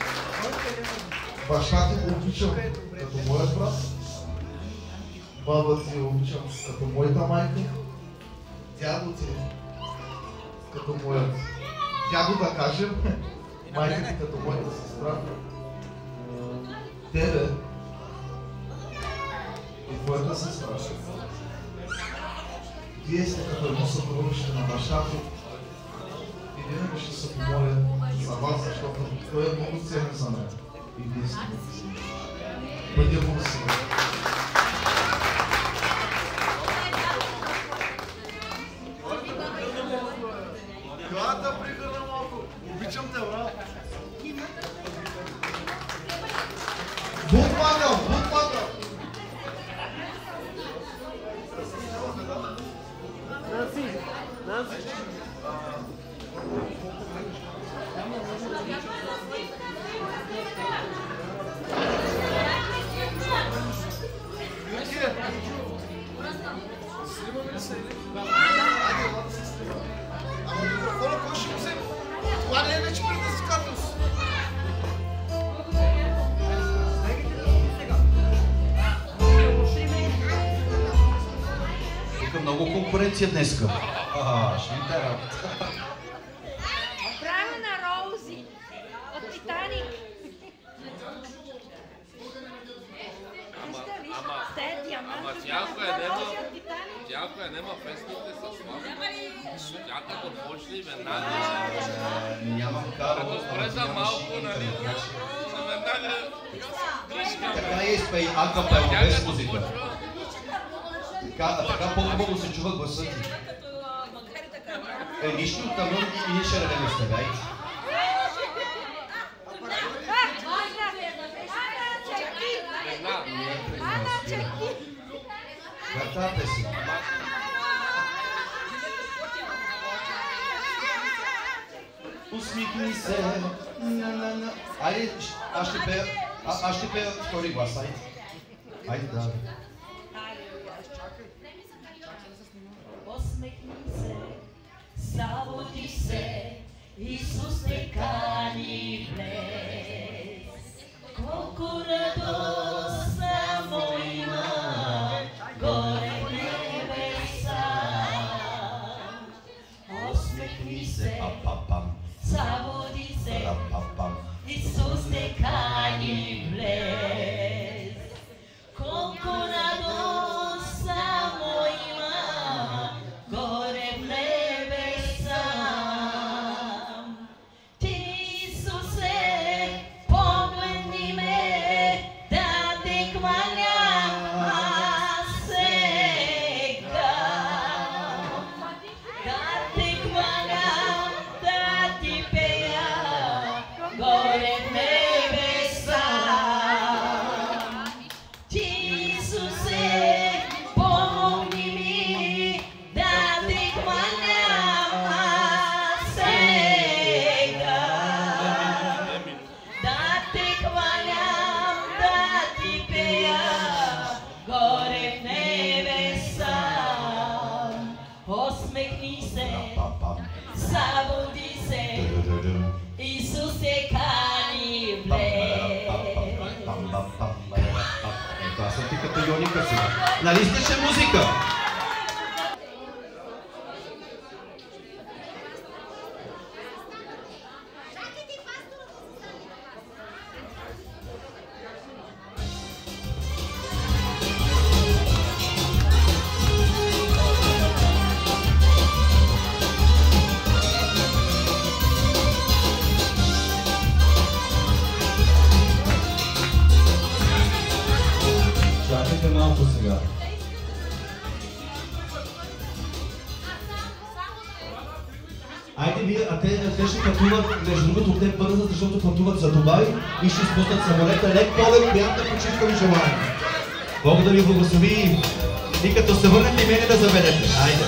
Баща ти го обичам като моят брат. Баба ти го обичам като моята майка. Дядо ти като моят дядо, да кажем. Майка ти като моята сестра. Тебе и твоята сестра. Вие сте като едно съкровище на баща ти. И винаги ще се помоля за вас, защото той е много ценен за мен. И вие сте много ценни. Бъде благословен. Главата пригърна малко. Обичам те, брат. Бутмагъл, бутмагъл! Nancy, Nancy. Снимаме ли се или? Ама микрофона кой ще го вземе? Това не е вече предизвикателство. Тук много конкуренция днеска. Аха, ще ми дай работа. Време на Роузи от Титаник. Ама тяха нема, тяха нема песните с слава. Тя като почне веднага. Нямам кара. Като спре за малко, нали? Веднага гришка. Така е изпей акапело без музика. Така, така по-хубаво се чува гласа ти. Е, нищо тъмън и ние ще ревем с тебе. Въртате си. Усмихни се. На-на-на. Айде, аз ще пея, аз ще пея втори глас, айде. Айде, да. Посмехни се, заводи се, Исус те кани влез. Колко радост само има, горе в небеса. Посмехни се, заводи се, Исус те кани влез. Колко радост само има, горе в небеса. Ти, Исусе, погледни ме, да те хвалям аз сега. Да те хвалям, да ти пея, горе в небеса. Ти, Исусе, помогни ми, да те хвалям аз сега. Да те хвалям, да ти пея, горе в небеса. Посмехни се, събуди се, Исус те кани влез. Ето, аз съм ти като Йоника сега. Нали искаше музика? Чакайте малко сега. Айде вие, а те, те ще пътуват, между другото те бързат, защото пътуват за Дубай и ще изпуснат самолета. Лек полет, приятна почивка ви желаем. Бог да ви благослови и като се върнете и мене да заведете. Айде.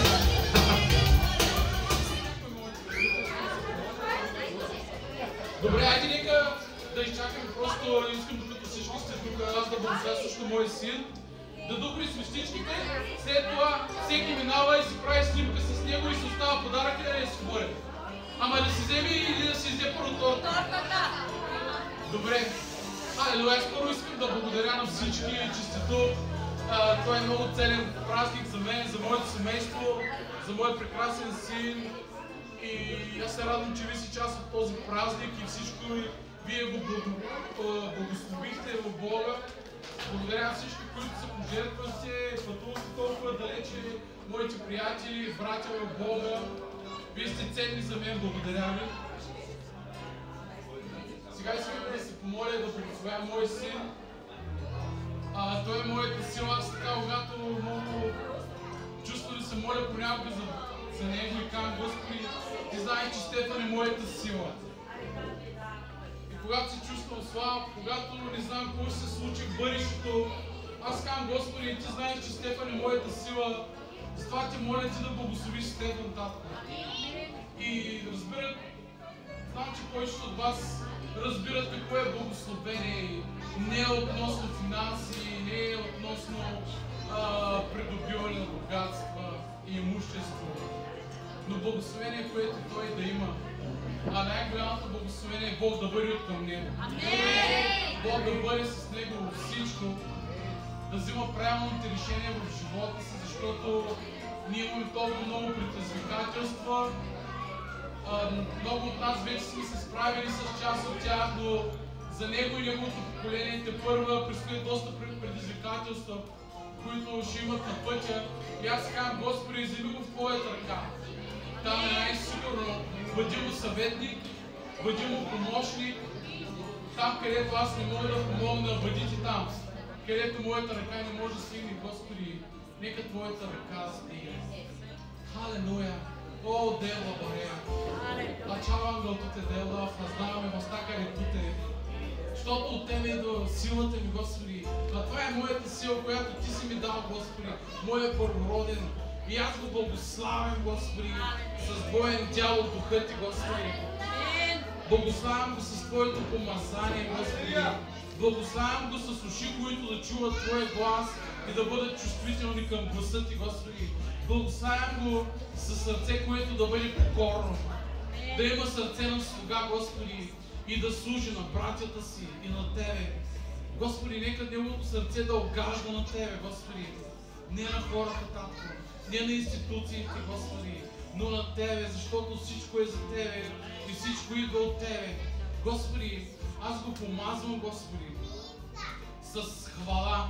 Добре, айде нека да изчакаме, просто искам докато всички сте тук, аз да бъда също мой син, да добри свещи всичките, след това всеки минава и си прави снимка с него и се остава подарък и да си говори. Ама да си вземе или да си взе първо торта? Добре. Алелуя, аз първо искам да благодаря на всички, честито. А, той е много ценен празник за мен, за моето семейство, за моят прекрасен син. И аз се радвам, че ви си част от този празник и всичко вие го благословихте в Бога. Благодаря на всички, които са пожертвали, пътувате толкова далече, моите приятели, братя в Бога. Вие сте ценни за мен, благодаря ви. Сега искам да се помоля да благословя мой син. А, той е моята сила, аз така, когато много чувство да се моля понякога за, за него и казвам, Господи, ти знаеш, че Стефан е моята сила. И когато се чувствам слаб, когато не знам какво ще се случи в бъдещето, аз казвам, Господи, ти знаеш, че Стефан е моята сила, затова ти моля ти да благословиш Стефан, татко. И разбират, знам, че повечето от вас разбират какво е благословение. Не е относно финанси, не е относно а, придобиване на богатства и имущество. Но благословение, което той да има. А най-голямото благословение е Бог да бъде от към него. Бог да бъде с него във всичко. Да взима правилните решения в живота си, защото ние имаме толкова много предизвикателства. Много от нас вече сме се справили с част от тях, но за него и неговото поколение те първа предстоят доста предизвикателства, които ще имат на пътя. И аз казвам, Господи, вземи го в Твоята ръка. Там е най-сигурно. Бъди му съветник, бъди му помощник. Там, където аз не мога да помогна, бъди ти там. Където моята ръка не може да стигне, Господи, нека Твоята ръка стигне. Халелуя! О, Дела Борея! Лачава ангелтите, Дела, раздаваме мастака репуте. Защото от Тебе идва силата ми, Господи. А това е моята сила, която Ти си ми дал, Господи. Моя първороден. И аз го благославям, Господи, с боен дял от духа Ти, Господи. Благославям го с Твоето помазание, Господи. Благославям го с уши, които да чуват Твоя глас и да бъдат чувствителни към гласа Ти, Господи. Благославям го със сърце, което да бъде покорно. Да има сърце на слуга, Господи, и да служи на братята си и на Тебе. Господи, нека неговото сърце да огажда на Тебе, Господи. Не на хората, татко, не на институциите, Господи, но на Тебе, защото всичко е за Тебе и всичко идва от Тебе. Господи, аз го помазвам, Господи, с хвала.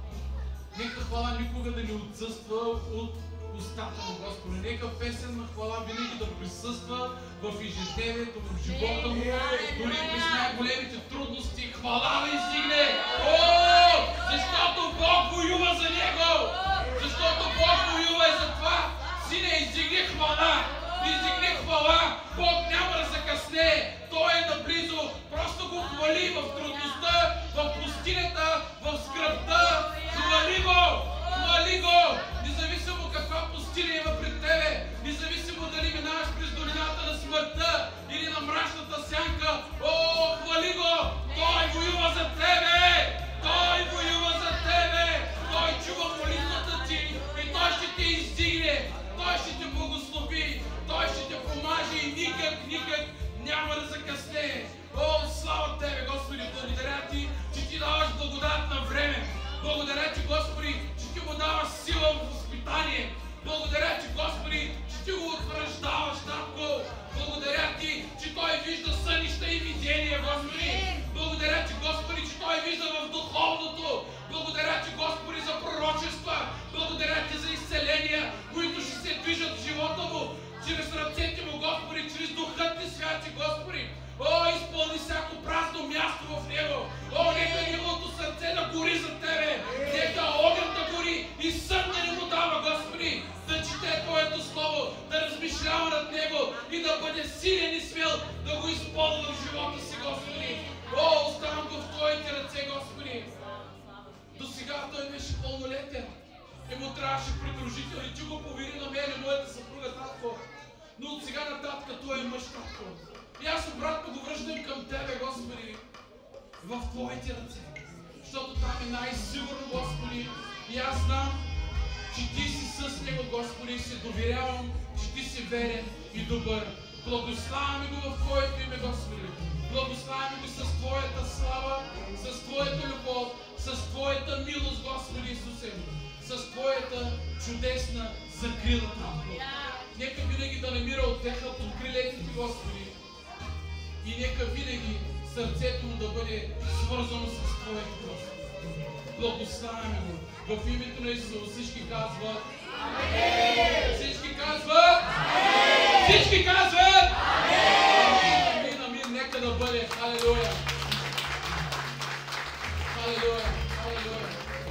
Нека хвала никога да не отсъства от устата му, Господи. Нека песен на хвала винаги да присъства в ежедневието, в живота му, дори през най-големите трудности. Хвала да издигне! О! Защото Бог воюва за него! Защото Бог воюва и за това! Сине, издигни хвала! Издигни хвала! Бог няма да закъсне! Той е наблизо! Просто го хвали в трудността, в пустинята, в скръбта! Хвали го! Хвали го! Независимо каква пустиня има пред тебе, независимо дали минаваш през долината на смъртта или на мрачната сянка, о, хвали го! Той воюва за тебе! Той воюва за тебе! Той чува молитвата ти и той ще те издигне! Той ще те благослови! Той ще те помаже и никак, никак няма да закъсне! О, слава Тебе, Господи! Благодаря Ти, че Ти даваш благодат на време! Благодаря Ти, Господи, че Ти му даваш сила в възпитание! Благодаря Ти, Господи, че Ти го утвърждаваш, Татко! Благодаря Ти, че Той вижда сънища и видения, Господи! Благодаря Ти, Господи, че Той вижда в духовното! Благодаря Ти, Господи, за пророчества! Благодаря Ти за изцеления, които ще се движат в живота му! Чрез ръцете му, Господи, чрез духът Ти, святи, Господи! О, изпълни всяко празно място в него! О, нека неговото сърце да гори за Тебе! Нека огън да гори и сън да не му дава, Господи! Да чете Твоето Слово, да размишлява над него и да бъде силен и смел да го използва в живота си, Господи! О, оставам го в Твоите ръце, Господи! До сега той беше пълнолетен и му трябваше придружител и Ти го повери на мен и моята съпруга, татко. Но от сега нататък той е мъж, татко. И аз обратно го връщам към Тебе, Господи, в Твоите ръце. Защото там е най-сигурно, Господи. И аз знам, че Ти си с него, Господи, и се доверявам, че Ти си верен и добър. Благославяме го в Твоето име, Господи. Благославяме го с Твоята слава, с Твоята любов, с Твоята милост, Господи Исусе, с Твоята чудесна закрила. Нека винаги да намира отеха под крилете Ти, Господи. И нека винаги сърцето му да бъде свързано с Твоето, Господи. Благославяме го. В името на Исус всички казват Амин! Всички казват Амин! Всички казват Амин! Амин, амин, нека да бъде. Халелуя! Халелуя! Халелуя!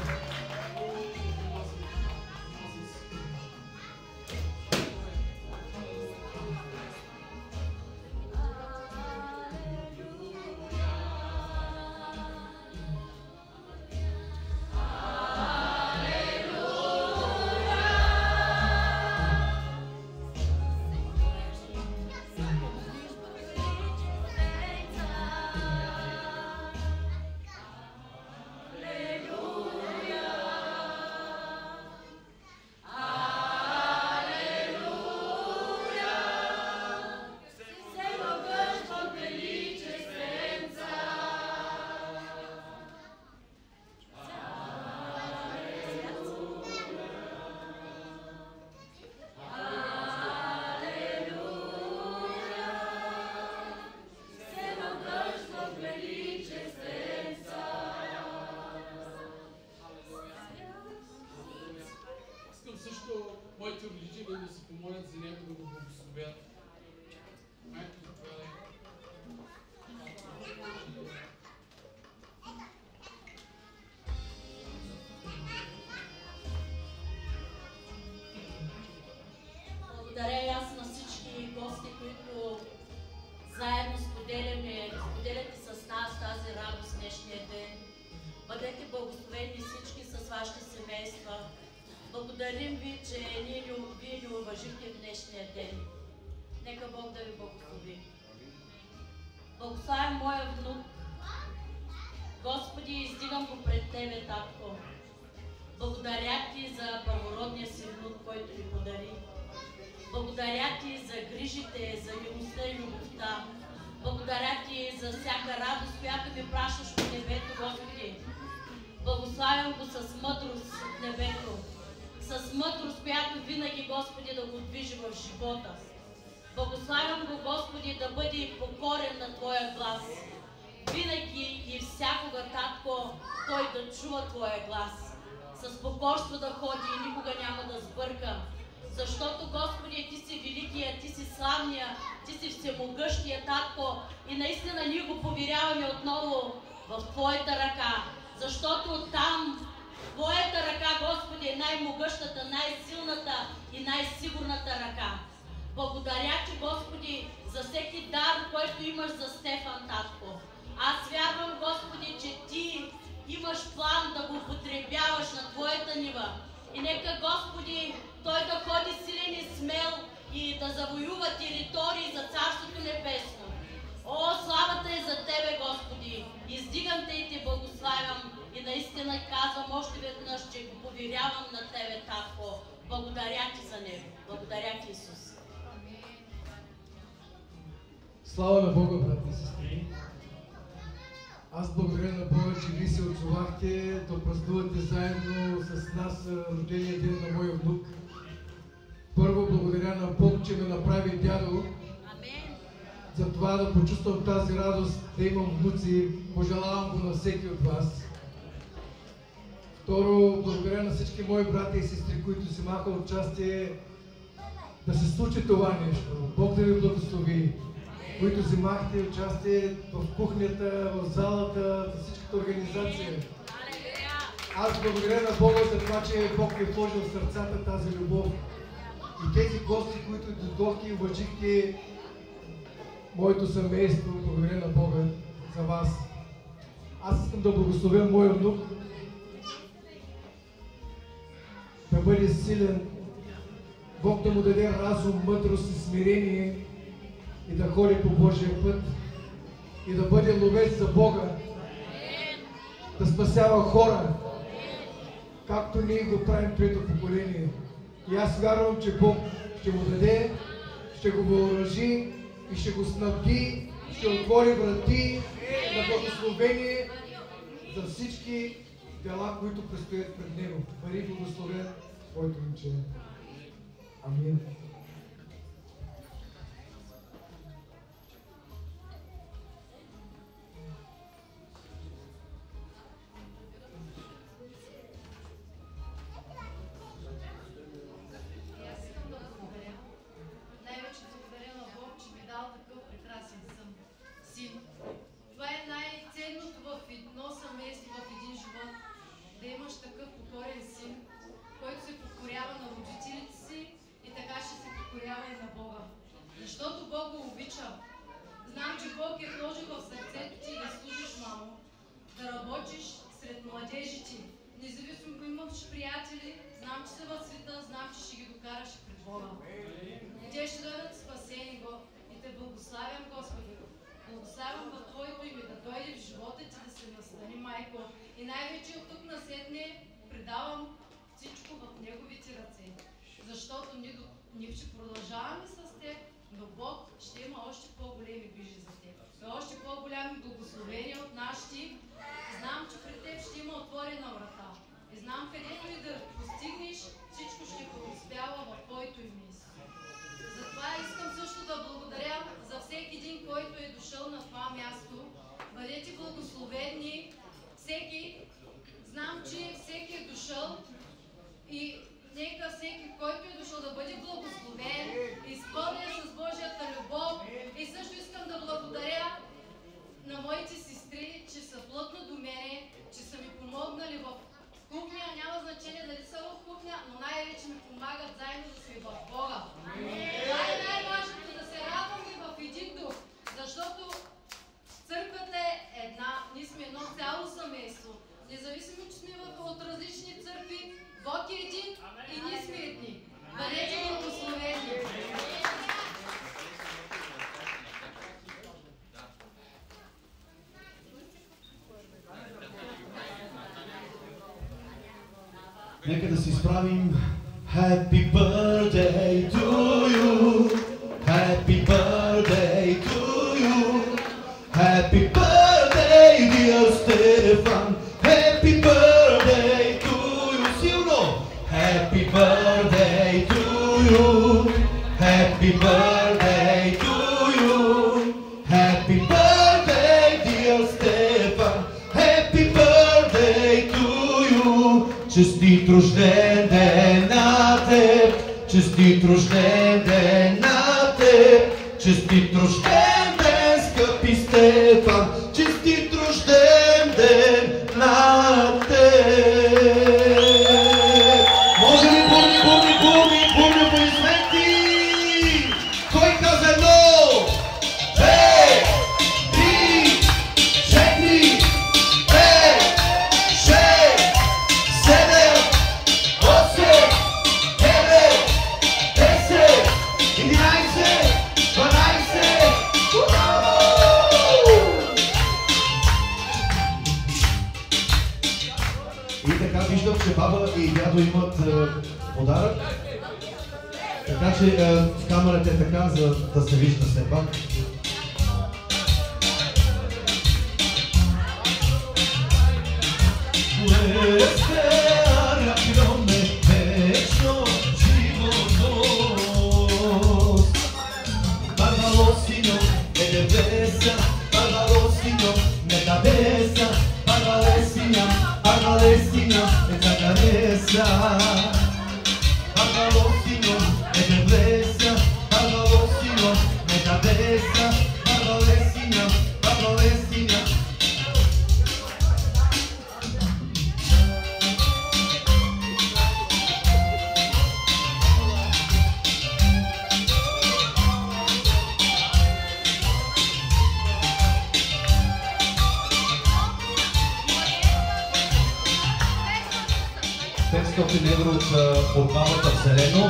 Моите родители да се помолят за него да го благословят. Майко, заповядай. Благодаря и аз на всички гости, които заедно споделяме, споделяте с нас тази радост днешния ден. Бъдете благословени всички с вашите семейства. Благодарим ви, че ние, вие ни уважихте в днешния ден. Нека Бог да ви благослови. Благославям моя внук. Господи, издигам го пред Тебе, Татко. Благодаря Ти за първородния си внук, който ни подари. Благодаря Ти за грижите, за милостта и любовта. Благодаря Ти за всяка радост, която ми пращаш от небето, Господи. Благославям го с мъдрост от небето. С мъдрост, която винаги, Господи, да го движи в живота. Благославям го, Господи, да бъде покорен на Твоя глас. Винаги и всякога, Татко, той да чува Твоя глас. С покорство да ходи и никога няма да сбърка. Защото, Господи, Ти си великия, Ти си славния, Ти си всемогъщия, Татко. И наистина ние го поверяваме отново в Твоята ръка. Защото там Твоята ръка, Господи, е най-могъщата, най-силната и най-сигурната ръка. Благодаря Ти, Господи, за всеки дар, който имаш за Стефан, Татко. Аз вярвам, Господи, че Ти имаш план да го употребяваш на Твоята нива. И нека, Господи, той да ходи силен и смел и да завоюва територии за Царството Небесно. О, славата е за Тебе, Господи! Издигам Те и Те благославям и наистина казвам още веднъж, че го поверявам на Тебе, Татко. Благодаря Ти за него. Благодаря Ти, Исус. Слава на Бога, брати и сестри! Аз благодаря на Бога, че ви се отзовахте да празнувате заедно с нас рождения ден на моя внук. Първо благодаря на Бог, че ме направи дядо. За това да почувствам тази радост, да имам внуци. Пожелавам го на всеки от вас. Второ, благодаря на всички мои брати и сестри, които вземаха участие да се случи това нещо. Бог да ви благослови. Които вземахте участие в кухнята, в залата, за всичката организация. Аз благодаря на Бога за това, че Бог ми вложил в сърцата тази любов. И тези гости, които дойдохте и уважихте моето семейство, благодаря на Бога за вас. Аз искам да благословя моя внук да бъде силен, Бог да му даде разум, мъдрост и смирение и да ходи по Божия път и да бъде ловец за Бога, да спасява хора, както ние го правим трето поколение. И аз вярвам, че Бог ще му даде, ще го въоръжи и ще го снабди, ще отвори врати на благословение за всички дела, които предстоят пред него. Бъди благословен твоето момче. Амин. Защото Бог го обича. Знам, че Бог е вложил в сърцето ти да служиш, мамо, да работиш сред младежите. Независимо имаш приятели, знам, че са в света, знам, че ще ги докараш пред Бога. Те ще дадат спасение, Бог. И те благославям, Господи. Благославям в Твоето име, да дойде в живота ти, да се настани, майко. И най-вече от тук насетне предавам всичко в Неговите ръце. Защото ние, ние ще продължаваме с Теб, но Бог ще има още по-големи грижи за Теб. И още по-голями благословения от нашите. Знам, че при Теб ще има отворена врата. И знам, където и да постигнеш, всичко ще успява в Твоето име. Затова искам също да благодаря за всеки един, който е дошъл на това място. Бъдете благословени. Всеки, знам, че всеки е дошъл и нека всеки, който е дошъл, да бъде благословен, изпълнен с Божията любов. И също искам да благодаря на моите сестри, че са плътно до мене, че са ми помогнали в кухня. Няма значение дали са в кухня, но най-вече ми помагат заедно да сме в Бога. Това е най-важното, да се радваме в един дух, защото църквата е една, ние сме едно цяло семейство. Независимо, че сме от различни църкви, Бог е един и ние сме едни. Бъдете благословени! Нека да се изправим. Happy birthday to you. Happy birthday to you. Happy birthday, dear Stefan. Happy birthday to you. Силно! Happy birthday to you. Happy birthday to you. Happy birthday, dear Stefan. Happy birthday to you. Честит рожден ден на теб. Честит рожден ден на теб. Честит рожден ден, скъпи Стефан. Честит рожден ден на теб. Може ли бурни, бурни, бурни, бурни аплодисменти? Кой каза едно? Две, три, четири, пет, шест, седем, осем, девет, десет, единайсет, дванайсет. И така виждам, че баба и дядо имат е, подарък. Така че е, в камерата е така, за да се вижда все пак. петстотин евро от, от мамата в зелено.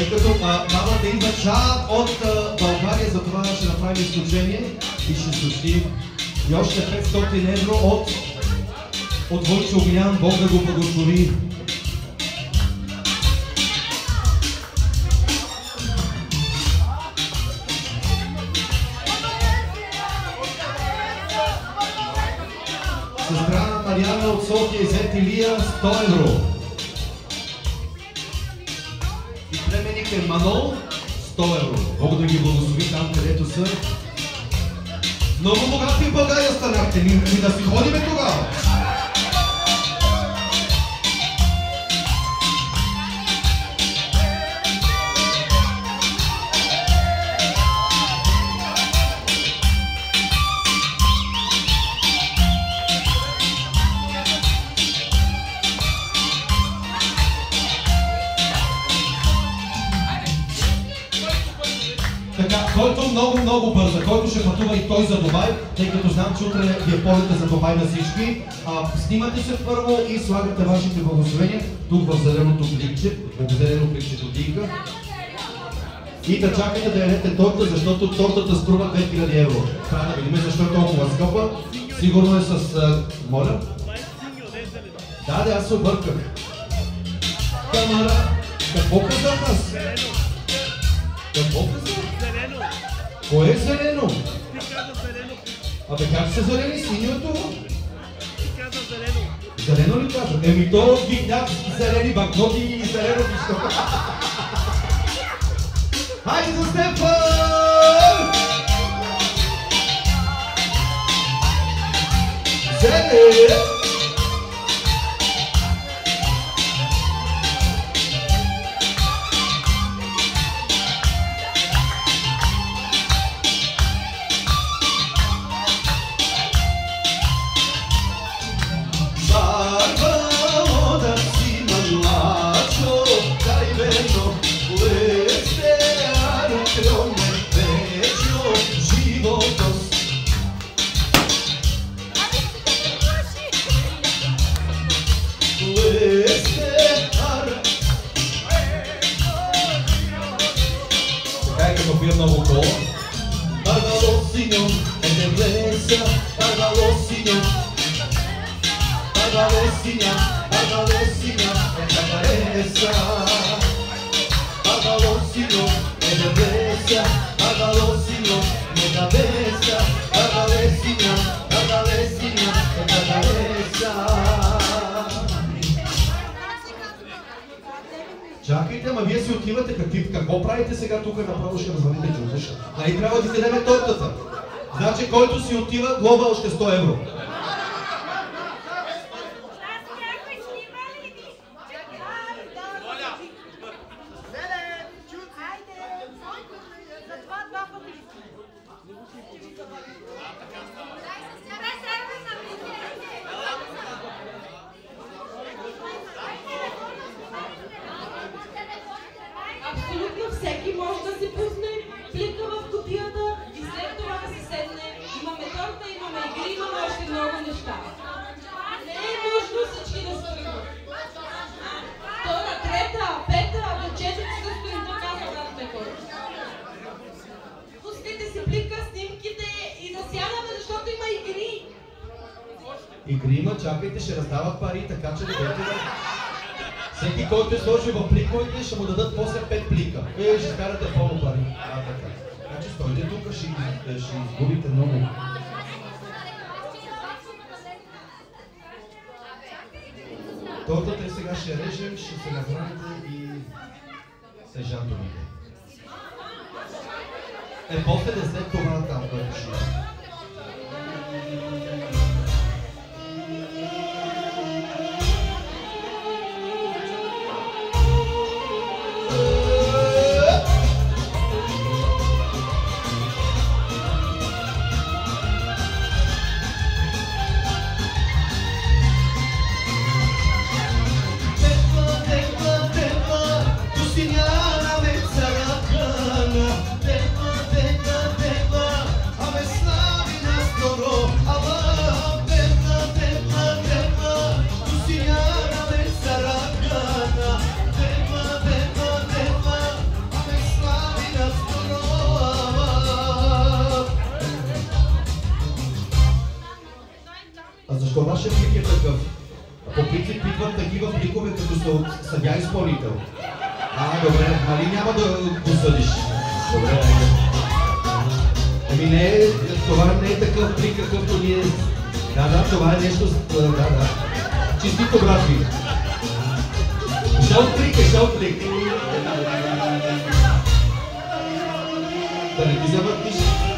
Тъй като мамата идва чак от а, България, за това ще направим изключение и ще съобщим и още петстотин евро от, от Войчо Огнян. Бог да го благослови. Сестра Мариана от София и зет Илия сто евро. И племенник е Манол сто евро. Бог да ги благослови там, където са. Много богати в България станахте. Ми, ми да си ходиме тогава. Който много, много бърза, който ще пътува и той за Дубай, тъй като знам, че утре ви е полета за Дубай на всички. А, снимате се първо и слагате вашите благословения тук в зеленото пликче, в зелено пликче кутийка. И да чакате да ядете торта, защото тортата струва две хиляди евро. Трябва да видим защо е толкова скъпа. Сигурно е с... А, моля? Да, да, аз се обърках. Камара, какво казах аз? Какво казах? Кое е зелено? Ти каза зелено. Абе как се зелени? Синьото? Ти каза зелено. Зелено ли каза? Еми то вигнат зелени банкноти и зелено нищо. Хайде за Стефан! Зелено! Чакайте, ама вие си отивате, какви, какво правите сега тук, направо ще развалите чудеша. Ай, трябва да си дадем тортата. Значи, който си отива, глоба още сто евро. Абсолютно всеки може да си пусне плика в кутията и след това да се седне. Имаме торта, имаме игри, имаме още много неща. Не е нужно всички да стоим. Втора, трета, пета, вечерите да стоим така, за да сме хора. Пустите си плика, снимките и да сядаме, защото има игри. Игри има, чакайте, ще раздават пари, така че да дойте да... Всеки, който е сложил в пликовете, ще му дадат после пет плика. Е, ще карате пълно пари. А, така. Значи стойте тук, ще, ще изгубите много. Тортата и сега ще режем, ще се нахраните и се жантовите. Е, после да след това там, което ще е. Ame защо вашия плик е такъв? По принцип питват такива пликове, като са от съдя изпълнител. А, добре, нали няма да го съдиш? Добре, айде. Ами не е, това не е такъв плик, какъвто ние... Да, да, това е нещо... Да, да. Чистито, брат ми. Жълт плик е, жълт плик. Да не ти завъртиш.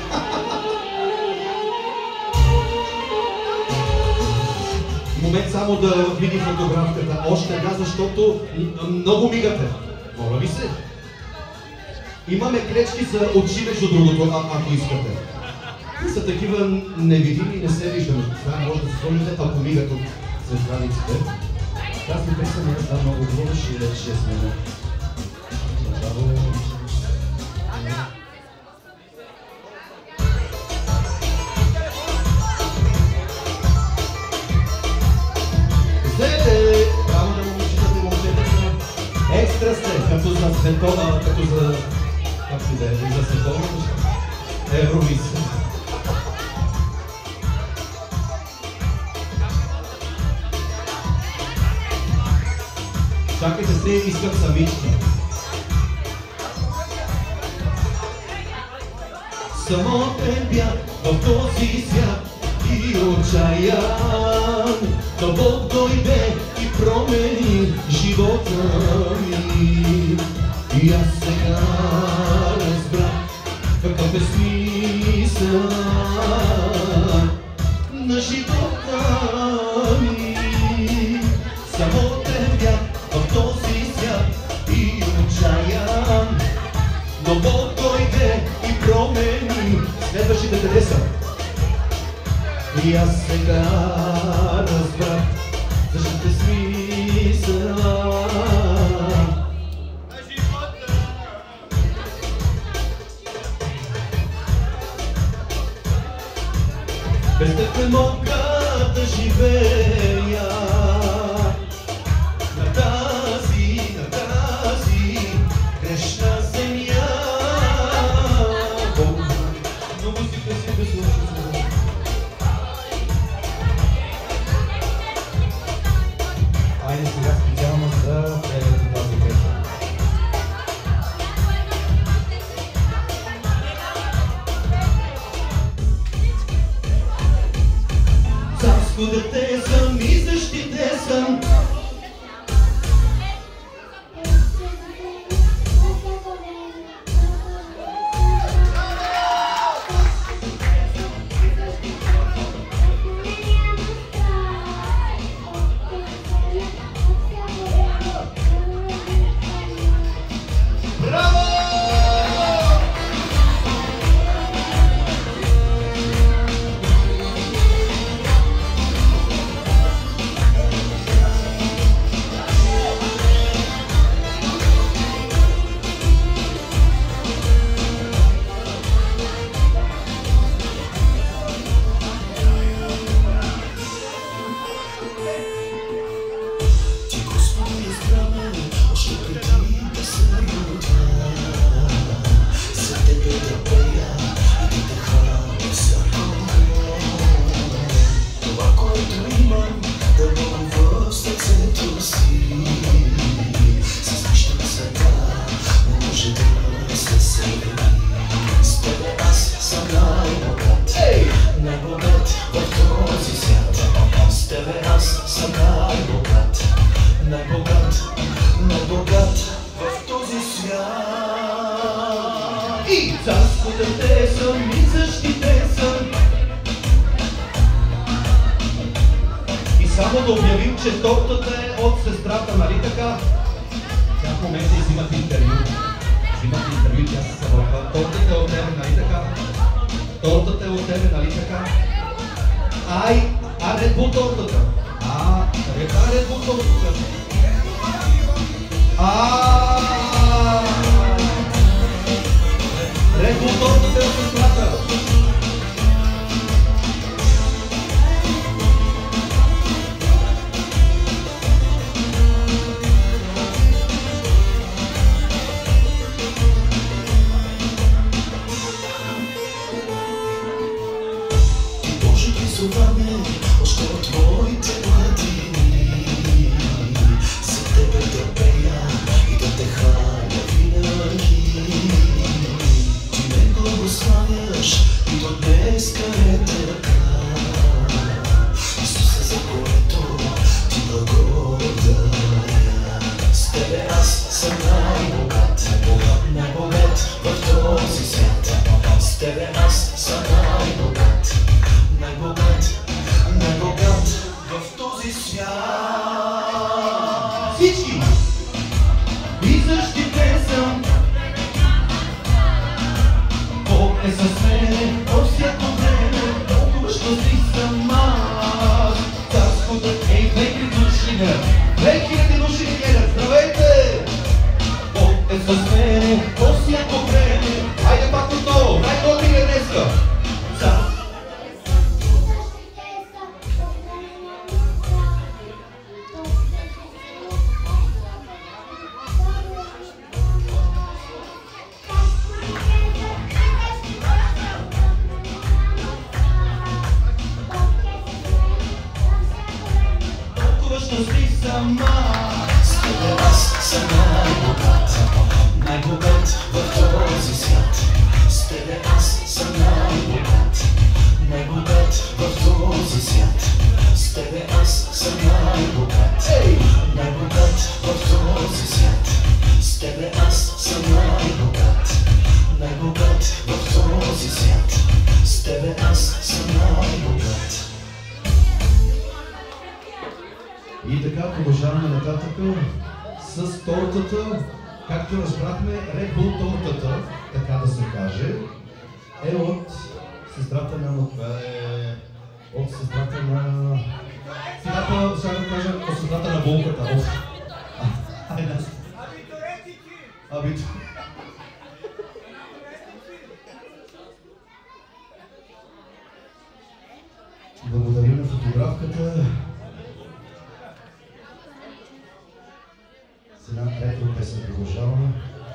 Момент само да види фотографката. Още една, защото много мигате. Моля ви се. Имаме клечки за очи, между другото, а, ако искате. Те са такива невидими и не се виждаме. Да, може да се сложите, ако мигат от светраниците. Тази песен е да много хубава, ще е шест минути. Здравейте! Право да момичетата и момчетата. Екстра сте, като за световна, като за... Как си да е? За световна Евровизия. Чакайте се, искам самички. Самотен бях в този свят и отчаян, но Бог дойде и промени живота ми. И аз сега разбрах какъв е смисъл на живота ми. Самотен бях в този свят и отчаян, но Бог дойде и промени. Следващите къде са? И аз сега разбрах защита смисъл на живота. Без теб не мога да живея на тази, на тази грешна земя. Много си красива слушай. Айде сега специално за преглед тази песен. Царско дете съм и защите съм. Само да обявим, че тортата е от сестрата, нали така? Тя в момента и взимат интервю. Взимат интервю, тя се събраха. Тортата е от тебе, нали така? Тортата е от тебе, нали така? Ай, а Red Bull тортата? А, къде е Red Bull тортата? Ааа! Red Bull тортата е от сестрата. от твоите гладини. За тебе да пея и да те храня винаги. Ти ме благославяш и до днеска е така. Исусе, за което ти благодаря. С тебе аз съм най-богат, най-богат в този свят. С тебе аз съм най-богат, най-богат, най-богат в този свят. Всички! И защитен съм. Бог е с мене по всяко време, толкова щастлив съм аз. Царското ей, две хиляди души гледат, две хиляди души гледат, здравейте! Бог е с мене по всяко време. Хайде пак отново, най-добри е днеска. За щастлив съм аз. С тебе аз съм най-богат, най-богат в този свят. С тебе аз съм най-богат, най-богат в този свят. С тебе аз съм най-богат, най-богат в този свят. С тебе аз съм най-богат, най-богат в този свят. С тебе аз съм най-богат. И така продължаваме нататък с тортата. Както разбрахме, Red Bull тортата, така да се каже, е от сестрата на... Е, от сестрата на... Сестрата, сега да кажа, от сестрата на болката. Айде. Абито. Благодарим на фотографката. С една ретро песен продължаваме.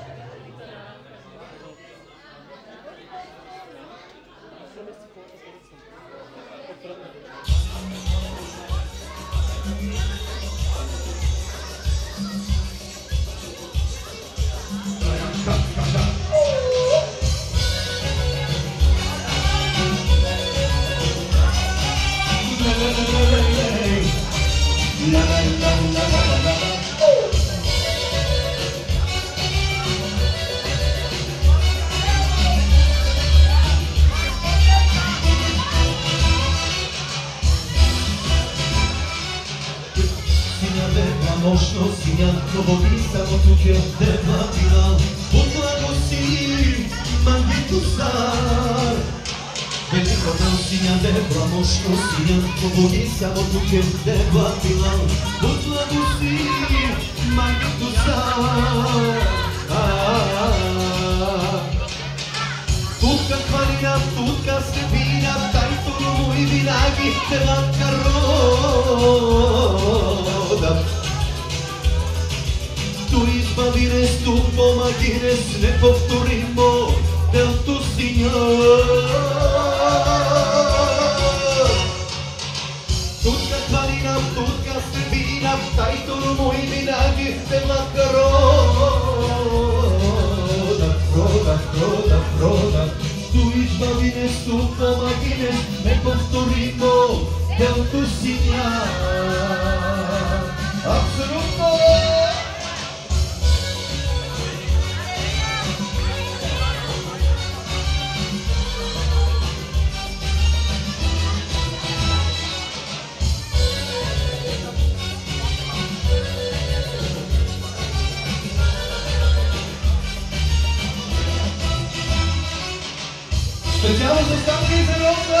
Нощно синя, но води само тук е дебла била. Отлаго си, мангитусар. Велика дъл синя, дебла, нощно синя, но води само тук е дебла била. Отлаго си, мангитусар. Тутка хвалина, тутка степина, тайто мой винаги дебла рода. Tu избавires, tu помогires, неповторимо, делто Синьор. Тутка хвалина, тутка степина, тайтор мой винаги дебла рода. Рода, рода, рода. Tu избавires, tu помогires, неповторимо, делто Синьор. Абсолютно! Специално за Станка и за Роса!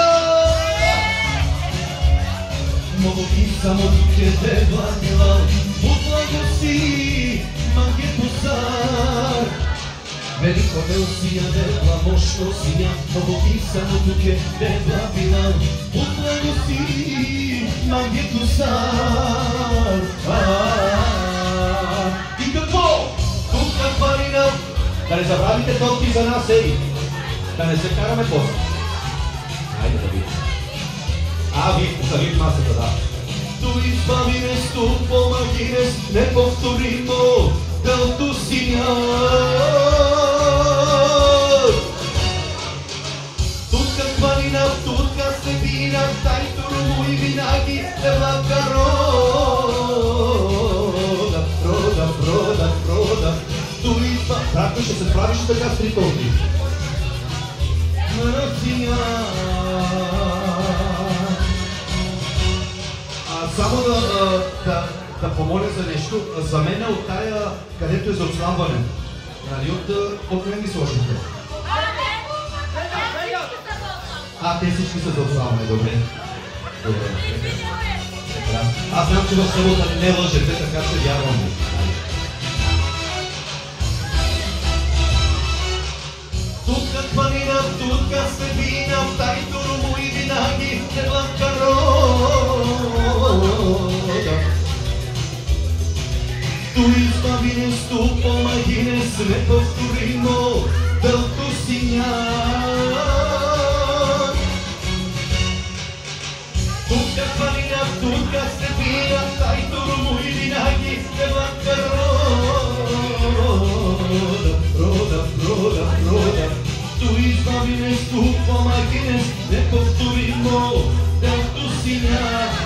Много ти само тук е дебла била, отлаго си, мангетусар. Велико бел синя, дебла, мощно синя, много ти само тук е дебла била, отлаго си, мангетусар. И какво? Тук на парина! Да не забравите топки за нас, ей! Да не се караме после. Айде да видим. А, ви, за ви масата, да. Tu izbavi nes, tu pomagi nes, nepovtorimo, deltu sinja. Tutka kvanina, tutka sredina, taj turmu i vinagi, evlaka roda, roda, roda, roda. Tu izbavi... Братко, ще се справиш така с три толки. Само да, да, да помоля за нещо. За мен от тая, където е за отслабване. Нали, от, от мен ги сложите? А, те всички са за отслабване, добре. Добре. Аз знам, че в събота не лъжете, така че вярвам ви. Tutка кванина, tutка средина, в тай турму и винаги, евлака рода. Tu izbavi nes, tu pomagi nes, nepovtorimo, deltu sinja. Tutka kvanina, tutka sredina, v taj turmu i vinagi, evlaka roda, roda, roda, roda. Tu izbavi nes, tu pomagi nes, nepovtorimo, deltu sinja.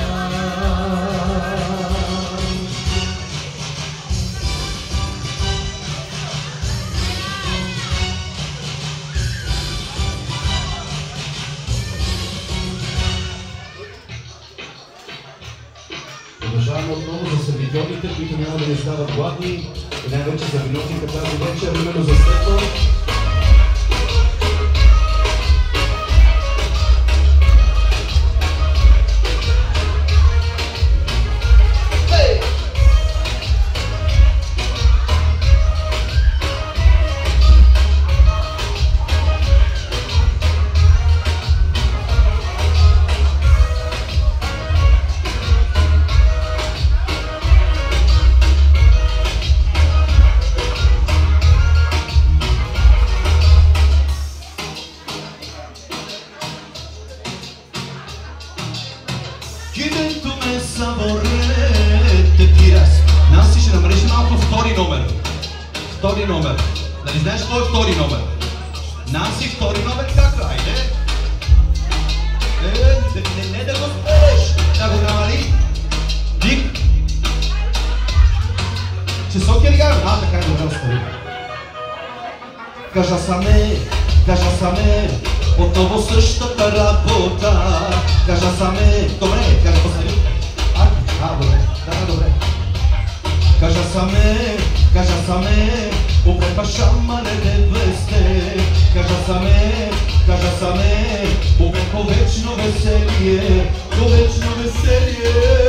Продължаваме отново за сервитьорите, които няма да ни стават гладни и най-вече за винотника тази вечер, именно за светло. Втори номер. Нали знаеш кой е втори номер? Нанси, втори номер как? Айде! Е, не, не да го спееш! Да го намали! Дик! Чесок е ли гар? А, така е добре остави. Кажа саме, кажа саме, отново същата работа. Кажа саме, добре, кажа постави. А, а, добре, да, добре. Кажа саме, кажа саме, укрепа шамане невесте. Кажа саме, кажа саме, укрепа вечно веселие, до вечно веселие.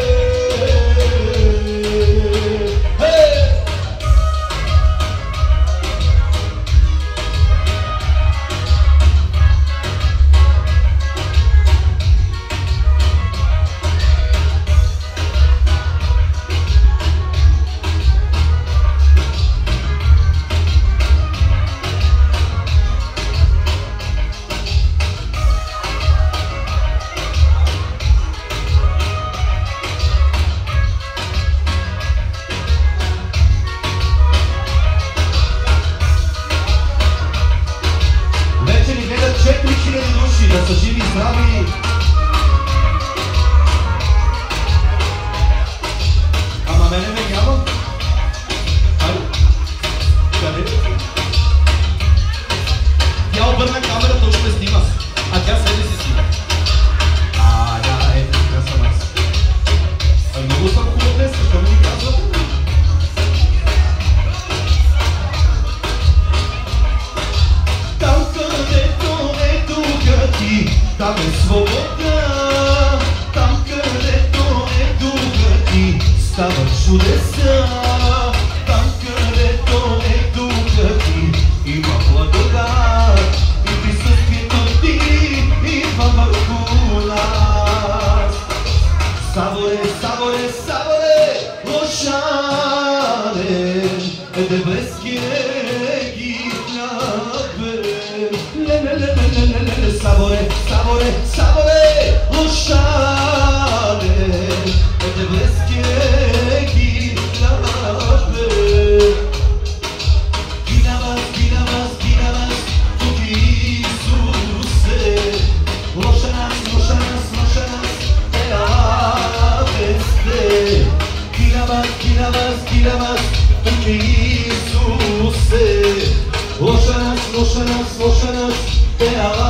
Там е свобода, там където е духа ти, стават чудеса. Там където е духа ти, има благодат и присъствието ти идва върху нас. Саворе, саворе, саворе, лошарен, дебеския ги хлябен. Ле-ле-ле-ле-ле-ле-ле, саворе, саворе, саворе, лошарен. ми Исусе, лоша нас, лоша нас, лоша нас, те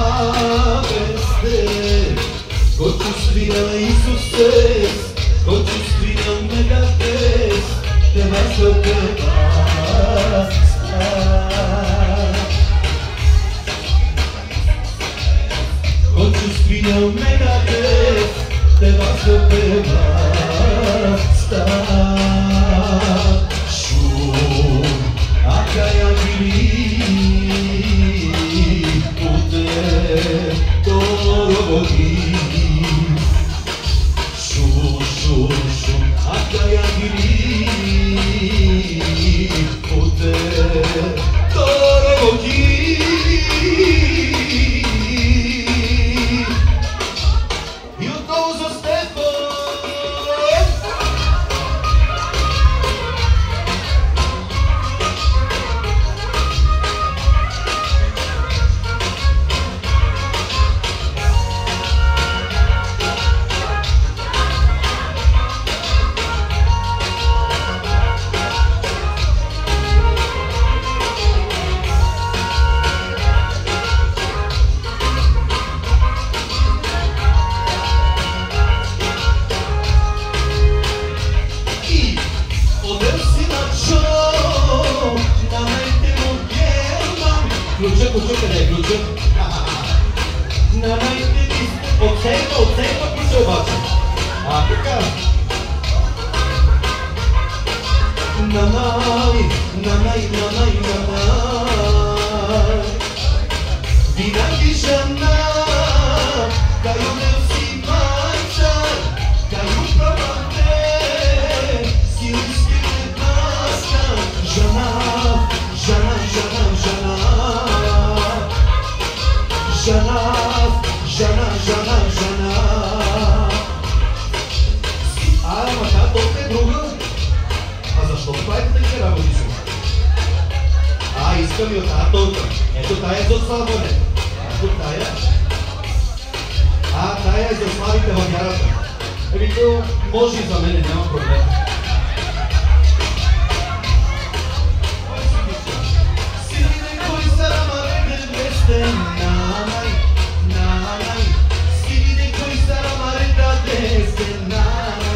авесте. Който свиня Исусе, който свиня Мегатес, те нас опева. Който свиня Мегатес, те нас опева. Шум, акая гили, путе, дороги. Шум, шум, шум, акая гили, путе, дороги. И отново за Стефан. Ключа, ключа, къде е ключа? На най-ти оценка, оценка ключа обаче. А, така. Нанай, нанай, нанай, нанай. Винаги жена, каю не си майча, каю правате, силски преднаска. Жена, жена, жена, жена. Жена, жена, жена, жена. А, ама тя толкова е друга. А защо правите такива работи сега? А, искам и от тази толкова. Ето тая е за слабане. Ето тая. А, тая е за слабите във вярата. Еми, то може и за мене, няма проблем. Nanai, nanai, siri de koi sara mareta deste nanai.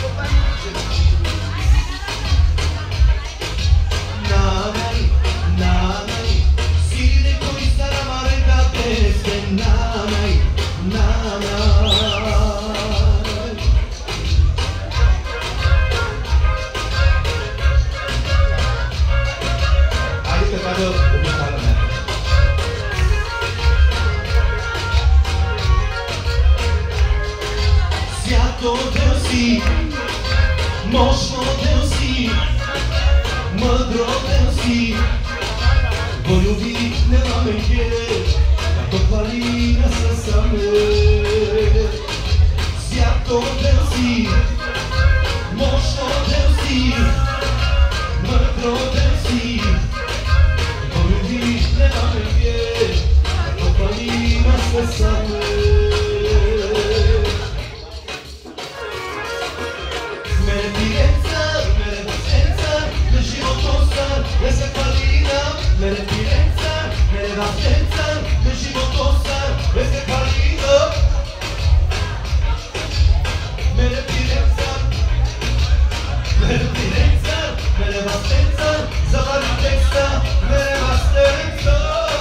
Nanai, nanai, siri de koi sara mareta deste nanai, nanai. Айде така да обичаме. Святодел си, мощнодел си, мъдродел си, го люби не маменке, като хвали на съсаме. Святодел си, мощнодел си, мъдродел си, го люби не маменке, като хвали на съсаме. Esa calina, mere pirenza, mere rassenza, me životosa, esa calina. Mere pirenza, mere pirenza, mere rassenza, zavali teksta, mere rassenza.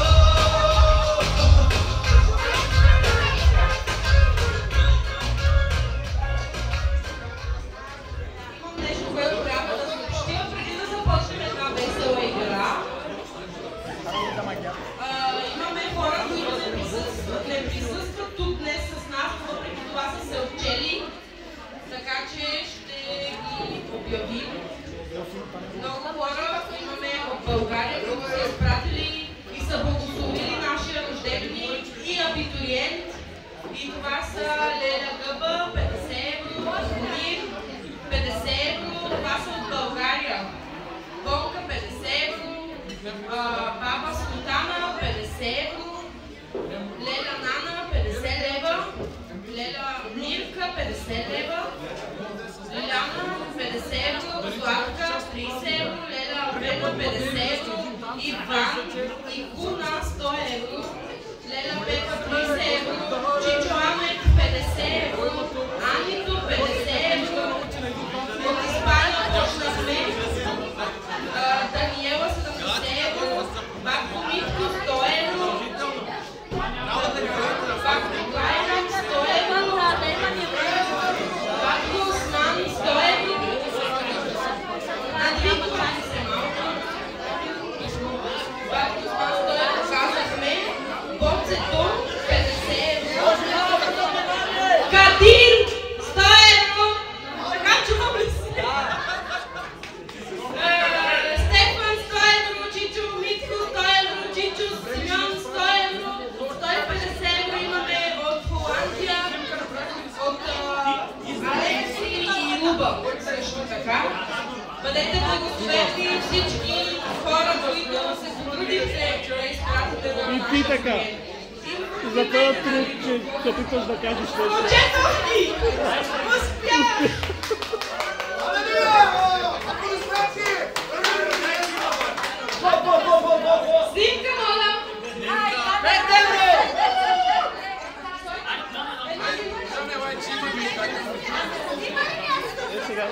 Имам нещо, което трябва да съобщя преди да започнем една весела игра. Имаме хора, които не присъстват, не присъстват тук днес с нас, въпреки това са се отчели, така че ще ги обявим. Много хора имаме от България, които са изпратили и са благословили нашия рождени и абитуриент. И това са Леля Гъба, петдесет евро, Бонир, петдесет евро, това са от България. Бонка, петдесет евро, Баба Султана, петдесет евро, Леля Нана, петдесет лева, Леля Мирка, петдесет лева, Лиляна, петдесет евро, Златка, тридесет евро, Леля петдесет евро, Иван и Гуна сто евро, Леля Пепа тридесет евро, Чичо Амет петдесет евро, Анито петдесет евро, от Испания почнахме, Даниела седемдесет евро, Бако Митко сто евро, Бако Клайна сто евро, Бако Осман сто евро, Надвико се малко, Бако Осман сто евро казахме, Боцето петдесет евро, Кадир сто евро, така чувам ли се? Стефан сто евро, Чичо Митко сто евро, Чичо Симеон сто евро, сто и петдесет евро имаме от Холандия, от Алекси и Люба също така. Бъдете благословени всички хора, които се потрудите да изпратите на И ти така. За този труд, че се опитваш да кажеш нещо. Почетох ти! Успях! Снимка, моля! Е, сега.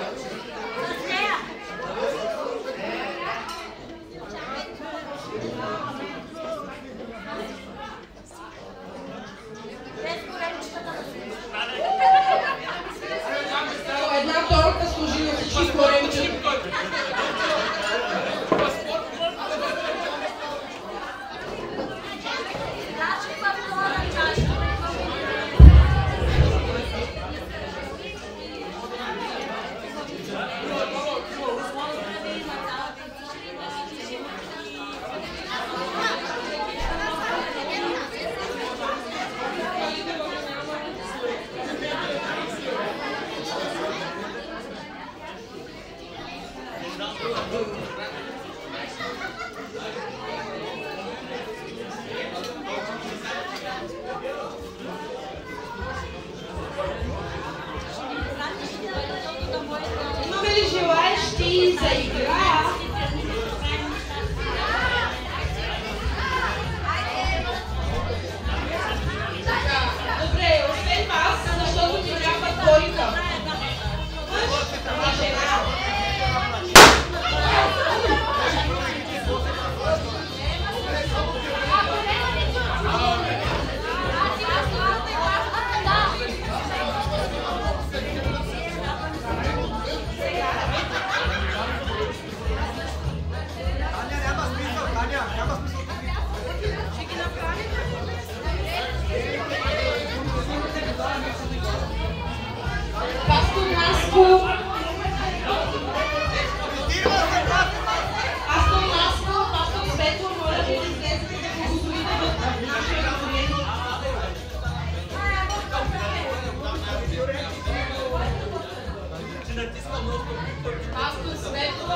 Една торта служи на всички коремчи. Имаме ли желаещи за игра? Добре, освен вас, защото ти трябва двойка. Мъж и жена. Пастор Наско. Пастор Наско, пастор Светло, моля ви да излезете да благословите в нашия разговор. Пастор Светло.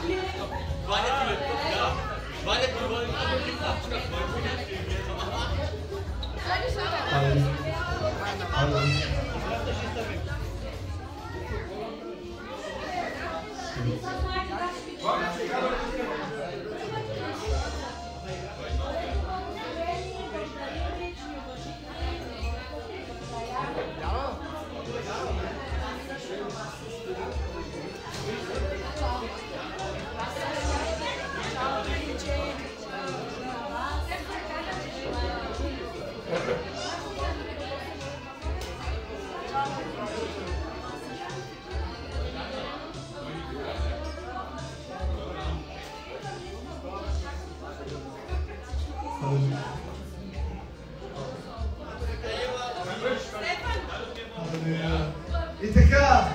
И така.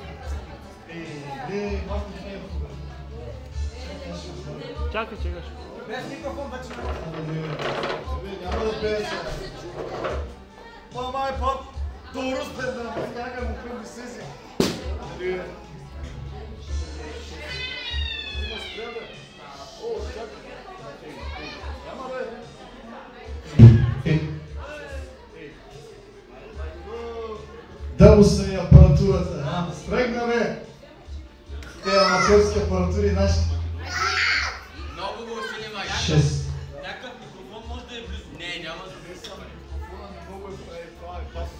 Е, малко не е хубаво. Чакай, чакаш. Без микрофон вече. Няма да пея сега. Мама е път. До разгледна. Някак му към ми сези. Има спряда. О, чакай. Няма бе. Да му са и апаратурата. Тръгнаме. Те аматорски апаратури наши. шест. Някакъв микрофон може да е близо. Не, няма да е само. Много е прави, това е пасо.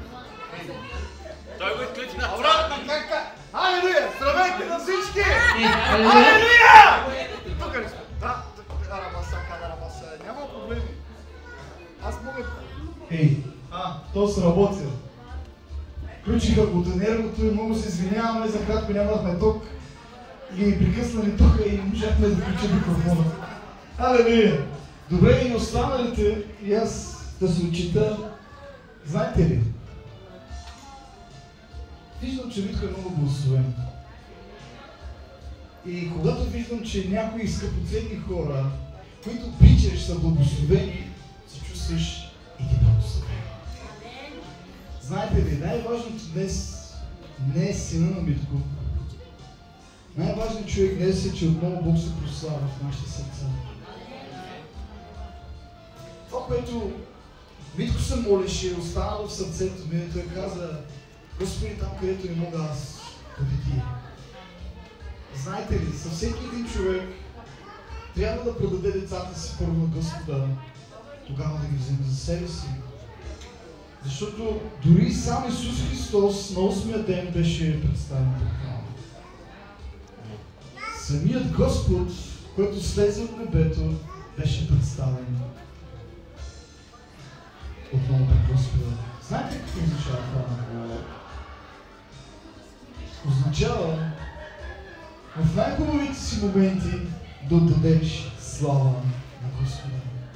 Той го изключи на Обратна клетка! Алелуя! Здравейте на всички! Алелуя! Алелуя! Тук ли сме? Да, карабаса, карабаса. Няма проблеми. Аз мога... Ей, а, то сработил. Включиха контейнерното и много се извиняваме, за кратко нямахме ток. И ни прекъснали тока и не можахме да включим микрофона. Алелуя! Добре, и останалите, и аз да се отчита. Знаете ли? Виждам, че Митко е много благословен. И когато виждам, че някои скъпоценни хора, които обичаш, са благословени, се чувстваш и ти благословен. Знаете ли, най-важното днес не е сина на Митко. Най-важният човек днес е, че отново Бог се прославя в нашите сърца. Това, което Митко се молеше, остана в сърцето ми, той каза: Господи, там където не мога аз, бъди ти. Знаете ли, със всеки един човек трябва да продаде децата си първо на Господа, тогава да ги вземе за себе си. Защото дори сам Исус Христос на осмия ден беше представен пред храма. Самият Господ, който слезе от небето, беше представен отново пред Господа. Знаете ли какво означава това? Означава в най-хубавите си моменти да отдадеш слава на Господа.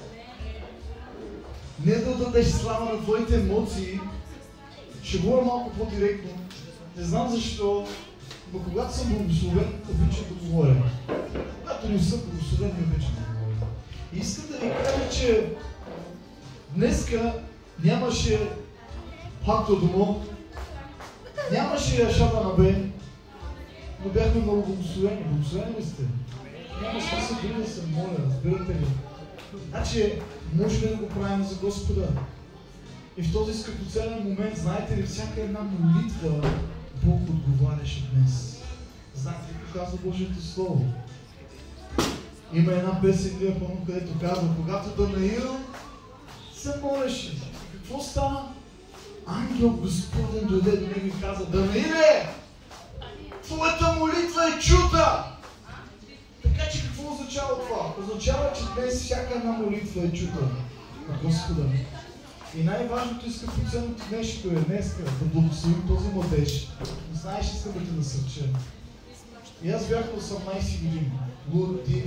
Не да отдадеш слава на твоите емоции. Ще говоря малко по-директно. Не знам защо, но когато съм благословен, обичам да говоря. Когато не съм благословен, не обичам да говоря. И искам да ви кажа, че днеска нямаше Хакто домо, нямаше Шаба на Бен, но бяхме много благословени. Благословени ли сте? Няма смисъл дори да се моля, разбирате ли? Значи, може ли да го правим за Господа? И в този скъпоценен момент, знаете ли, всяка една молитва Бог отговаряше днес. Знаете ли какво казва Божието Слово? Има една песен, Лия Пълно, където казва: когато Данаил се молеше, какво стана? Ангел Господен дойде до него и каза: Данаиле, твоята молитва е чута! Така че какво означава това? Означава, че днес всяка една молитва е чута на Господа. И най-важното и скъпоценното нещо е днес да благословим този младеж. Знаеш, искам да те насърча. И аз бях на осемнайсет години. Луд, ти.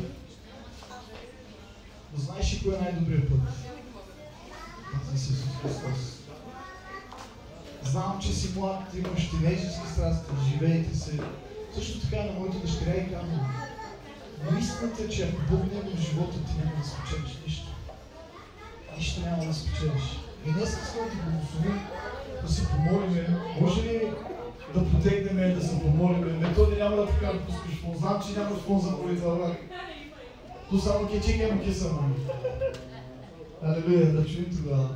Но знаеш ли кой е най-добрият път? Аз си Исус Христос. Знам, че си млад, имаш тинейджерски страсти, живеете се. Също така на моята дъщеря и казвам: но истината е, че ако Бог не е в живота ти, няма да спечелиш нищо. Нищо няма да спечелиш. И днес искам да ти благословим, да се помолиме. Може ли да потегнем, да се помолиме? Методи няма да така да пускаш фон. Знам, че няма фон за молитва, брат. То само кечек няма кеса, мами. Алелуя, да чуем тогава.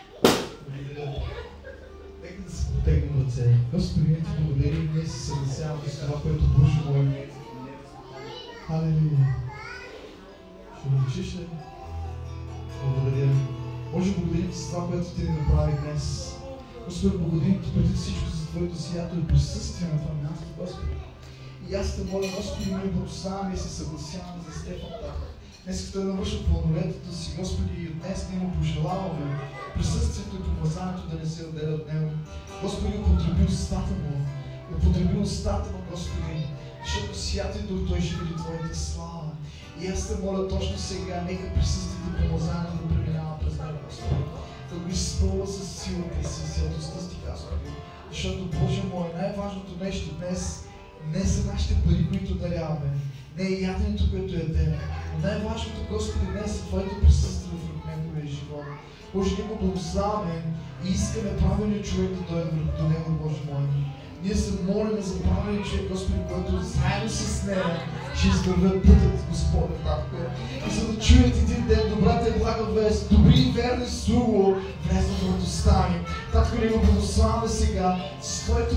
Нека да се потегнем ръце. Господи, ние ти благодарим, ние се съгласяваме с това, което Боже мой. Алелуя. Ще го лечиш ли? Благодаря. Може благодарим ти за това, което ти ни направи днес. Господи, благодарим ти преди всичко за Твоето сиятелно и присъствие на това място, Господи. И аз те моля, Господи, ние благославяме и се съгласяваме за Стефан Тата. Днес като е навършил пълнолетието си, Господи, и днес ние му пожелаваме присъствието и помазанието да не се отделя от него. Господи, употреби устата му, употреби устата му, Господи, защото сиятел Дух, той ще види Твоята слава. И аз те моля точно сега, нека присъствието и помазанието да преминава през него, Господи. Да го изпълва с силата и с святостта си, Господи. Защото, Боже мой, най-важното нещо днес не са нашите пари, които даряваме, не е яденето, което ядем, но най-важното, Господи, днес е Твоето присъствие в неговия живот. Боже, ние го благославяме и искаме правилният човек да дойде до него, Боже мой. Ние се молим за правилния човек, Господи, който заедно с нея ще извървят пътят, Господи, Татко. И за да чуят един ден добрата и блага вест, добри и верни слуго, влезнат в радостта ни. Татко, ние го благославяме сега с Твоето присъствие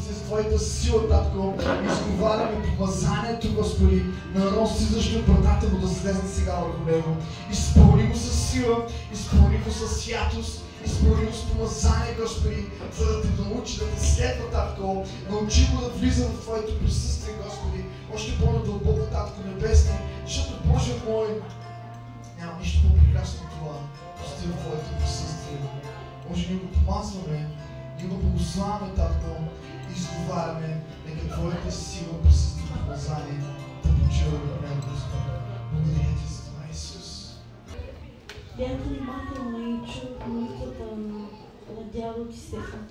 с Твоята сила, Татко. Изговаряме помазанието, Господи, на Арон, слизащо от брадата му да слезе сега върху него. Изпълни го с сила, изпълни го с святост, изпълни го с помазание, Господи, за да те научи, да те следва, Татко. Научи го да влиза в Твоето присъствие, Господи, още по-надълбоко, Татко Небесни, защото, Боже мой, няма нищо по-прекрасно от това, да сте в Твоето присъствие. Може ние го помазваме, ние го благославяме, Татко, и изговаряме, нека Твоята сила, присъствие и помазание да почива в него, Господи. Благодаря Ти за това, Исус. Бях внимателна и чух молитвата на, на дядо ти Стефан.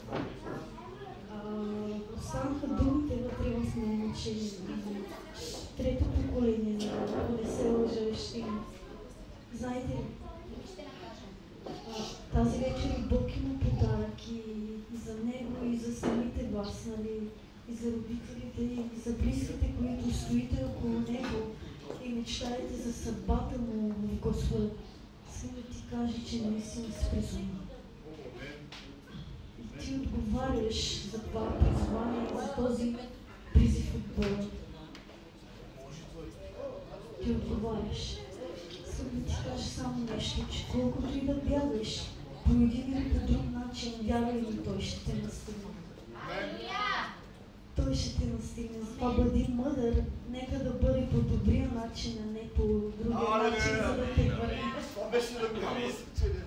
Останаха думите вътре в мен, че трето поколение, ако не се лъжа, ще има. Знаете ли, тази вечер и Бог има подарък и, и за него, и за самите вас, нали, и за родителите, и за близките, които стоите около него и мечтаете за съдбата му в Господа. Искам да ти кажа, че наистина си призвана. И ти отговаряш за това призвание, за този призив от Бога. Ти отговаряш. Искам да ти кажа само нещо, че колкото и да бягаш, по един или по друг начин, вярвай ми, Той ще те настигне. Той ще те настигне. Затова бъди мъдър, нека да бъде по добрия начин, а не по другия начин, за да те върви. Това беше да го изключили.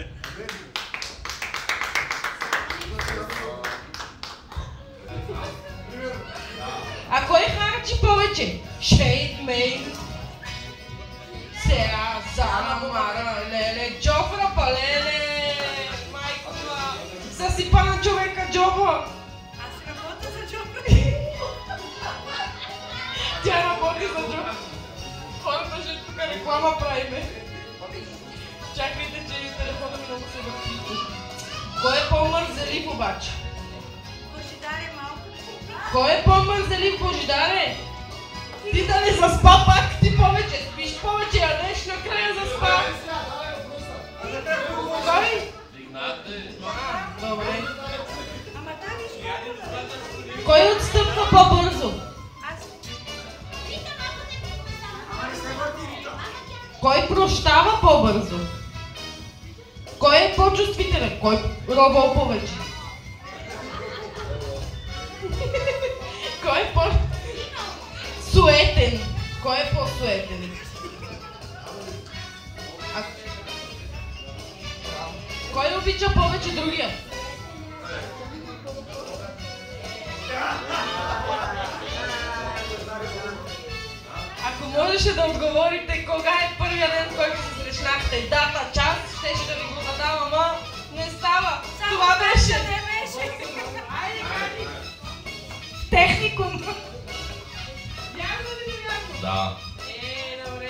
А кой харчи повече? Швейд, мейн, Сеа, Зана, Мара, Леле, Джофра, Палеле, майкова, засипа на човека Джофра. Аз работя за Джофра. Тя работи за Джофра. Хората ще тук реклама правиме. Чакайте, че и телефона ми много се върти. Кой е по-мързелив обаче? Божидаре малко. Кой е по-мързелив, Божидаре? Ти да не заспа пак, ти повече спиш, повече ядеш, накрая заспа. Кой? Добре. Кой отстъпва по-бързо? Кой прощава по-бързо? Кой е по-чувствителен? Кой робъл повече? Кой е по-суетен? Кой е по-суетен? А... Кой обича повече другия? Ако можеше да отговорите кога е първия ден, в който се срещнахте, дата, час, щеше да ви го задам, ама не става. Това беше. Техникум. Вярно ли ми вярно? Да. Е, добре.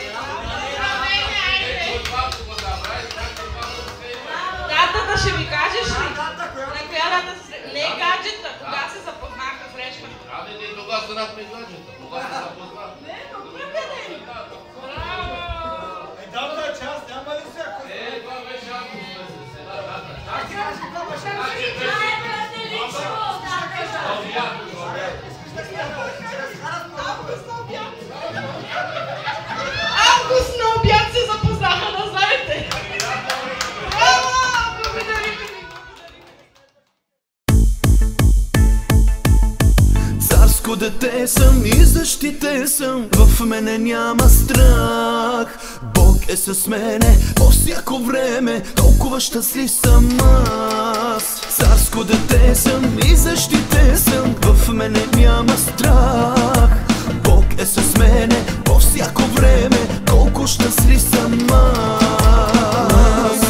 Датата ще ми кажеш ли? На коя дата се срещнахте? Не гаджета, кога се запознаха, срещнахте? Абе, ние тогава станахме гаджета. Кога се запознахме? Не, но първия ден. Браво! Е, дата е час, няма ли всяко? Е, това беше август месец. Как ти кажи, това беше август? Август на обяд се запознаха, да знаете! Браво! Благодарим ви! Царско дете съм и защитен съм, в мене няма страх. Бог е с мене по всяко време, толкова щастлив съм аз. Царско дете съм и защитен съм, в мене няма страх. Бог е с мене по всяко време, колко щастлив съм аз.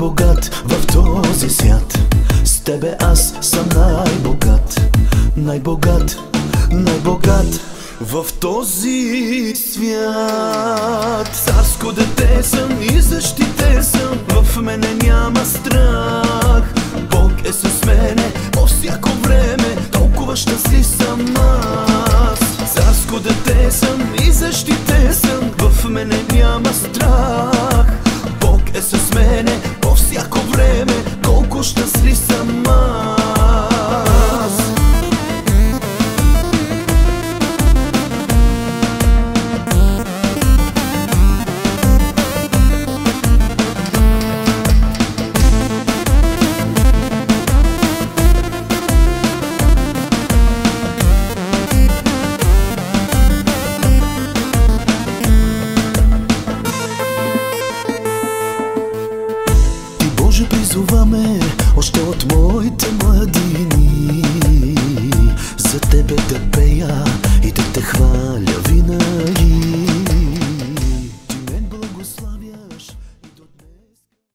най-богат в този свят. С тебе аз съм най-богат, най-богат, най-богат в този свят. Царско дете съм и защитен съм, в мене няма страх. Бог е с мене по всяко време, толкова щастлив съм аз. Царско дете съм и защитен съм, в мене няма страх. Бог е с мене по всяко време, колко щастлив съм аз. Призоваме още от моите младини, за тебе да пея